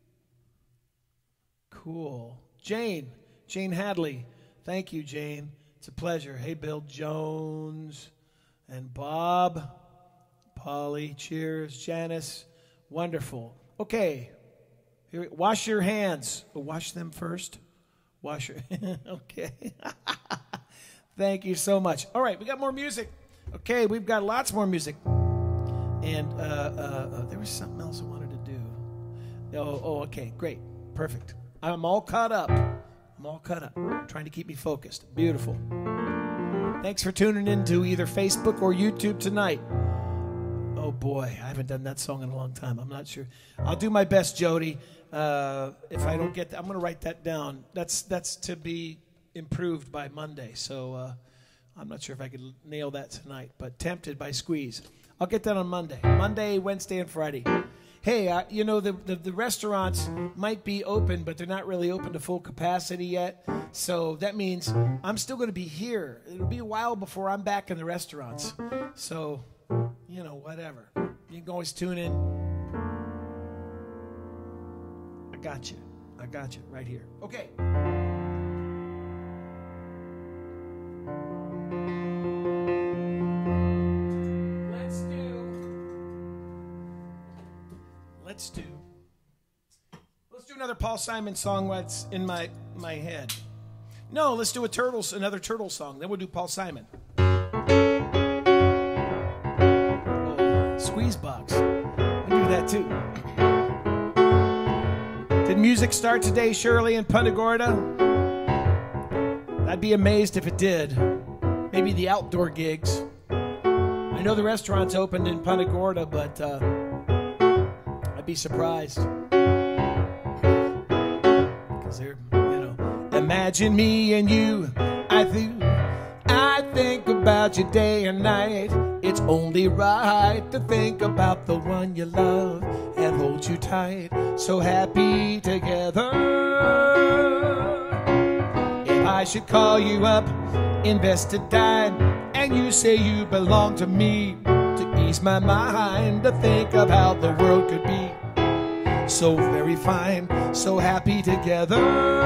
Cool. Jane Hadley. Thank you, Jane. It's a pleasure. Hey, Bill Jones and Bob, Polly, cheers, Janice. Wonderful. Okay. Here, wash your hands. Wash them first. Wash your okay. Thank you so much. All right, we got more music. Okay, we've got lots more music. And there was something else I wanted to do. Okay, great. Perfect. I'm all caught up. Trying to keep me focused. Beautiful. Thanks for tuning in to either Facebook or YouTube tonight. Oh, boy. I haven't done that song in a long time. I'm not sure. I'll do my best, Jody. If I don't get that, I'm going to write that down. That's to be improved by Monday. So I'm not sure if I could nail that tonight. But Tempted by Squeeze. I'll get that on Monday. Monday, Wednesday, and Friday. Hey, you know, the restaurants might be open, but they're not really open to full capacity yet. So that means I'm still going to be here. It'll be a while before I'm back in the restaurants. So, you know, whatever. You can always tune in. I got you right here. Okay. Let's do another Paul Simon song that's in my head. No, let's do another Turtle song. Then we'll do Paul Simon. Oh, Squeeze Box. I'll do that too. Did music start today, Shirley, in Punta Gorda? I'd be amazed if it did. Maybe the outdoor gigs. I know the restaurants opened in Punta Gorda, but I'd be surprised. Because they're, you know, imagine me and you. I think about you day and night. It's only right to think about the one you love and hold you tight. So happy together. If I should call you up, invest a dime, and you say you belong to me, to frees my mind to think of how the world could be so very fine, so happy together.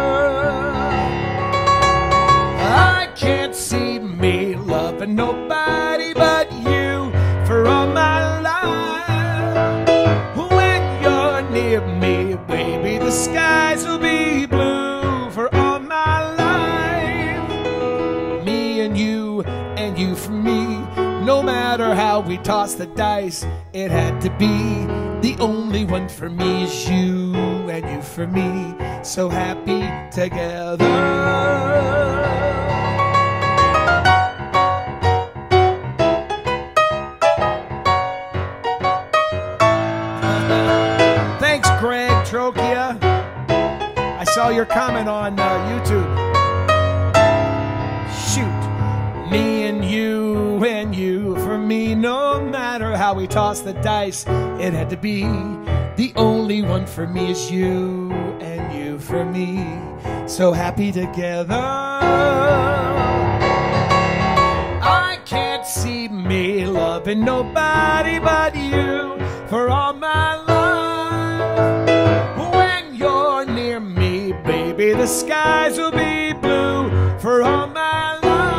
I can't see me loving nobody but you for all my life. When you're near me, baby, the skies will be blue for all my life. Me and you for me. No matter how we toss the dice, it had to be. The only one for me is you, and you for me. So happy together. Thanks, Greg Trokia. I saw your comment on YouTube. Shoot. Me and you for me. No matter how we toss the dice, it had to be. The only one for me is you, and you for me. So happy together. I can't see me loving nobody but you for all my life. When you're near me, baby, the skies will be blue for all my life.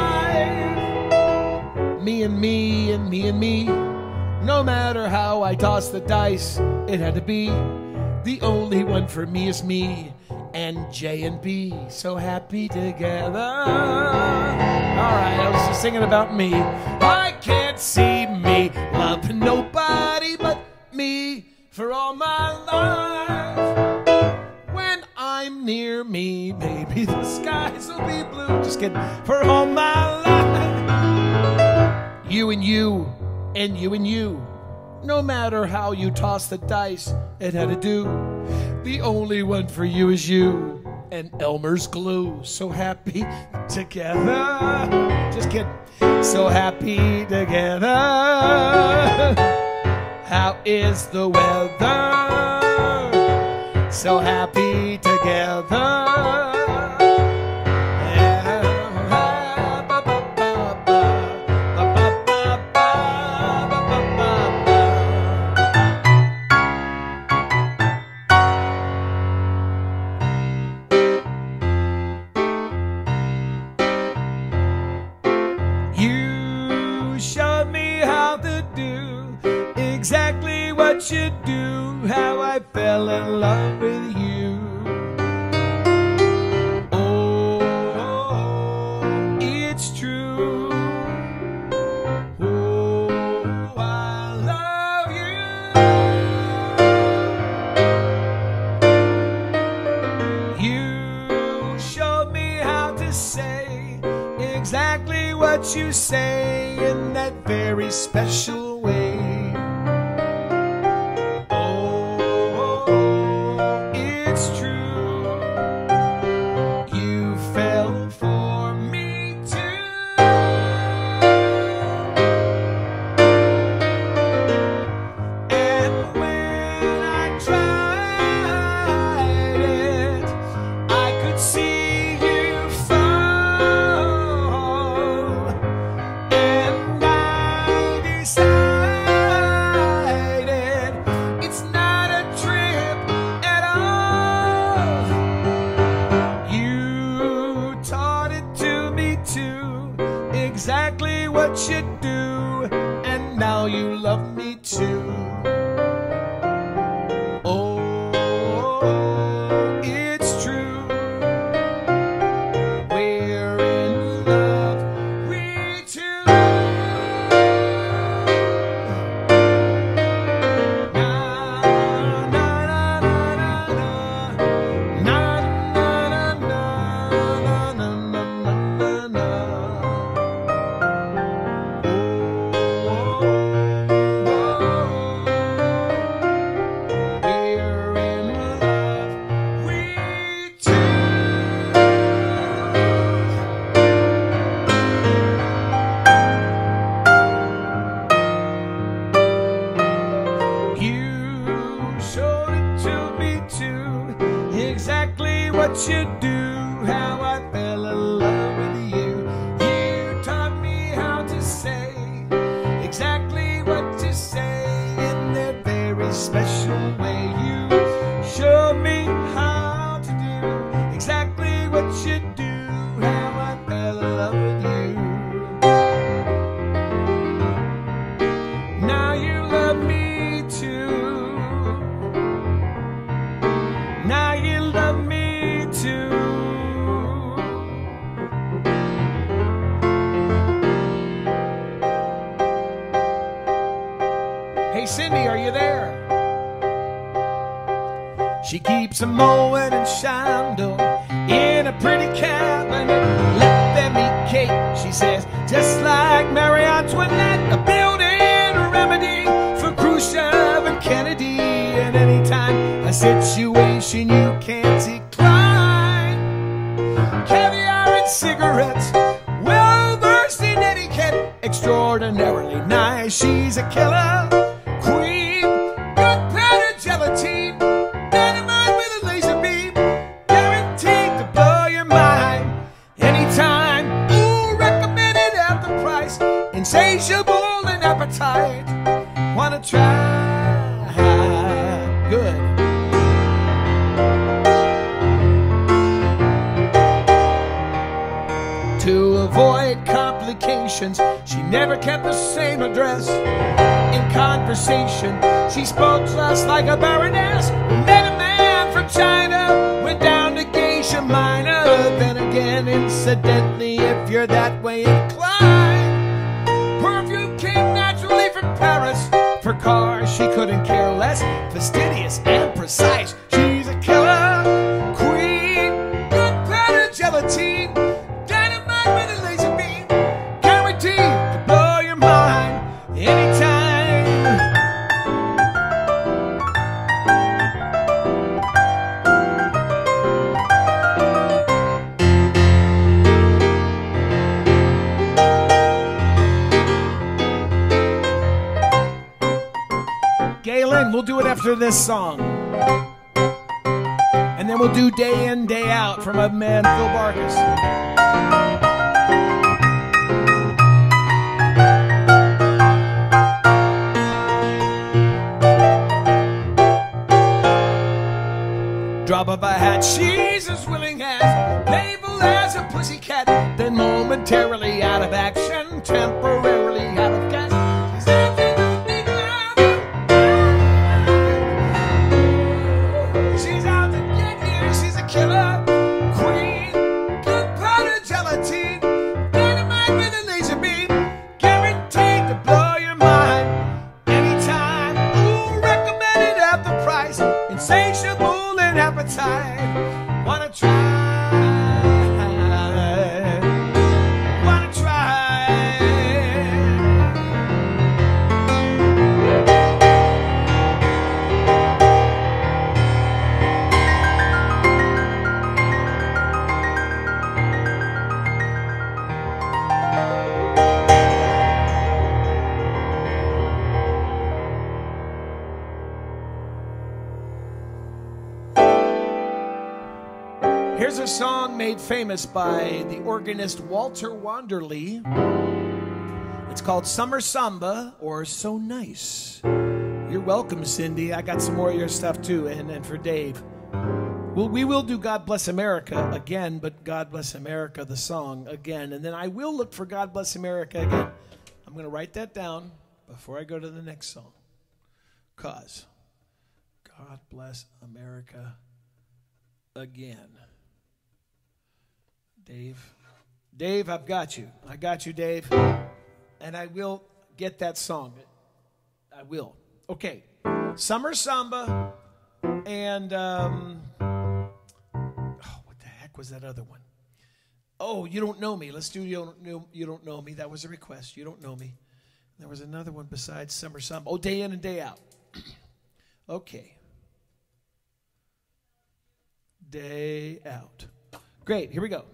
Me and me and me and me. No matter how I toss the dice, it had to be. The only one for me is me and J and B. So happy together. Alright, I was just singing about me. I can't see me loving nobody but me for all my life. When I'm near me, baby, the skies will be blue. Just kidding. For all my life. You and you and you and you. No matter how you toss the dice, it had to do. The only one for you is you and Elmer's glue. So happy together. Just kidding. So happy together. How is the weather? So happy together. Exactly what you do, how I fell in love with you. Oh, it's true. Oh, I love you. You showed me how to say exactly what you say in that very special way. Exactly what you do, and now you love me too. Oh, it's true. We're in love, we two. Na na na na na na na na na na na. Exactly what you do, how I fell in love with you. You taught me how to say exactly what to say. special way. You show me how to do exactly what you do. How I fell in love with you. Now you love me too. Now you love me too. Hey Cindy, are you there? She keeps a mowing and Shandor in a pretty cabin. Let them eat cake, she says, just like Marie Antoinette. A building remedy for Khrushchev and Kennedy. And anytime a situation you can't decline, caviar and cigarettes, well versed in etiquette, extraordinarily nice. She's a killer queen, good powdered gelatine, dynamite with a laser beam, guaranteed to blow your mind anytime. Ooh, recommended at the price, insatiable in appetite. Wanna try? Good. To avoid complications, she never kept the same address. In conversation, she spoke just like a baroness. We met a man from China, went down to Geisha Minor. Then again, incidentally, if you're that way inclined, perfume came naturally from Paris. For cars, she couldn't care less. Fastidious and precise, she's a killer queen, good pattern gelatine, dynamite with a laser beam, guaranteed to blow your mind anytime. Galen, we'll do it after this song. And then we'll do Day In, Day Out from my man Phil Barkus. Drop of a hat, she's as willing as playful as a pussycat. Then momentarily out of action, temporarily out of gas. She's absolutely grand. She's out to get you. She's a killer queen, good powder gelatine, dynamite with a laser beam, guaranteed to blow your mind anytime. Ooh, recommended at the price, insatiable in appetite. Wanna try? Wanna try? Here's a song made famous by the organist Walter Wanderley. It's called Summer Samba, or So Nice. You're welcome, Cindy. I got some more of your stuff too, and for Dave. Well, we will do God Bless America again, but God Bless America, the song, again. And then I will look for God Bless America again. I'm going to write that down before I go to the next song. Cause God Bless America again. Dave, I've got you. I got you, Dave. And I will get that song. I will. Okay. Summer Samba and, what the heck was that other one? Oh, You Don't Know Me. Let's do You Don't Know Me. That was a request. You Don't Know Me. There was another one besides Summer Samba. Oh, Day In and Day Out. Okay. Day Out. Great. Here we go.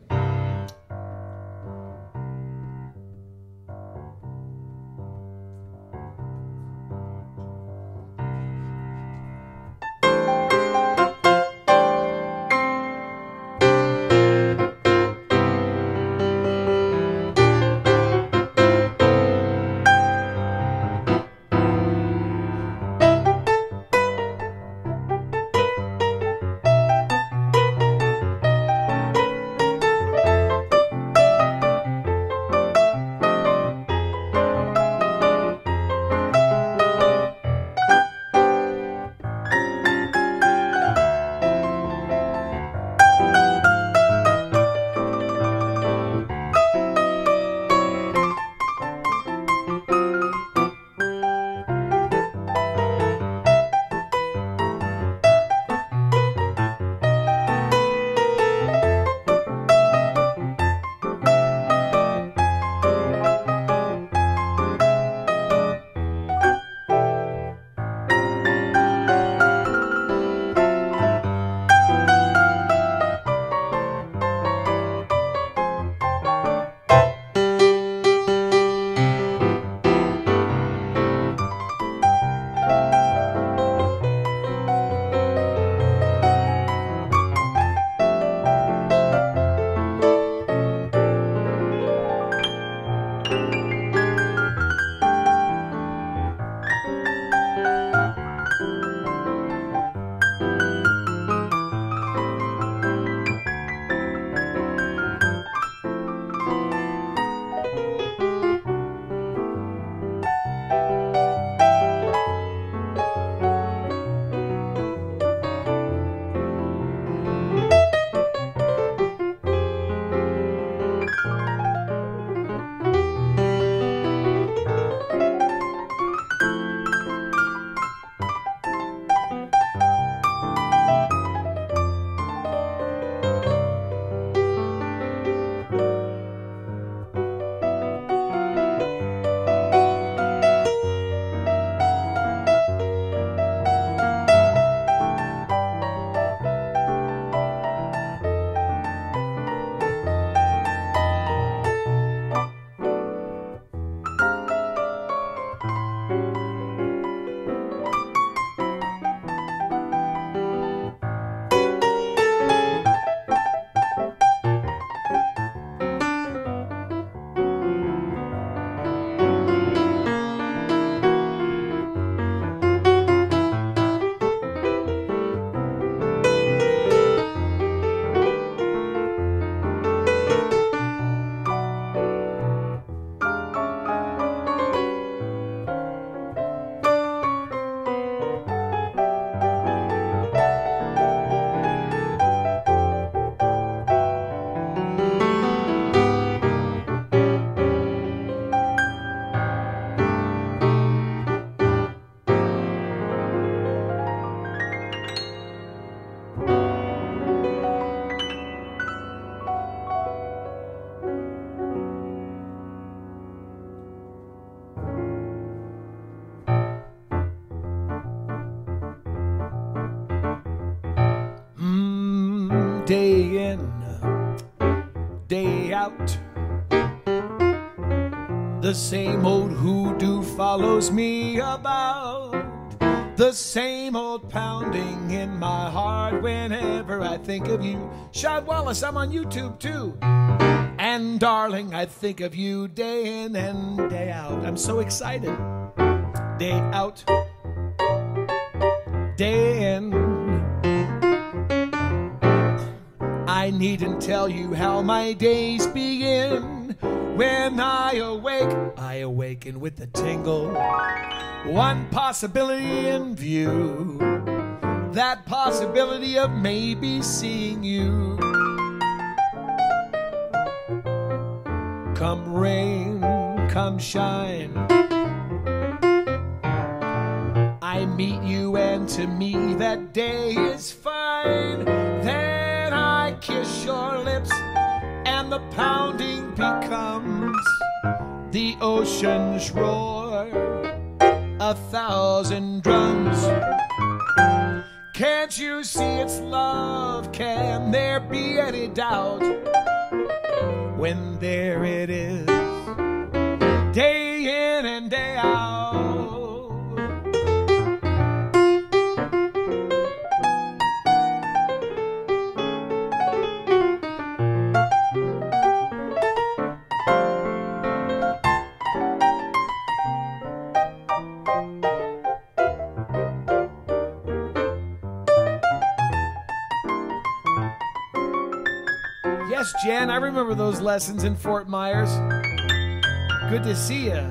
out. The same old hoodoo follows me about. The same old pounding in my heart whenever I think of you. Shad Wallace, I'm on YouTube too. And darling, I think of you day in and day out. I'm so excited. Day out, day in. I needn't tell you how my days begin. When I awaken with a tingle. One possibility in view, that possibility of maybe seeing you. Come rain, come shine, I meet you, and to me that day is fine. Then I kiss your lips and the pounding becomes the ocean's roar, 1,000 drums. Can't you see it's love? Can there be any doubt? When there it is, day in and day out. Yes, Jen, I remember those lessons in Fort Myers. Good to see you.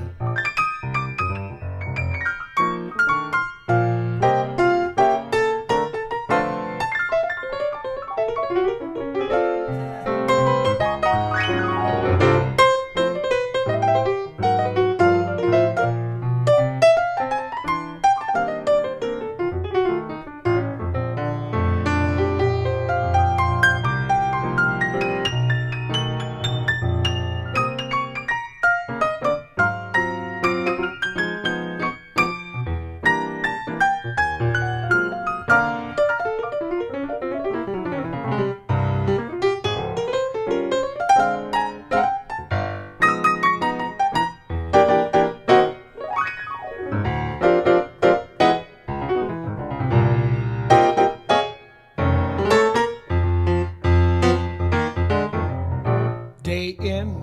Day in,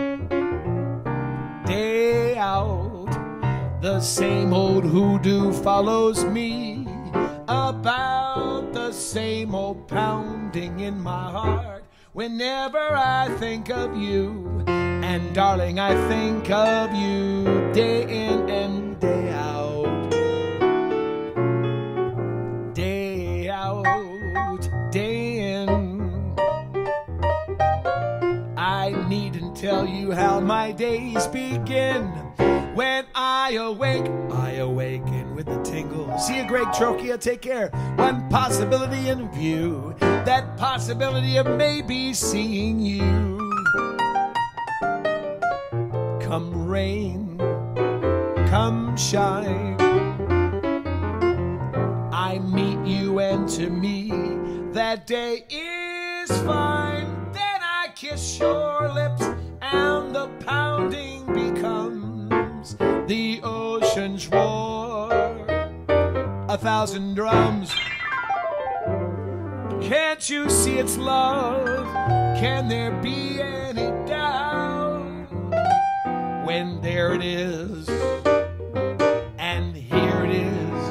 day out, the same old hoodoo follows me about. The same old pounding in my heart whenever I think of you. And darling, I think of you day in and day out. Day out, day in. I needn't tell you how my days begin. When I awaken with a tingle. See you, Greg Trocchia, take care. One possibility in view, that possibility of maybe seeing you. Come rain, come shine, I meet you, and to me that day is fine. Kiss your lips and the pounding becomes the ocean's roar, 1,000 drums. Can't you see it's love? Can there be any doubt? When there it is, and here it is,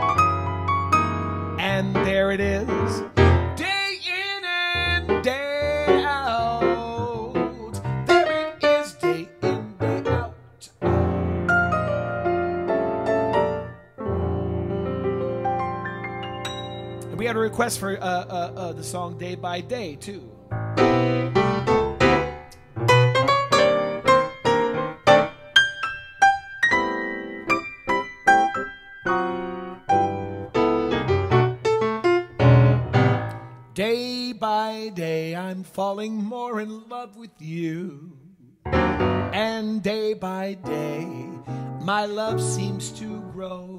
and there it is, day in and day. We had a request for the song Day by Day, too. Day by day, I'm falling more in love with you. And day by day, my love seems to grow.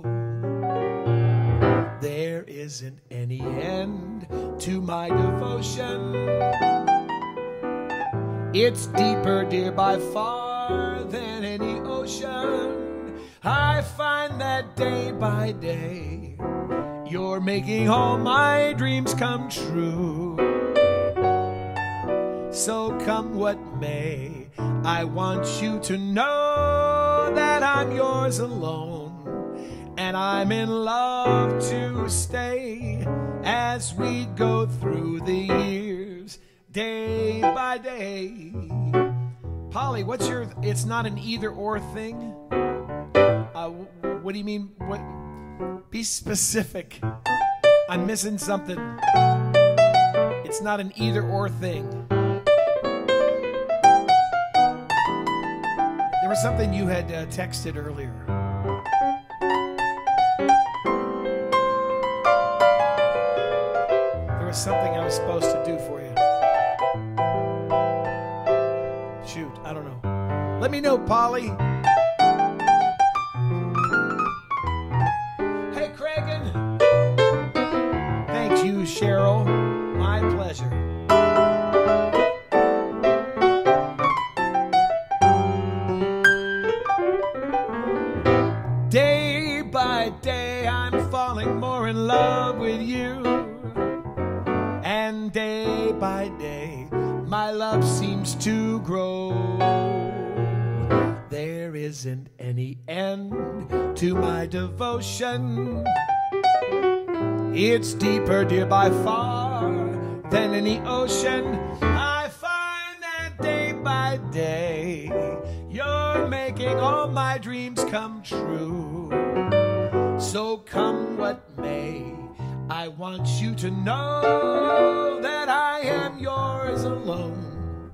There isn't any end to my devotion. It's deeper, dear, by far than any ocean. I find that day by day you're making all my dreams come true. So come what may, I want you to know that I'm yours alone, and I'm in love to stay as we go through the years, day by day. Polly, what's your, it's not an either or thing? What do you mean? What? Be specific. I'm missing something. It's not an either or thing. There was something you had texted earlier. There was something I was supposed to do for you. Shoot, I don't know. Let me know, Polly. Hey, Cragen. Thank you, Cheryl. My pleasure. Day by day, I'm falling more in love with you. And day by day, my love seems to grow. There isn't any end to my devotion. It's deeper, dear, by far than any ocean. I find that day by day you're making all my dreams come true. So come what may, I want you to know that I am yours alone,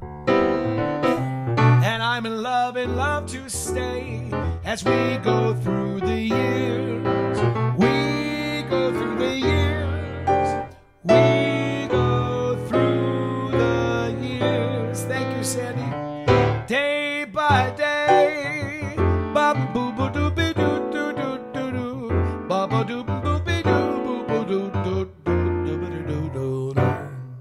and I'm in love to stay as we go through the years. We go through the years. We go through the years. Thank you, Sandy. Day by day. Bum boo boo doo be doo doo doo doo doo. Ba ba doo boo be doo boo boo doo doo doo doo doo doo doo.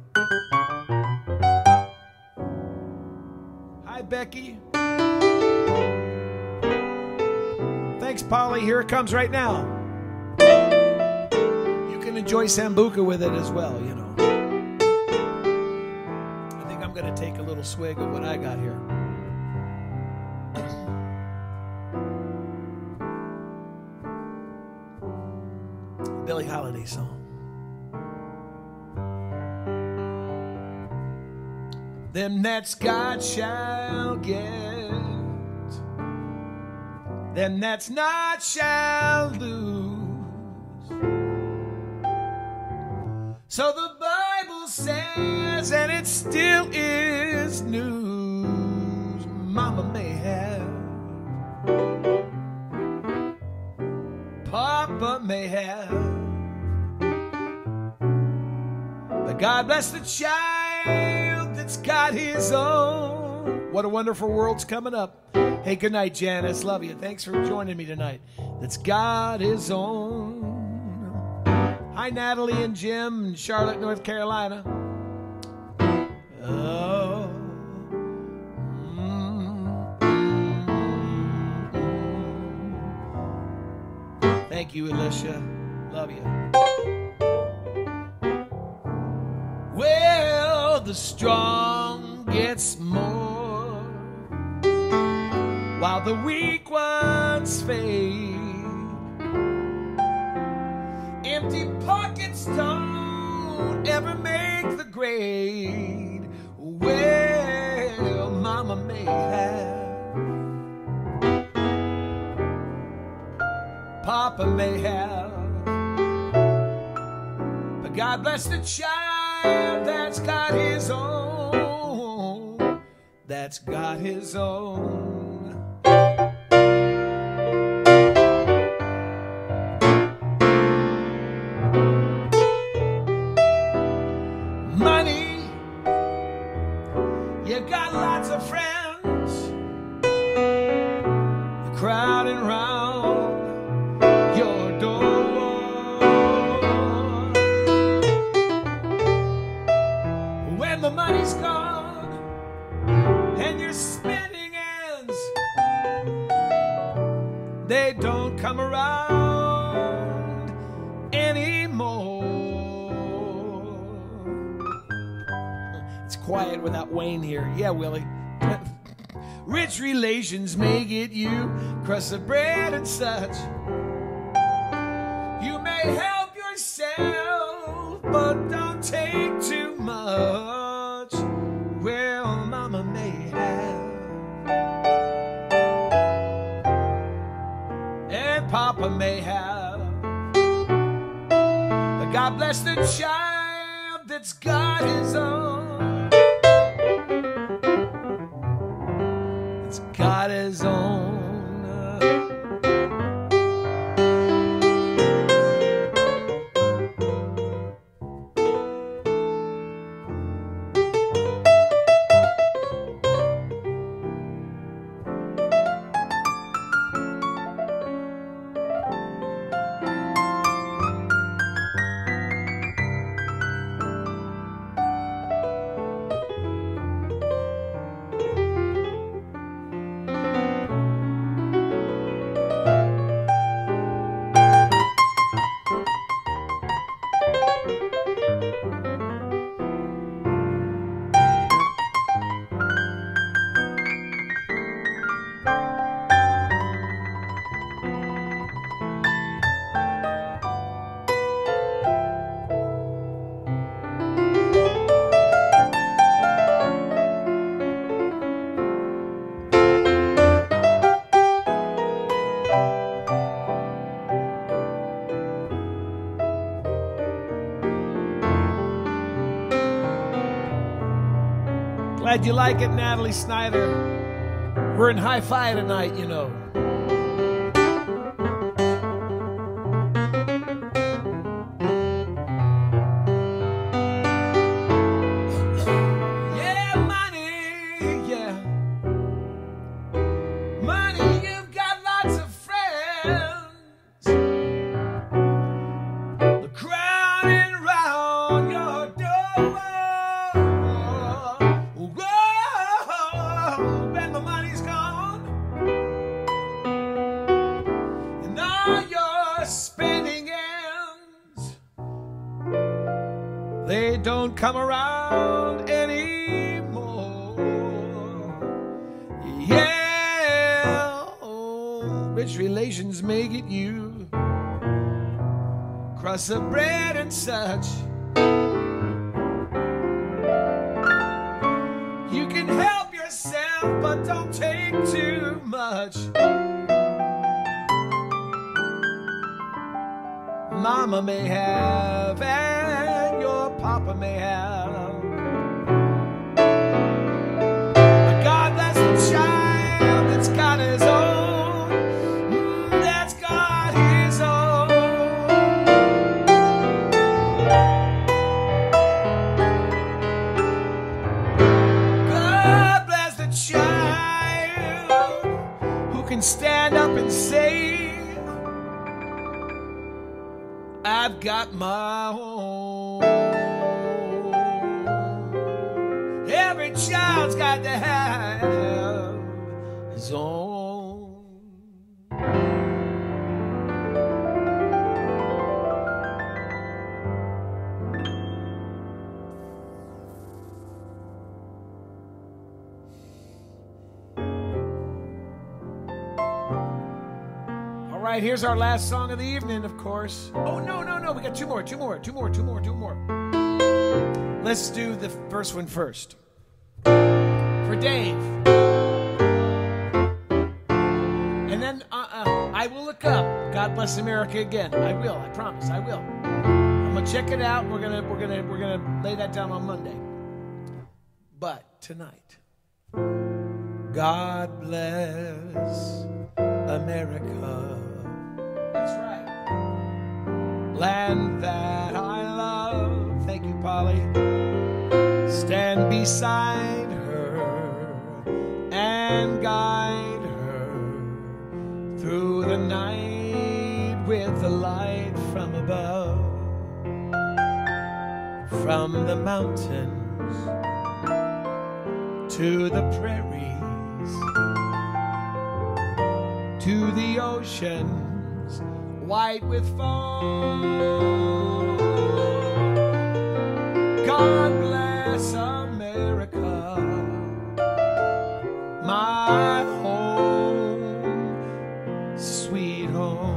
Hi, Becky. Thanks, Polly. Here it comes right now. You can enjoy Sambuca with it as well, you know. I think I'm going to take a little swig of what I got here. Billie Holiday song. Them that's God shall get, them that's not shall lose. So the Bible says, and it still is news. Mama may have, Papa may have, but God bless the child that's got his own. What a wonderful world's coming up. Hey, good night, Janice. Love you. Thanks for joining me tonight. That's got his own. Hi, Natalie and Jim in Charlotte, North Carolina. Oh. Thank you, Alicia. Love you. Well, the strong gets more while the weak ones fade. Empty pockets don't ever make the grade. Well, Mama may have, Papa may have, but God bless the child that's got his own. That's got his own. Money, you got lots of friends crowding round your door. When the money's gone, they don't come around anymore. It's quiet without Wayne here. Yeah, Willie. Rich relations may get you crust of bread and such. You may help yourself, but don't take too much. Well, mama may have, and papa may have, but God bless the child that's got his own. It's got his own. Glad you like it, Natalie Snyder. We're in hi-fi tonight, you know. Yeah, money, yeah. Money, you've got lots of friends. The crowding round your door. When the money's gone and all your spending ends, they don't come around anymore. Yeah, rich relations may get you crust of bread and such. You can help yourself, but don't take too much. Mama may have, and your papa may have, but God bless the child that's got his own. That's got his own. God bless the child who can stand up and say, I've got my own. Every child's got to have his own. All right, here's our last song of the evening, of course. Oh, no, we got two more. Let's do the first one first. For Dave. And then I will look up God Bless America again. I will, I promise, I will. I'm gonna check it out. We're gonna lay that down on Monday. But tonight, God bless America. That's right. Land that I love. Thank you, Polly. Stand beside her and guide her through the night with the light from above. From the mountains to the prairies, to the oceans white with foam. God bless America, my home, sweet home.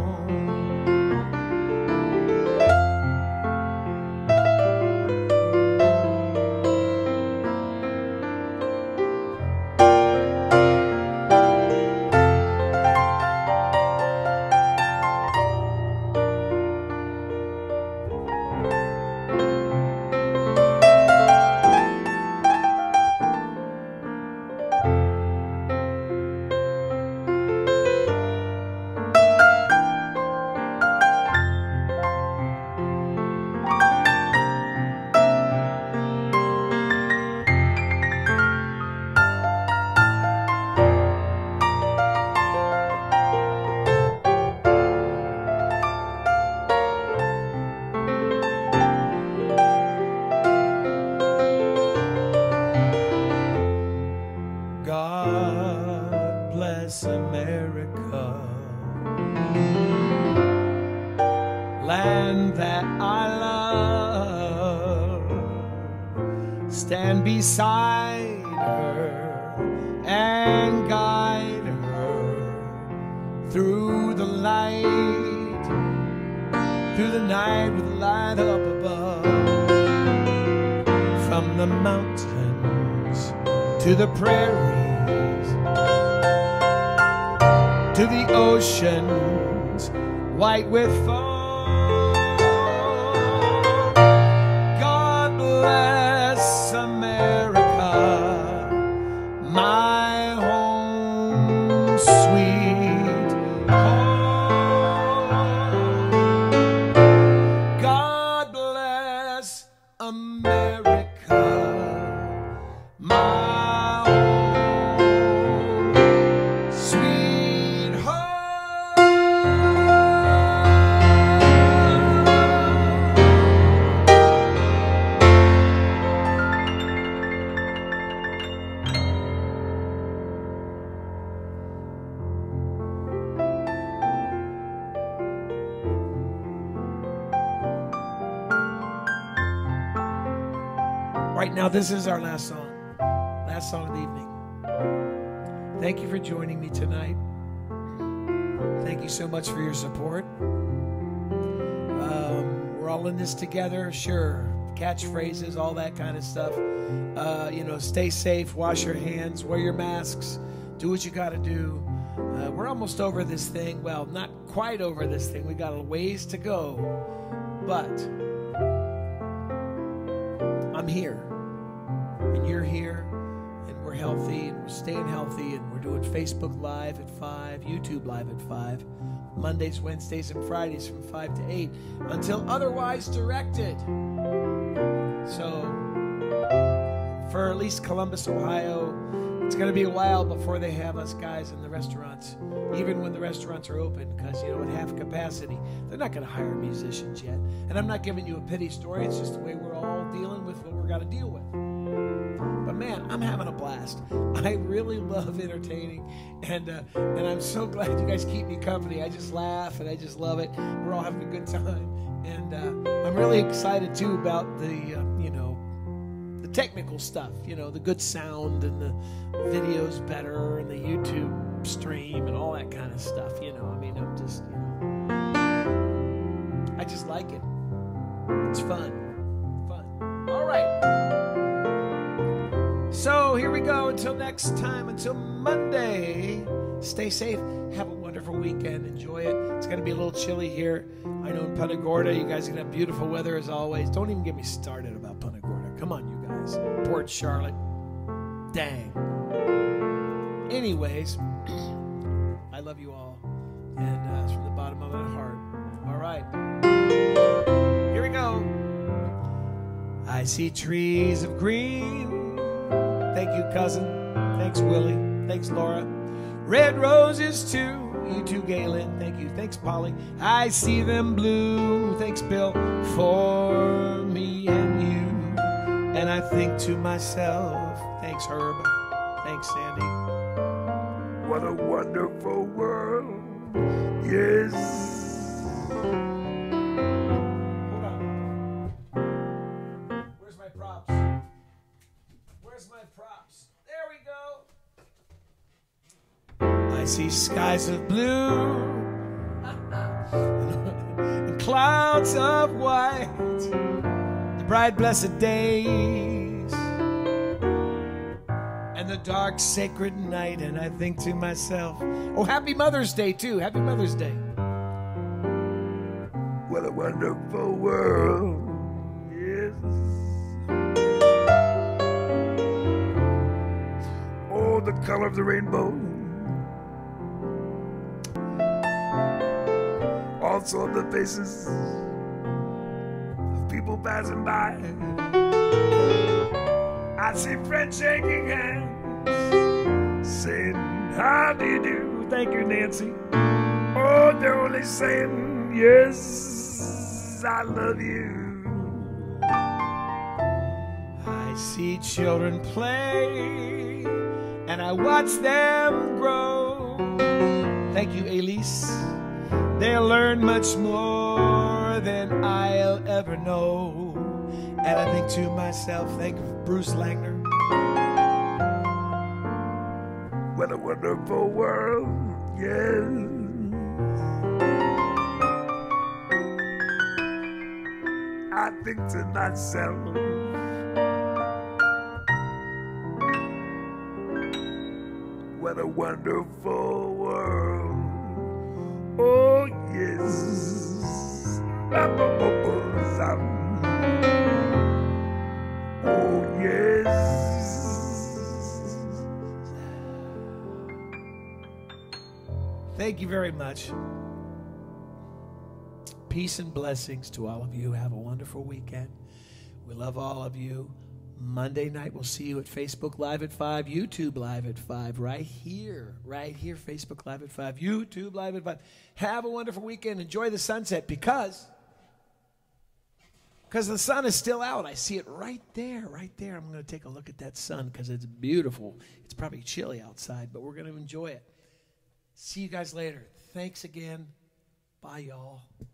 God bless America, land that I love. Stand beside her and guide her through the light, through the night with the light up above. From the mountains to the prairies, to the oceans white with foam. God bless America, my home, sweet home. God bless America, my right now, this is our last song of the evening. Thank you for joining me tonight. Thank you so much for your support. We're all in this together, sure. Catchphrases, all that kind of stuff. Stay safe, wash your hands, wear your masks, do what you got to do. We're almost over this thing. Well, not quite over this thing. We got a ways to go, but I'm here. And you're here, and we're healthy, and we're staying healthy, and we're doing Facebook Live at 5, YouTube Live at 5, Mondays, Wednesdays, and Fridays from 5 to 8, until otherwise directed. So, for at least Columbus, Ohio, it's going to be a while before they have us guys in the restaurants, even when the restaurants are open, because, at half capacity, they're not going to hire musicians yet. And I'm not giving you a pity story. It's just the way we're all dealing with what we're got to deal with. But man, I'm having a blast. I really love entertaining, and I'm so glad you guys keep me company. I just laugh, and I just love it. We're all having a good time, and I'm really excited too about the the technical stuff. The good sound and the videos better, and the YouTube stream and all that kind of stuff. I'm just I just like it. It's fun. All right. So here we go. Until next time, until Monday, stay safe. Have a wonderful weekend. Enjoy it. It's going to be a little chilly here. I know in Punta Gorda, you guys are going to have beautiful weather as always. Don't even get me started about Punta Gorda. Come on, you guys. Port Charlotte. Dang. Anyways, I love you all. And it's from the bottom of my heart. All right. Here we go. I see trees of green. Thank you, cousin. Thanks, Willie. Thanks, Laura. Red roses, too. You too, Galen. Thank you. Thanks, Polly. I see them blue. Thanks, Bill. For me and you. And I think to myself, thanks, Herb. Thanks, Sandy.
What a wonderful world. Yes.
Hold on. Where's my props? Where's my props? There we go. I see skies of blue and clouds of white, the bright blessed days and the dark sacred night, and I think to myself, oh, happy Mother's Day too. Happy Mother's Day.
What a wonderful world. Yes. Oh, the color of the rainbow. Also the faces of people passing by. I see friends shaking hands, saying, how do you do? Thank you, Nancy. Oh, they're only saying, yes, I love you.
I see children play, and I watch them grow. Thank you, Elise. They'll learn much more than I'll ever know. And I think to myself, thank you, Bruce Langner.
What a wonderful world, yes. I think to myself, what a wonderful world. Oh, yes. Oh, yes.
Thank you very much. Peace and blessings to all of you. Have a wonderful weekend. We love all of you. Monday night, we'll see you at Facebook Live at 5, YouTube Live at 5, right here, Facebook Live at 5, YouTube Live at 5. Have a wonderful weekend. Enjoy the sunset because the sun is still out. I see it right there. I'm going to take a look at that sun because it's beautiful. It's probably chilly outside, but we're going to enjoy it. See you guys later. Thanks again. Bye, y'all.